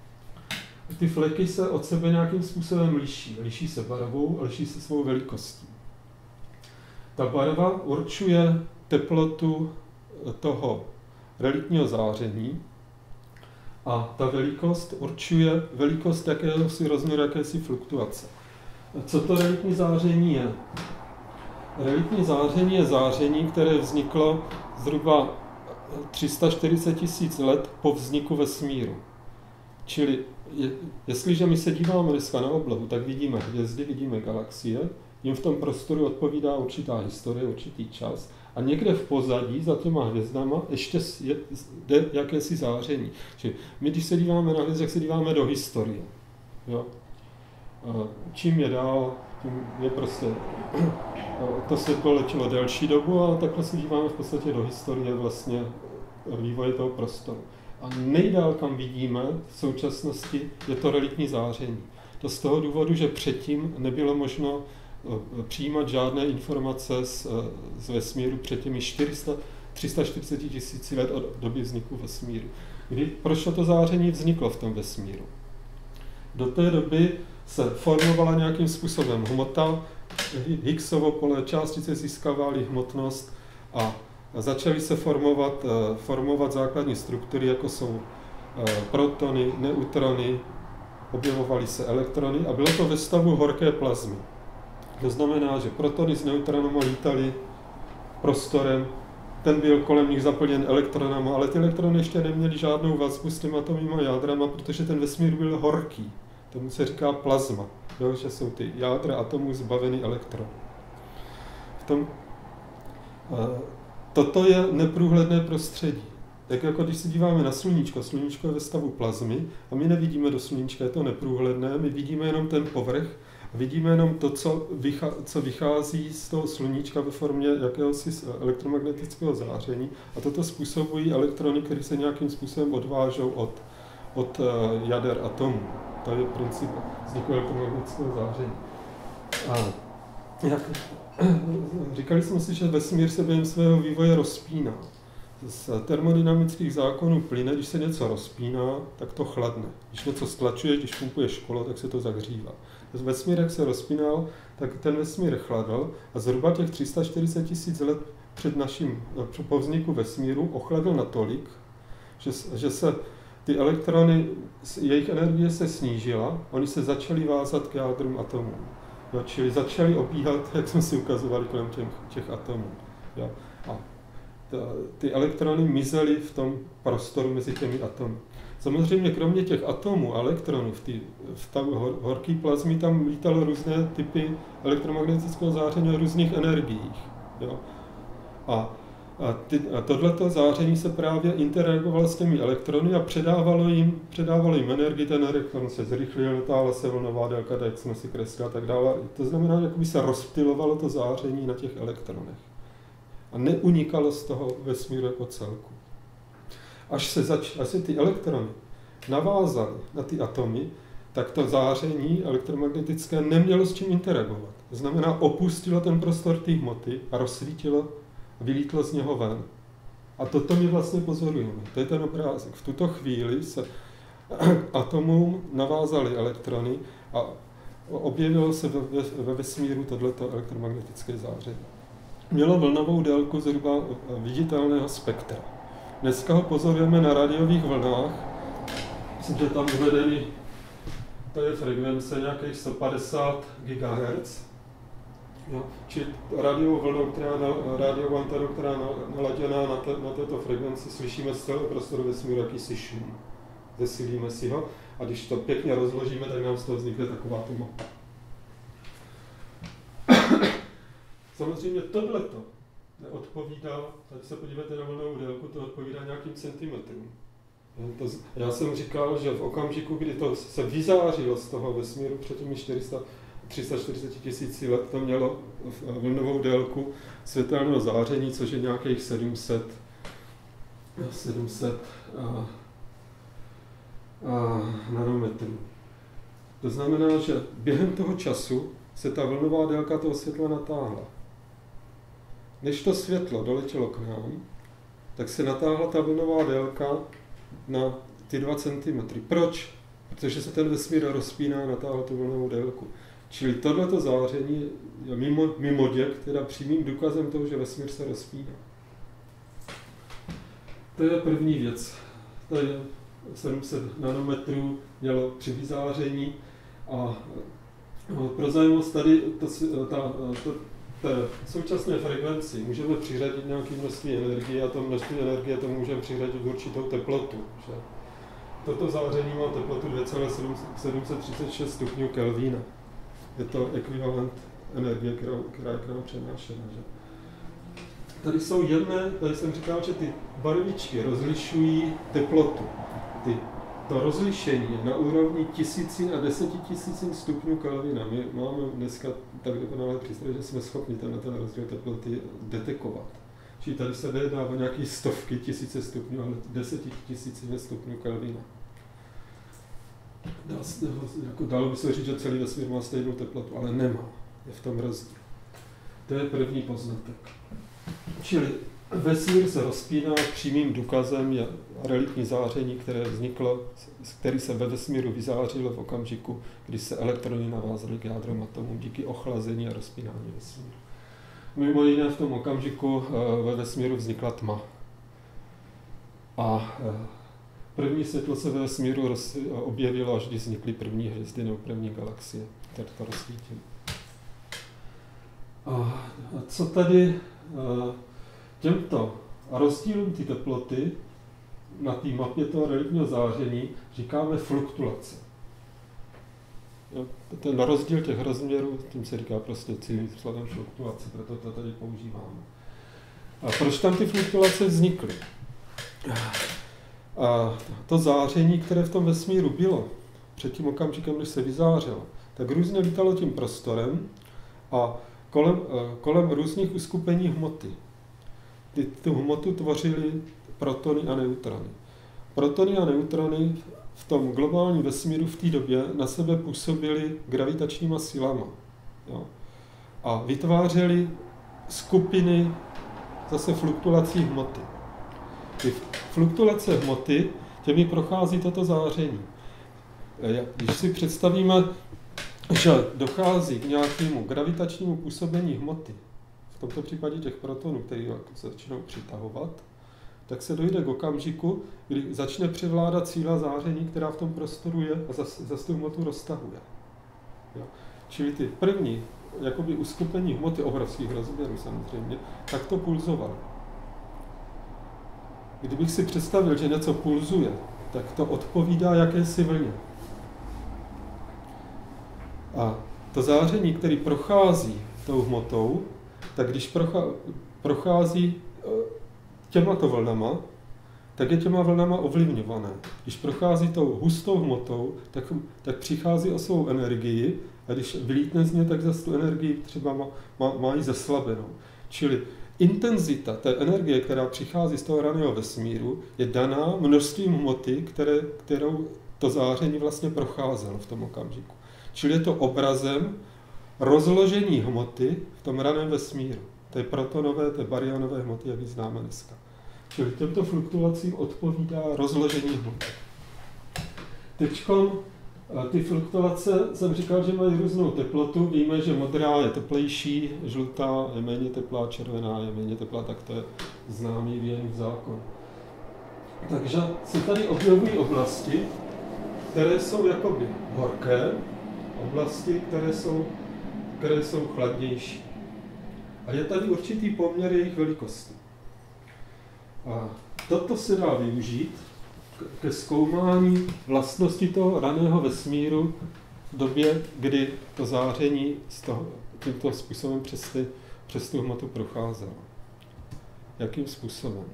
Ty fleky se od sebe nějakým způsobem liší. Liší se barvou a liší se svou velikostí. Ta barva určuje teplotu toho reliktního záření a ta velikost určuje velikost jakéhosi rozměru, jakési fluktuace. Co to reliktní záření je? Reliktní záření je záření, které vzniklo zhruba tři sta čtyřicet tisíc let po vzniku vesmíru. Čili je, jestliže my se díváme dneska na oblohu, tak vidíme hvězdy, vidíme galaxie, jim v tom prostoru odpovídá určitá historie, určitý čas a někde v pozadí za těma hvězdama ještě je, jde jakési záření. Čili my, když se díváme na hvězdy, tak se díváme do historie. Jo? Čím je dál, tím je prostě, to světlo letělo delší dobu a takhle se díváme v podstatě do historie vlastně vývoje toho prostoru. A nejdál, kam vidíme v současnosti, je to reliktní záření. To z toho důvodu, že předtím nebylo možno přijímat žádné informace z, z vesmíru před těmi tři sta čtyřicet tisíc let od doby vzniku vesmíru. Kdy, proč to záření vzniklo v tom vesmíru? Do té doby se formovala nějakým způsobem hmota, Higgsovo pole, částice získávaly hmotnost a začaly se formovat, formovat základní struktury, jako jsou protony, neutrony, objevovaly se elektrony a bylo to ve stavu horké plazmy. To znamená, že protony s neutronama lítaly prostorem, ten byl kolem nich zaplněn elektronama, ale ty elektrony ještě neměly žádnou vazbu s těma atomýma jádrama, protože ten vesmír byl horký. Tomu se říká plazma, jo, že jsou ty jádra atomů zbaveny elektronů. V tom, Toto je neprůhledné prostředí. Tak jako když se díváme na sluníčko, sluníčko je ve stavu plazmy a my nevidíme do sluníčka, je to neprůhledné, my vidíme jenom ten povrch a vidíme jenom to, co, vychá, co vychází z toho sluníčka ve formě jakéhosi elektromagnetického záření a toto způsobují elektrony, které se nějakým způsobem odvážou od, od jader atomů. To je princip vzniku elektromagnetického záření. A jak říkali jsme si, že vesmír se během svého vývoje rozpíná. Z termodynamických zákonů plyne, když se něco rozpíná, tak to chladne. Když něco stlačuje, když pumpuješ kolo, tak se to zahřívá. Vesmír, jak se rozpínal, tak ten vesmír chladl a zhruba těch tři sta čtyřicet tisíc let před naším, po vzniku vesmíru ochladl natolik, že, že se ty elektrony, jejich energie se snížila, oni se začaly vázat k jádrům atomů. Jo, čili začaly obíhat, jak jsme si ukazovali, kolem těch, těch atomů. Jo. A ta, ty elektrony mizely v tom prostoru mezi těmi atomy. Samozřejmě kromě těch atomů a elektronů v, tý, v ta hor, horké plazmy tam lítalo různé typy elektromagnetického záření a různých energiích. Jo. A, a, ty, a tohleto záření se právě interagovalo s těmi elektrony a předávalo jim, předávalo jim energii, ten elektron se zrychlil, natáhla se vlnová délka, jak jsme si kreslili a tak dále. To znamená, že by se rozptylovalo to záření na těch elektronech. A neunikalo z toho vesmíru jako celku. Až se, zač, až se ty elektrony navázaly na ty atomy, tak to záření elektromagnetické nemělo s čím interagovat. To znamená, opustilo ten prostor té hmoty a rozsvítilo, vylítlo z něho ven. A toto my vlastně pozorujeme. To je ten obrázek. V tuto chvíli se atomům navázaly elektrony a objevilo se ve, ve vesmíru tohleto elektromagnetické záření. Mělo vlnovou délku zhruba viditelného spektra. Dneska ho pozorujeme na rádiových vlnách. Myslím, že tam uvedený, to je frekvence nějakých sto padesát gigahertzů. Jo. Čili rádiovou vlnu, která rádiovou antenu, která je naladěná na, te, na této frekvenci, slyšíme z celého prostoru vesmíru jakýsi šum. Zesílíme si ho a když to pěkně rozložíme, tak nám z toho vznikne takováto mapa. Samozřejmě tohleto neodpovídá, tady se podívejte na vlnovou délku, to odpovídá nějakým centimetrům. To, já jsem říkal, že v okamžiku, kdy to se vyzářilo z toho vesmíru před těmi tři sta čtyřicet tisíci let, to mělo vlnovou délku světelného záření, což je nějakých sedm set, sedm set a, a nanometrů. To znamená, že během toho času se ta vlnová délka toho světla natáhla. Než to světlo doletělo k nám, tak se natáhla ta vlnová délka na ty dva centimetry. Proč? Protože se ten vesmír rozpíná a natáhla tu vlnovou délku. Čili tohleto záření je mimo, mimo děk, teda přímým důkazem toho, že vesmír se rozpíná. To je první věc. To je sedm set nanometrů mělo při vyzáření a pro zajímavost tady to, ta, to, té současné frekvenci můžeme přiřadit nějaké množství energie a to množství energie to můžeme přiřadit určitou teplotu. Že? Toto záření má teplotu dva celá sedm set třicet šest stupňů Kelvina. Je to ekvivalent energie, kterou, která je k nám přenášena. Že? Tady jsou jedné, tady jsem říkal, že ty barvičky rozlišují teplotu. Ty, to rozlišení je na úrovni tisícin a desetitisícin stupňů Kelvina. My máme dneska tak dokonalé přístroje, že jsme schopni tenhle ten rozdíl teploty detekovat. Čili tady se nejedná o nějaké stovky, tisíce stupňů, ale desetitisícin stupňů Kelvina. Dá, jako dalo by se říct, že celý vesmír má stejnou teplotu, ale nemá. Je v tom rozdíl. To je první poznatek. Čili vesmír se rozpíná, přímým důkazem je reliktní záření, které vzniklo, který se ve vesmíru vyzářilo v okamžiku, kdy se elektrony navázaly k jádrům atomů díky ochlazení a rozpínání vesmíru. Mimo jiné v tom okamžiku ve vesmíru vznikla tma. A první světlo se ve vesmíru objevilo, až když vznikly první hvězdy nebo první galaxie, které to rozsvítily. A co tady těmto rozdílům ty teploty na té mapě toho reliktního záření říkáme fluktuace. Jo, ten rozdíl těch rozměrů, tím se říká prostě celým slovem fluktuace, proto to tady používáme. A proč tam ty fluktuace vznikly? A to záření, které v tom vesmíru bylo, před tím okamžikem, když se vyzářilo, tak různě lítalo tím prostorem a kolem, kolem různých uskupení hmoty. Ty, tu hmotu tvořily protony a neutrony. Protony a neutrony v tom globálním vesmíru v té době na sebe působily gravitačníma silama. Jo. A vytvářely skupiny zase fluktuací hmoty. Ty fluktuace hmoty, těmi prochází toto záření. Když si představíme, že dochází k nějakému gravitačnímu působení hmoty, v tomto případě těch protonů, které se začnou přitahovat, tak se dojde k okamžiku, kdy začne převládat síla záření, která v tom prostoru je a zase zas tu hmotu roztahuje. Jo. čili ty první jakoby uskupení hmoty obrovských rozměrů samozřejmě, tak to pulzovalo. Kdybych si představil, že něco pulzuje, tak to odpovídá jakési vlně. A to záření, které prochází tou hmotou, tak když prochází těmato vlnama, tak je těma vlnama ovlivňované. Když prochází tou hustou hmotou, tak, tak přichází o svou energii a když vylítne z ní, tak zase tu energii třeba má, má, má i zeslabenou. Čili intenzita té energie, která přichází z toho raného vesmíru, je daná množstvím hmoty, které, kterou to záření vlastně procházelo v tom okamžiku. Čili je to obrazem rozložení hmoty v tom raném vesmíru. Té protonové, té baryonové hmoty, jak ji známe dneska. Čili těmto fluktuacím odpovídá rozložení hmoty. Teďkom ty fluktuace, jsem říkal, že mají různou teplotu. Víme, že modrá je teplejší, žlutá je méně teplá, červená je méně teplá, tak to je známý Wienerův zákon. Takže se tady objevují oblasti, které jsou jakoby horké, oblasti, které jsou, které jsou chladnější. A je tady určitý poměr jejich velikosti. A toto se dá využít ke zkoumání vlastnosti toho raného vesmíru v době, kdy to záření z toho, tímto způsobem přes, ty, přes tu hmotu procházelo. Jakým způsobem?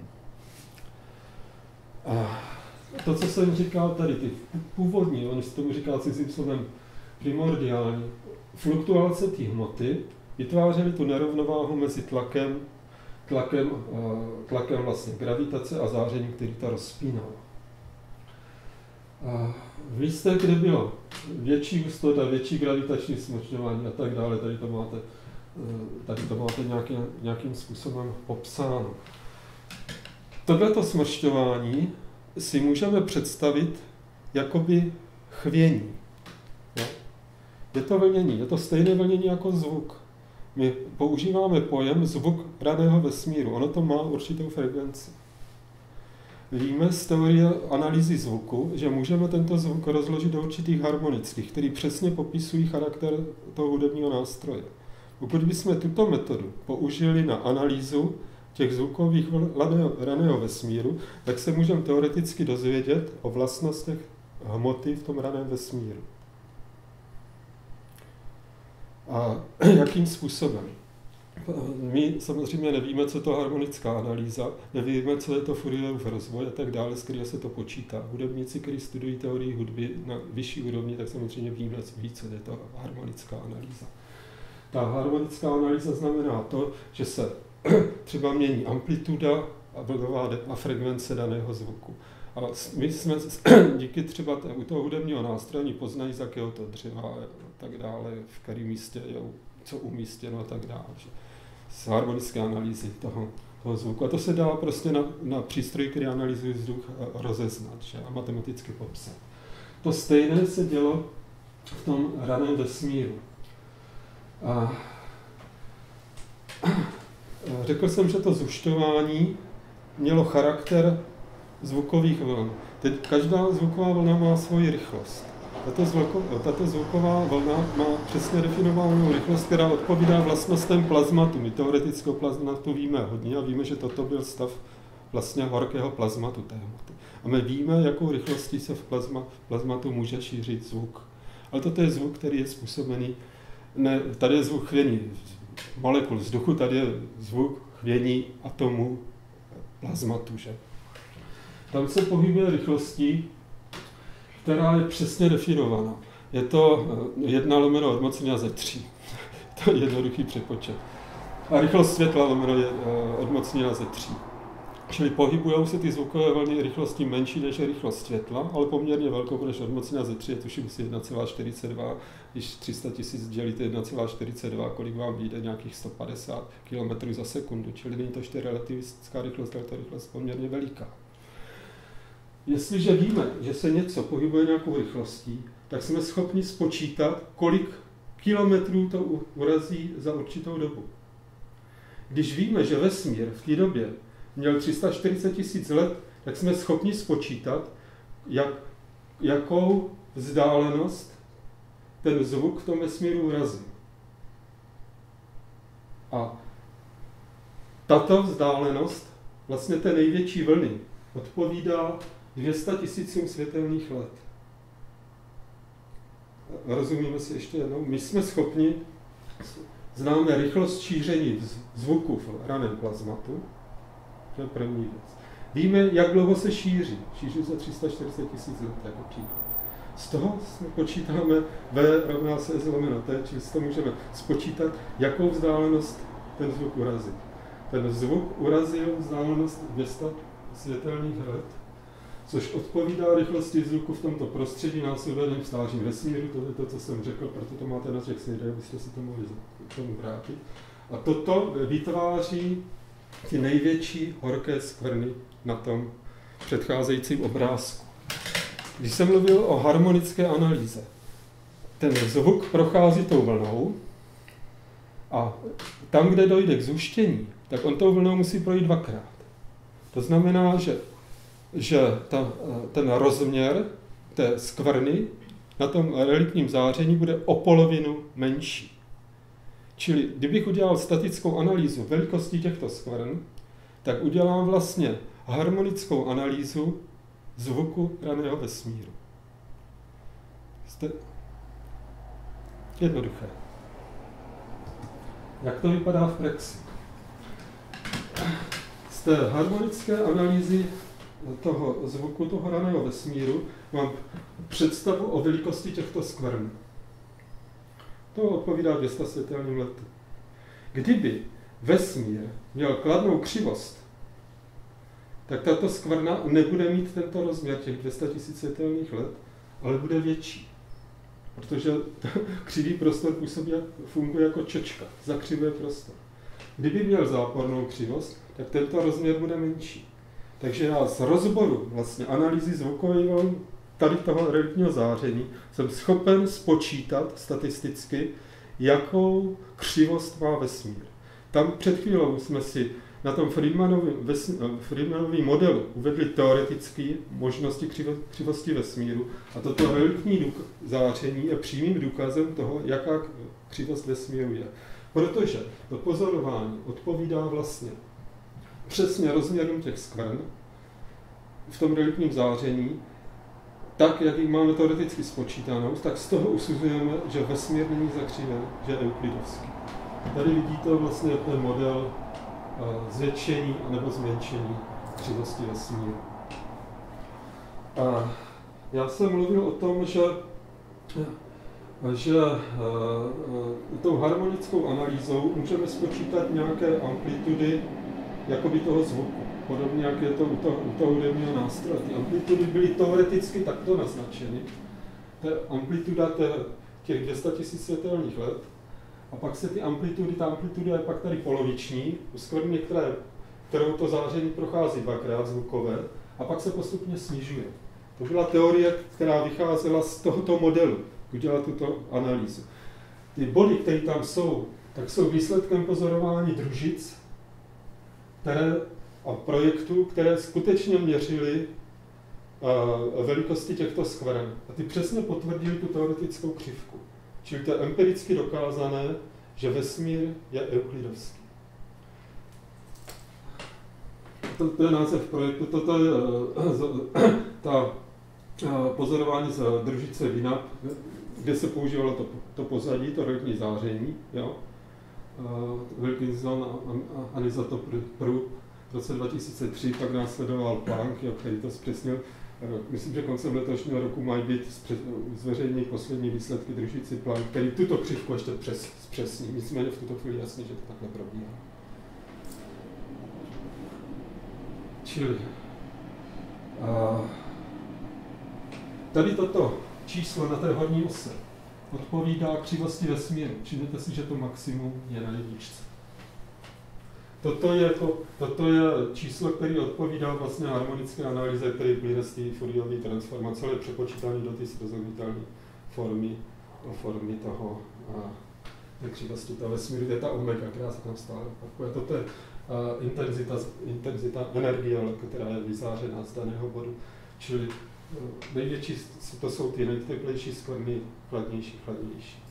A to, co jsem říkal tady, ty původní, oni se tomu říká cizím slovem primordiální, fluktuace té hmoty vytvářely tu nerovnováhu mezi tlakem, tlakem, tlakem vlastně gravitace a zářením, který to rozpínalo. A v místech, kde bylo větší hustota, větší gravitační smršťování a tak dále, tady to máte, tady to máte nějaký, nějakým způsobem popsáno. Tohleto smršťování si můžeme představit jakoby chvění. Jo? Je to vlnění, je to stejné vlnění jako zvuk. My používáme pojem zvuk raného vesmíru, ono to má určitou frekvenci. Víme z teorie analýzy zvuku, že můžeme tento zvuk rozložit do určitých harmonických, které přesně popisují charakter toho hudebního nástroje. Pokud bychom tuto metodu použili na analýzu těch zvukových raného vesmíru, tak se můžeme teoreticky dozvědět o vlastnostech hmoty v tom raném vesmíru. A jakým způsobem? My samozřejmě nevíme, co to harmonická analýza, nevíme, co je to Fourierův rozvoj a tak dále, z kterého se to počítá. Hudebníci, kteří studují teorii hudby na vyšší úrovni, tak samozřejmě víme, ví, co je to harmonická analýza. Ta harmonická analýza znamená to, že se třeba mění amplituda a vlnová a frekvence daného zvuku. A my jsme díky třeba u toho hudebního nástroje poznají, z jakého to dřeva a tak dále, v kterém místě je co umístěno a tak dále. Z harmonické analýzy toho, toho zvuku. A to se dá prostě na, na přístroj, který analyzuje zvuk, rozeznat, že? A matematicky popsat. To stejné se dělo v tom raném vesmíru. A řekl jsem, že to zhušťování mělo charakter zvukových vln. Teď každá zvuková vlna má svoji rychlost. Tato, zvuko, tato zvuková vlna má přesně definovanou rychlost, která odpovídá vlastnostem plazmatu. My teoretického plazmatu víme hodně a víme, že toto byl stav vlastně horkého plazmatu té hmoty. A my víme, jakou rychlostí se v plazma, plazmatu může šířit zvuk. Ale toto je zvuk, který je způsobený, ne, tady je zvuk chvění molekul vzduchu, tady je zvuk chvění atomů plazmatu. Že? Tam se pohybuje rychlostí, která je přesně definovaná. Je to jedna lomeno odmocněna ze tří. To je jednoduchý přepočet. A rychlost světla lomeno je odmocněna ze tří. Čili pohybují se ty zvukové vlny rychlostí menší než je rychlost světla, ale poměrně velkou, než odmocněna ze tří, je tuším si jedna celá čtyřicet dva, když tři sta tisíc dělíte jedna celá čtyřicet dva, kolik vám vyjde, nějakých sto padesát kilometrů za sekundu, čili není to ještě relativistická rychlost, ale to je rychlost poměrně veliká. Jestliže víme, že se něco pohybuje nějakou rychlostí, tak jsme schopni spočítat, kolik kilometrů to urazí za určitou dobu. Když víme, že vesmír v té době měl tři sta čtyřicet tisíc let, tak jsme schopni spočítat, jak, jakou vzdálenost ten zvuk v tom vesmíru urazil. A tato vzdálenost, vlastně té největší vlny, odpovídá dvě stě tisícům světelných let. Rozumíme si ještě jednou? My jsme schopni, známe rychlost šíření zvuku v raném plazmatu, to je první věc. Víme, jak dlouho se šíří. Šíří se tři sta čtyřicet tisíc let, jako příklad. Z toho jsme počítáme V rovná se S lomeno T, čili z toho můžeme spočítat, jakou vzdálenost ten zvuk urazí. Ten zvuk urazil vzdálenost dvě stě světelných let, což odpovídá rychlosti zvuku v tomto prostředí násobeném stářím vesmíru, to je to, co jsem řekl, proto to máte na těch slidech, abyste si to mohli k tomu vrátit. A toto vytváří ty největší horké skvrny na tom předcházejícím obrázku. Když jsem mluvil o harmonické analýze, ten zvuk prochází tou vlnou a tam, kde dojde k zhuštění, tak on tou vlnou musí projít dvakrát. To znamená, že, že ta, ten rozměr té skvrny na tom reliktním záření bude o polovinu menší. Čili kdybych udělal statickou analýzu velikosti těchto skvrn, tak udělám vlastně harmonickou analýzu zvuku raného vesmíru. Jste... Jednoduché. Jak to vypadá v praxi? Z té harmonické analýzy toho zvuku toho raného vesmíru mám představu o velikosti těchto skvrn. To odpovídá dvě stě světelným letům. Kdyby vesmír měl kladnou křivost, tak tato skvrna nebude mít tento rozměr těch dvě stě tisíc světelných let, ale bude větší. Protože křivý prostor působí, funguje jako čočka, zakřivuje prostor. Kdyby měl zápornou křivost, tak tento rozměr bude menší. Takže já z rozboru vlastně analýzy zvukového tady toho reliktního záření jsem schopen spočítat statisticky, jakou křivost má vesmír. Tam před chvílou jsme si na tom Friedmanovém modelu uvedli teoretické možnosti křivo, křivosti vesmíru a toto reliktní záření je přímým důkazem toho, jaká křivost vesmíru je. Protože to pozorování odpovídá vlastně přesně rozměrům těch skvrn v tom reliktním záření, tak, jak ji máme teoreticky spočítanou, tak z toho usuzujeme, že vesmír není zakřiven, že je euklidovský. Tady vidíte vlastně ten model zvětšení nebo zmenšení křivosti vesmíru. A já jsem mluvil o tom, že, že tou harmonickou analýzou můžeme spočítat nějaké amplitudy jakoby toho zvuku, podobně jak je to u toho, u toho hudebního nástroje. Ty amplitudy byly teoreticky takto naznačeny. To je amplituda těch dvě stě tisíc světelných let. A pak se ty amplitudy, ta amplituda je pak tady poloviční, u skvrny, které, kterou to záření prochází dvakrát zvukové, a pak se postupně snižuje. To byla teorie, která vycházela z tohoto modelu, udělat tuto analýzu. Ty body, které tam jsou, tak jsou výsledkem pozorování družic které, a projektů, které skutečně měřily uh, velikosti těchto skvrn. A ty přesně potvrdili tu teoretickou křivku. Čili to je empiricky dokázané, že vesmír je euklidovský. To, to je název projektu, toto je uh, ta uh, pozorování z družice Winap, kde se používalo to, to pozadí, to reliktní záření, jo? Uh, Wilkinson a, a Anisotropic v roce dva tisíce tři, pak následoval Planck, jo, který to zpřesnil. Myslím, že koncem letošního roku mají být zveřejněny poslední výsledky družici Planck, který tuto křivku ještě přes, zpřesní. Nicméně v tuto chvíli jasně, že to tak neprobíhá. Čili a tady toto číslo na té horní ose odpovídá křivosti vesmíru. Všimněte si, že to maximum je na jedničce. Toto je, jako, toto je číslo, které odpovídá vlastně harmonické analýze, které plyne z té Fouriérové transformace, ale je přepočítaný do té srozumitelné formy, formy toho a křivosti toho vesmíru. To je ta omega, která se tam stále opakuje. Toto je a, intenzita, intenzita energie, která je vyzářená z daného bodu. Čili největší, to jsou ty nejteplejší skvrny, chladnější, chladnější.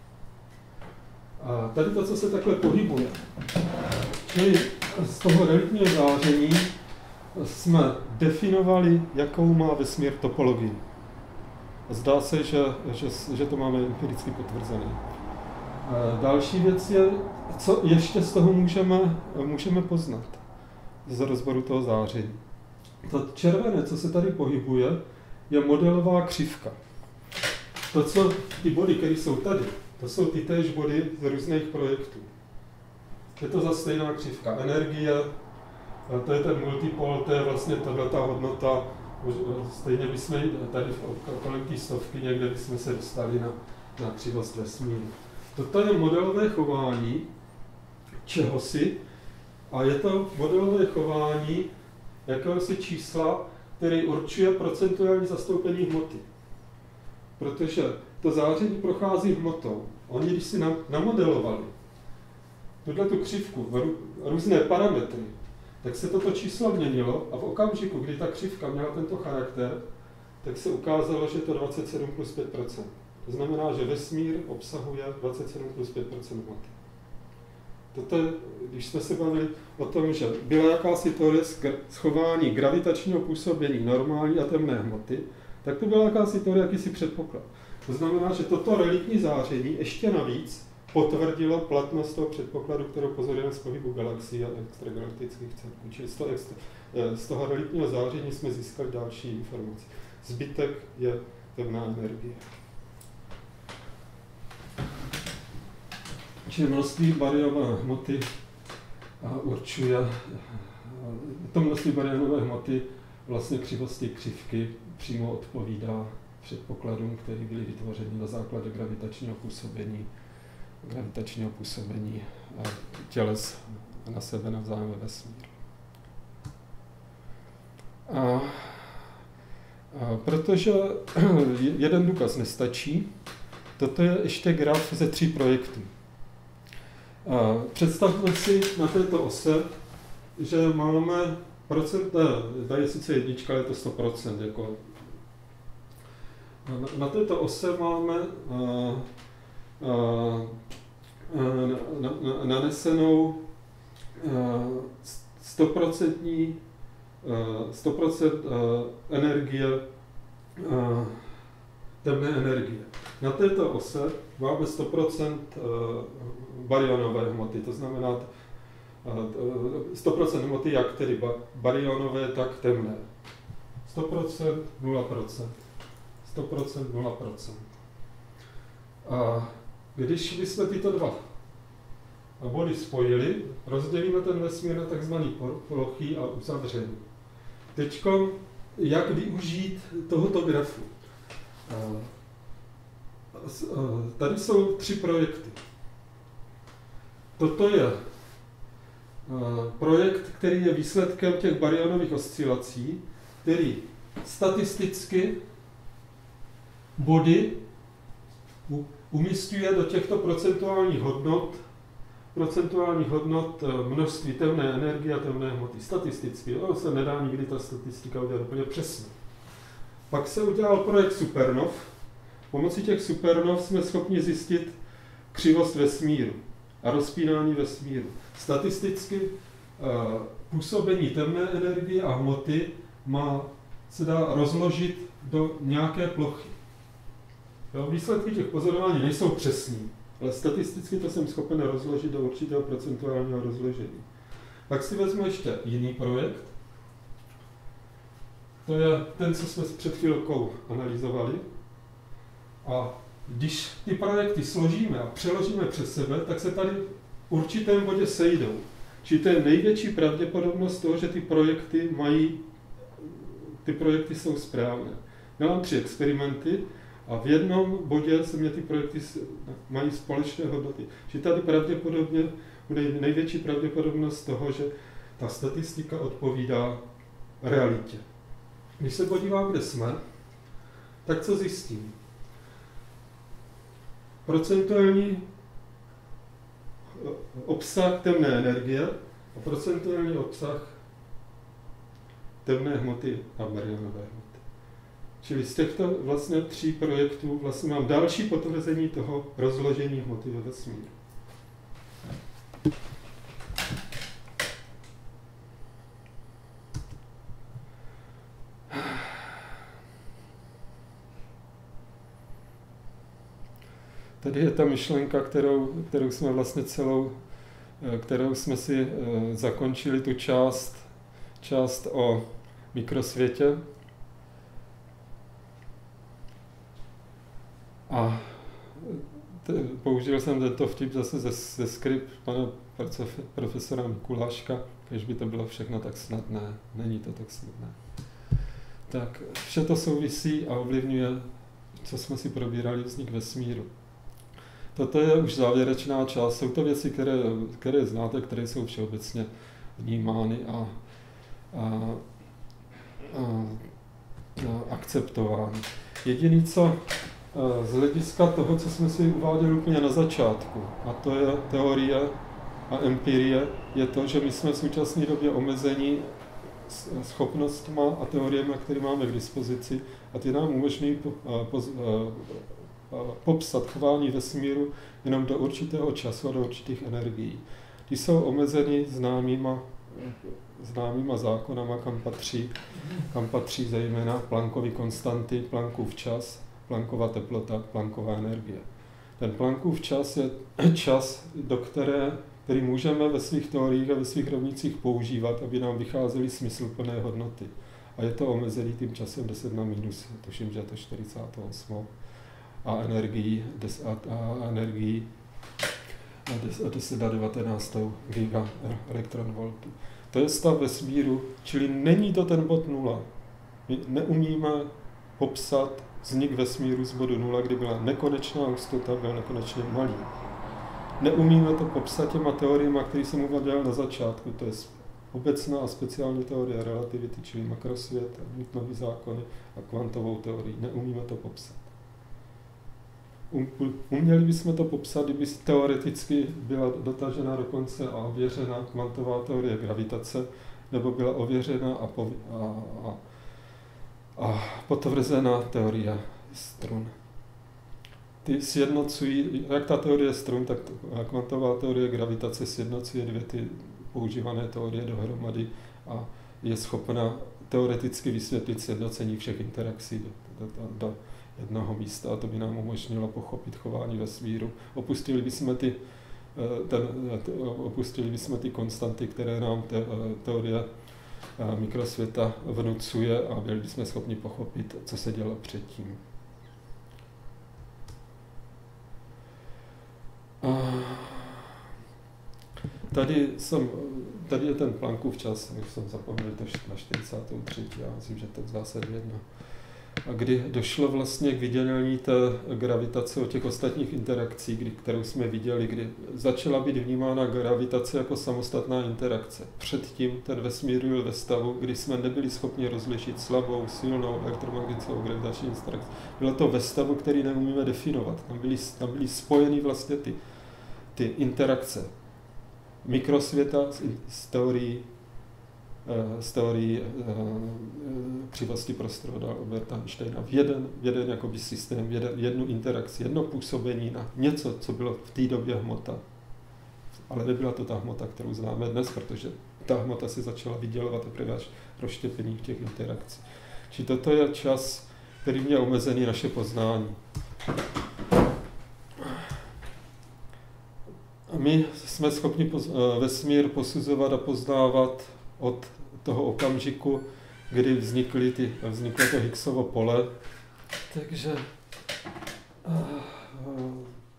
A tady to, co se takhle pohybuje, čili z toho reliktního záření jsme definovali, jakou má vesmír topologii. Zdá se, že, že, že to máme empiricky potvrzené. Další věc je, co ještě z toho můžeme, můžeme poznat z rozboru toho záření. To červené, co se tady pohybuje, je modelová křivka. To, co ty body, které jsou tady, to jsou ty též body z různých projektů. Je to zase stejná křivka. Energie, to je ten multipol, to je vlastně tato hodnota. Stejně bychom tady kolem té stovky někde bychom se dostali na, na křivost vesmíru. Toto je modelové chování čehosi a je to modelové chování jakéhosi čísla, který určuje procentuální zastoupení hmoty. Protože to záření prochází hmotou. Oni, když si namodelovali tuto křivku, různé parametry, tak se toto číslo měnilo a v okamžiku, kdy ta křivka měla tento charakter, tak se ukázalo, že je to dvacet sedm plus pět procent. To znamená, že vesmír obsahuje dvacet sedm plus pět procent hmoty. Toto je, když jsme se bavili o tom, že byla jakási teorie schování gravitačního působení normální a temné hmoty, tak to byla jakási teorie, jakýsi předpoklad. To znamená, že toto reliktní záření ještě navíc potvrdilo platnost toho předpokladu, kterou pozorujeme z pohybu galaxií a extragalaktických celků. Čili z toho, extra, z toho reliktního záření jsme získali další informace. Zbytek je temná energie. Čili množství bariové hmoty určuje, to množství bariové hmoty vlastně křivosti křivky přímo odpovídá předpokladům, které byly vytvořeny na základě gravitačního působení, gravitačního působení těles na sebe navzájem ve vesmíru. A, a protože jeden důkaz nestačí, toto je ještě graf ze tří projektů. A představme si na této ose, že máme procent, tady je sice jednička, ale je to sto procent. Jako. Na, na této ose máme nanesenou sto procent energie, temné energie. Na této ose máme sto procent barionové hmoty, to znamená sto procent hmoty jak tedy barionové, tak temné. sto procent, nula procent. sto procent, nula procent. A když bychom tyto dva body spojili, rozdělíme ten vesmír na tzv. Plochý a uzavřený. Teď, jak využít tohoto grafu? Tady jsou tři projekty. Toto je projekt, který je výsledkem těch barionových oscilací, který statisticky body umístuje do těchto procentuálních hodnot, procentuálních hodnot množství temné energie a temné hmoty. Statisticky, ono se nedá nikdy ta statistika udělat úplně přesně. Pak se udělal projekt supernov. Pomocí těch supernov jsme schopni zjistit křivost vesmíru a rozpínání vesmíru. Statisticky působení temné energie a hmoty má, se dá rozložit do nějaké plochy. Jo, výsledky těch pozorování nejsou přesní, ale statisticky to jsem schopen rozložit do určitého procentuálního rozložení. Pak si vezmu ještě jiný projekt. To je ten, co jsme před chvilkou analyzovali. A když ty projekty složíme a přeložíme přes sebe, tak se tady v určitém bodě sejdou. Čili to je největší pravděpodobnost toho, že ty projekty mají, ty projekty jsou správné. Měl tři experimenty a v jednom bodě se mě ty projekty mají společné hodnoty. Čili tady pravděpodobně bude největší pravděpodobnost toho, že ta statistika odpovídá realitě. Když se podívám, kde jsme, tak co zjistím? Procentuální obsah temné energie a procentuální obsah temné hmoty a barionové hmoty. Čili z těchto vlastně tří projektů vlastně mám další potvrzení toho rozložení hmoty ve vesmíru. Tady je ta myšlenka, kterou, kterou jsme vlastně celou, kterou jsme si zakončili tu část, část o mikrosvětě. A te, použil jsem tento vtip zase ze, ze skript pana profesora Mikuláška, když by to bylo všechno tak snadné. Není to tak snadné. Tak vše to souvisí a ovlivňuje, co jsme si probírali, vznik vesmíru. Toto je už závěrečná část. Jsou to věci, které, které znáte, které jsou všeobecně vnímány a, a, a, a akceptovány. Jediné, co z hlediska toho, co jsme si uváděli úplně na začátku, a to je teorie a empirie, je to, že my jsme v současné době omezeni schopnostma a teoriemi, které máme k dispozici, a ty nám umožňují po, po, popsat chování vesmíru jenom do určitého času a do určitých energií. Ty jsou omezeny známýma, známýma zákonama, kam patří, kam patří zejména Planckovy konstanty, Planckův čas, Planckova teplota, Planckova energie. Ten Planckův čas je čas, do které, který můžeme ve svých teoriích a ve svých rovnicích používat, aby nám vycházely smysluplné hodnoty. A je to omezený tím časem deset na minus, tuším, že je to čtyřicet osm. A energií, des, a, a energií a deset na devatenáct giga elektronvoltů. To je stav vesmíru, čili není to ten bod nula. My neumíme popsat vznik vesmíru z bodu nula, kdy byla nekonečná hustota, byl nekonečně malý. Neumíme to popsat těma teoriemi, které jsem uváděl na začátku, to je obecná a speciální teorie relativity, čili makrosvět, Newtonovy zákony a kvantovou teorii. Neumíme to popsat. Uměli bychom to popsat, kdyby teoreticky byla dotažena dokonce a ověřena kvantová teorie gravitace, nebo byla ověřena a, povi- a, a, a potvrzena teorie strun. Ty sjednocují, jak ta teorie strun, tak kvantová teorie gravitace sjednocuje dvě ty používané teorie dohromady a je schopna teoreticky vysvětlit sjednocení všech interakcí do, do, do, do jednoho místa, a to by nám umožnilo pochopit chování vesmíru. Opustili bychom ty, ten, opustili bychom ty konstanty, které nám te, teorie mikrosvěta vnucuje, a byli bychom schopni pochopit, co se dělo předtím. A tady, jsem, tady je ten Planckův čas, už jsem zapomněl to na čtyřicátou třetí, já myslím, že to je v zásadě jedno. A kdy došlo vlastně k vydělení té gravitace od těch ostatních interakcí, kdy, kterou jsme viděli, kdy začala být vnímána gravitace jako samostatná interakce. Předtím ten vesmír byl ve stavu, kdy jsme nebyli schopni rozlišit slabou, silnou elektromagnetickou gravitační interakci. Bylo to ve stavu, který neumíme definovat. Tam byly, tam byly spojeny vlastně ty, ty interakce mikrosvěta s, s teorií z teorií křivosti prostoru od Alberta Einsteina v jeden, v jeden jakoby systém, v jeden, jednu interakci, jedno působení na něco, co bylo v té době hmota. Ale nebyla to ta hmota, kterou známe dnes, protože ta hmota se začala vydělovat teprve až rozštěpením těch interakcí. Či toto je čas, který mě omezený naše poznání. A my jsme schopni poz- vesmír posuzovat a poznávat od toho okamžiku, kdy vznikly ty, vzniklo to Higgsovo pole. Takže uh, uh,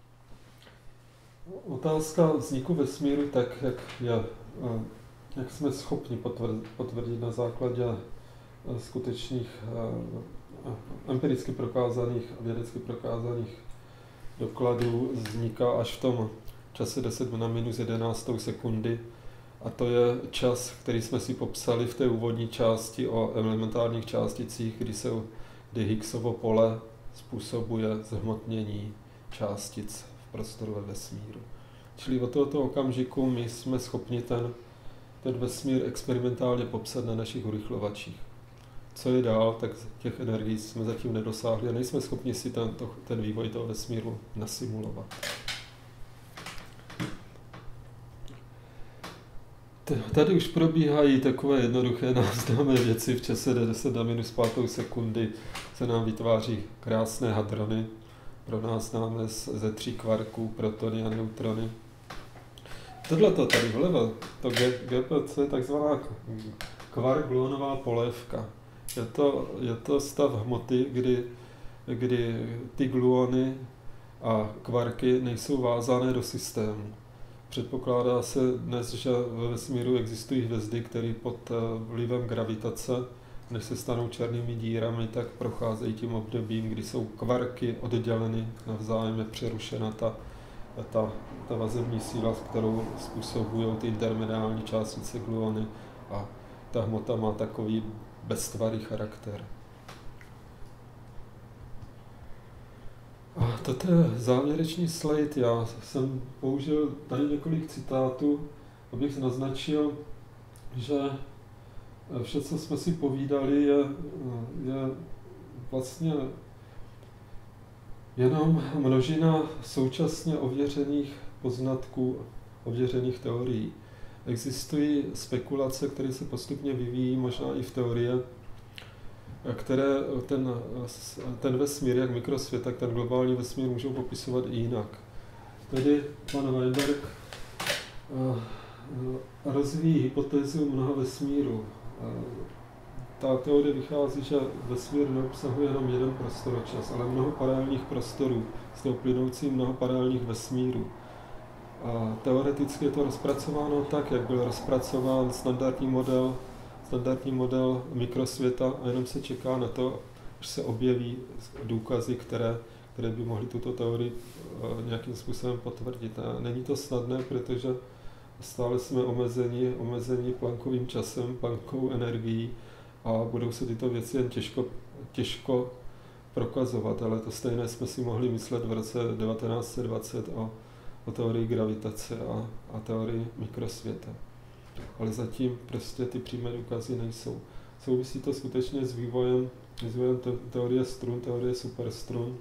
otázka vzniku vesmíru, tak jak, je, uh, jak jsme schopni potvrdit, potvrdit na základě uh, skutečných uh, empiricky prokázaných a vědecky prokázaných dokladů, vzniká až v tom čase deset na minus jedenáct sekundy. A to je čas, který jsme si popsali v té úvodní části o elementárních částicích, kdy, se, kdy Higgsovo pole způsobuje zhmotnění částic v prostoru ve vesmíru. Čili od tohoto okamžiku my jsme schopni ten, ten vesmír experimentálně popsat na našich urychlovačích. co je dál, tak těch energií jsme zatím nedosáhli a nejsme schopni si ten, to, ten vývoj toho vesmíru nasimulovat. Tady už probíhají takové jednoduché náznámé věci. V čase deset na minus pátou sekundy se nám vytváří krásné hadrony, pro nás známe ze tří kvarků, protony a neutrony. Tohleto tady vlevo, to G P C je takzvaná kvark-gluonová polévka. Je to, je to stav hmoty, kdy, kdy ty gluony a kvarky nejsou vázané do systému. Předpokládá se dnes, že ve vesmíru existují hvězdy, které pod vlivem gravitace, než se stanou černými dírami, tak procházejí tím obdobím, kdy jsou kvarky odděleny, navzájem je přerušena ta, ta, ta vazební síla, kterou způsobují ty intermediální částice gluony, a ta hmota má takový beztvarý charakter. A toto je závěrečný slide. Já jsem použil tady několik citátů, abych naznačil, že vše, co jsme si povídali, je, je vlastně jenom množina současně ověřených poznatků, ověřených teorií. Existují spekulace, které se postupně vyvíjí, možná i v teorie, které ten, ten vesmír, jak mikrosvět, tak ten globální vesmír můžou popisovat i jinak. Tedy pan Weinberg rozvíjí hypotézu mnoha vesmíru. Ta teorie vychází, že vesmír neobsahuje jenom jeden prostoročas, ale mnoho paralelních prostorů, z toho plynoucí mnoho paralelních vesmírů. A teoreticky je to rozpracováno tak, jak byl rozpracován standardní model, standardní model mikrosvěta, a jenom se čeká na to, až se objeví důkazy, které, které by mohly tuto teorii nějakým způsobem potvrdit. A není to snadné, protože stále jsme omezeni, omezeni Planckovým časem, Planckovou energií, a budou se tyto věci jen těžko, těžko prokazovat, ale to stejné jsme si mohli myslet v roce devatenáct set dvacet o, o teorii gravitace a, a teorii mikrosvěta. Ale zatím prostě ty přímé důkazy nejsou. Souvisí to skutečně s vývojem, s vývojem te, teorie strun, teorie superstrun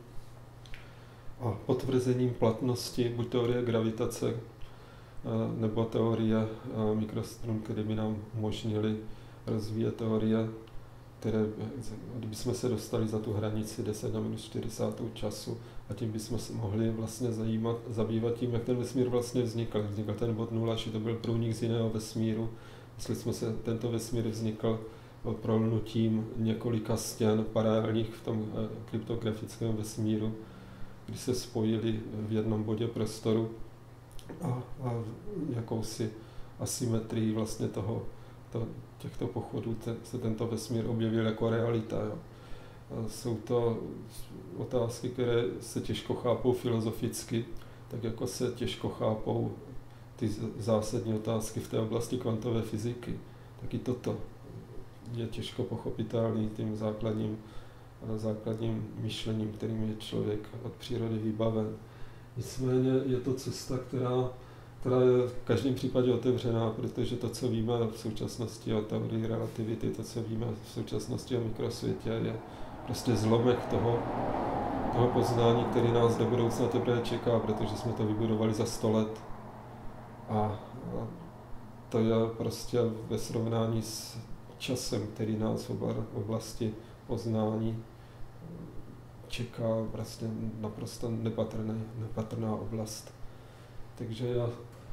a potvrzením platnosti buď teorie gravitace nebo teorie mikrostrun, které by nám umožnily rozvíjet teorie, které, kdybychom se dostali za tu hranici deset na minus čtyřicet času, a tím bychom se mohli vlastně zajímat, zabývat tím, jak ten vesmír vlastně vznikl. Vznikl ten bod nula, že to byl průnik z jiného vesmíru. Jestli jsme se, tento vesmír vznikl prolnutím několika stěn paralelních v tom kryptografickém vesmíru, kdy se spojili v jednom bodě prostoru a, a jakousi asymetrii vlastně toho, to, těchto pochodů te, se tento vesmír objevil jako realita. Jo. Jsou to otázky, které se těžko chápou filozoficky, tak jako se těžko chápou ty zásadní otázky v té oblasti kvantové fyziky. Taky toto je těžko pochopitelný tím základním, základním myšlením, kterým je člověk od přírody vybaven. Nicméně je to cesta, která, která je v každém případě otevřená, protože to, co víme v současnosti o teorii relativity, to, co víme v současnosti o mikrosvětě, je prostě zlomek toho, toho poznání, který nás do budoucna teprve čeká, protože jsme to vybudovali za sto let. A to je prostě ve srovnání s časem, který nás v oblasti poznání čeká, vlastně naprosto nepatrná, nepatrná oblast. Takže já,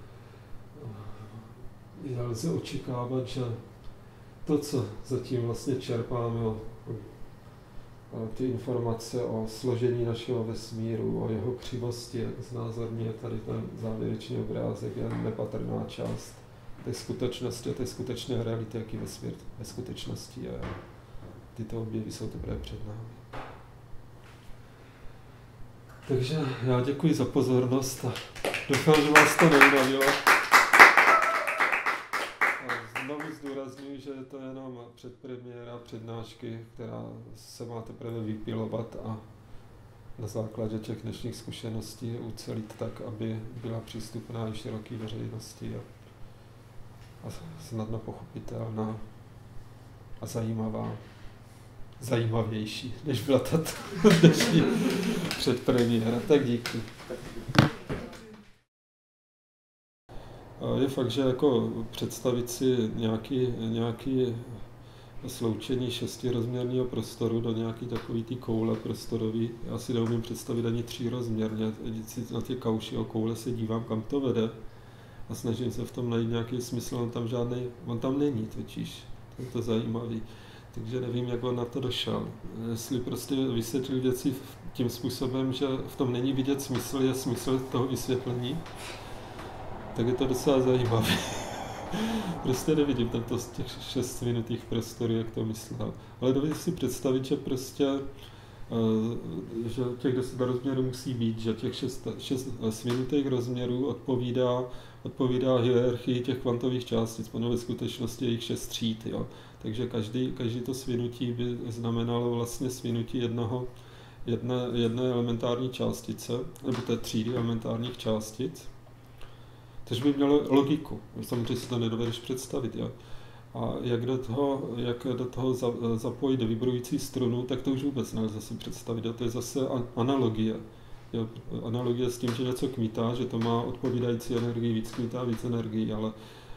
já lze očekávat, že to, co zatím vlastně čerpáme o, o ty informace o složení našeho vesmíru, o jeho křivosti, jak znázorňuje tady ten závěrečný obrázek, je nepatrná část té skutečnosti a té skutečné reality, jaký vesmír ve skutečnosti je. Tyto objevy jsou teprve před námi. Takže já děkuji za pozornost a doufám, že vás to neunavilo. A znovu zdůrazňuji, že je to jenom předpremiéra přednášky, která se má teprve vypilovat a na základě těch dnešních zkušeností ucelit tak, aby byla přístupná i široké veřejnosti a, a snadno pochopitelná a zajímavá. zajímavější, než byla ta dnešní předpremiéra. Tak díky. Je fakt, že jako představit si nějaký, nějaký sloučení šestirozměrného prostoru do nějaký takový ty koule prostorový, já si neumím představit ani třírozměrně. Na ty kauši o koule se dívám, kam to vede a snažím se v tom najít nějaký smysl, on tam žádný, on tam není totiž, to je to zajímavý. Takže nevím, jak on na to došel. Jestli prostě vysvětlil věci tím způsobem, že v tom není vidět smysl, je smysl toho vysvětlení, tak je to docela zajímavé. Prostě nevidím tento z těch šest minutých prostorů, jak to myslel. Ale dovedu si představit, že prostě že těch deset rozměrů musí být, že těch šest, šest svinutých rozměrů odpovídá, odpovídá hierarchii těch kvantových částic, ono ve skutečnosti je jich šest tříd. Jo. Takže každý, každý to svinutí by znamenalo vlastně svinutí jednoho, jedné, jedné elementární částice, nebo té třídy elementárních částic. Takže by mělo logiku, samozřejmě si to nedovedeš představit. Jo. A jak do toho, jak do toho zapojit vibrující strunu, tak to už vůbec nelze si představit. To je zase analogie. Jo. Analogie s tím, že něco kmítá, že to má odpovídající energii, víc kmítá, víc energii, ale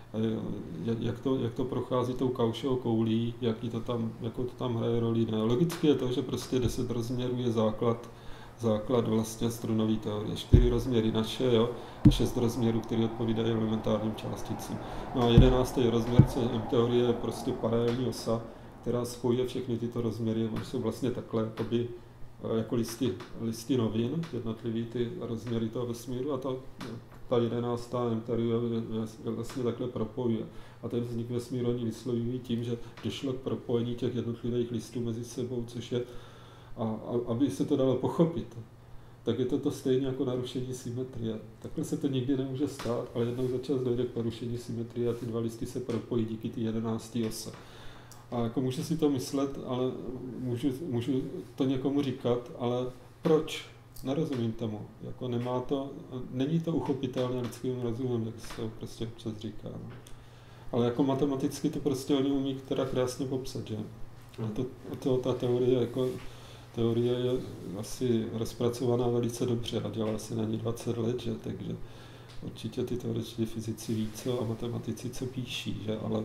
jak to, jak to prochází tou kaušovou koulí, jaký to tam, jakou to tam hraje roli. Ne. Logicky je to, že prostě deset rozměrů je základ základ vlastně strunové teorie. Čtyři rozměry naše, jo, a šest rozměrů, které odpovídají elementárním částicím. No a jedenáctý rozměr teorie je prostě paralelní osa, která spojuje všechny tyto rozměry. Oni jsou vlastně takhle, jakoby, jako listy, listy novin, jednotlivý ty rozměry toho vesmíru a ta, ta jedenáctá teorie vlastně takhle propojuje. A ten vznik vesmíru oni vyslovují tím, že došlo k propojení těch jednotlivých listů mezi sebou, což je A, a aby se to dalo pochopit, tak je to to stejně jako narušení symetrie. Takhle se to nikdy nemůže stát, ale jednou za čas dojde k narušení symetrie a ty dva listy se propojí díky ty jedenácté ose. A jako můžu si to myslet, ale můžu, můžu to někomu říkat, ale proč? Nerozumím tomu. Jako nemá to, není to uchopitelné lidským rozumem, jak se to prostě občas říká. No. Ale jako matematicky to prostě oni umí teda krásně popsat, že? A to, to ta teorie jako Teorie je asi rozpracovaná velice dobře a dělá se na ní dvacet let, že? Takže určitě ty teoretičtí fyzici ví co a matematici co píší, že? Ale,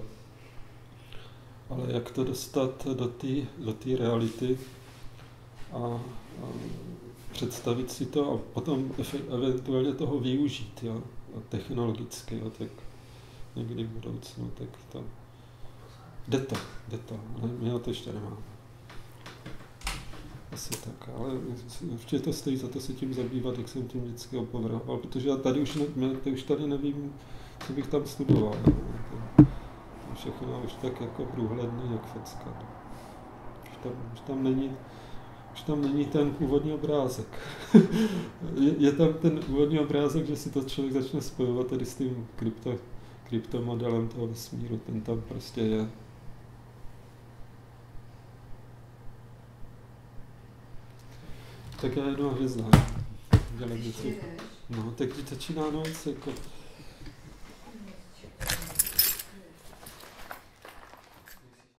ale jak to dostat do té do té reality a, a představit si to a potom eventuálně toho využít, jo? Technologicky, jo? Tak někdy v budoucnu, tak to jde to, jde to, ale my to ještě nemáme. Asi tak, ale určitě to stojí za to se tím zabývat, jak jsem tím vždycky opovrhoval, protože já tady už, ne, už tady nevím, co bych tam studoval. To všechno už tak jako průhledný, jak facka. Už tam, už tam není, už tam není ten původní obrázek. je, je tam ten původní obrázek, že si to člověk začne spojovat tady s tím krypto, kryptomodelem toho vesmíru, ten tam prostě je. Tak já jedu na hvězdách. No, tak začíná noc, jako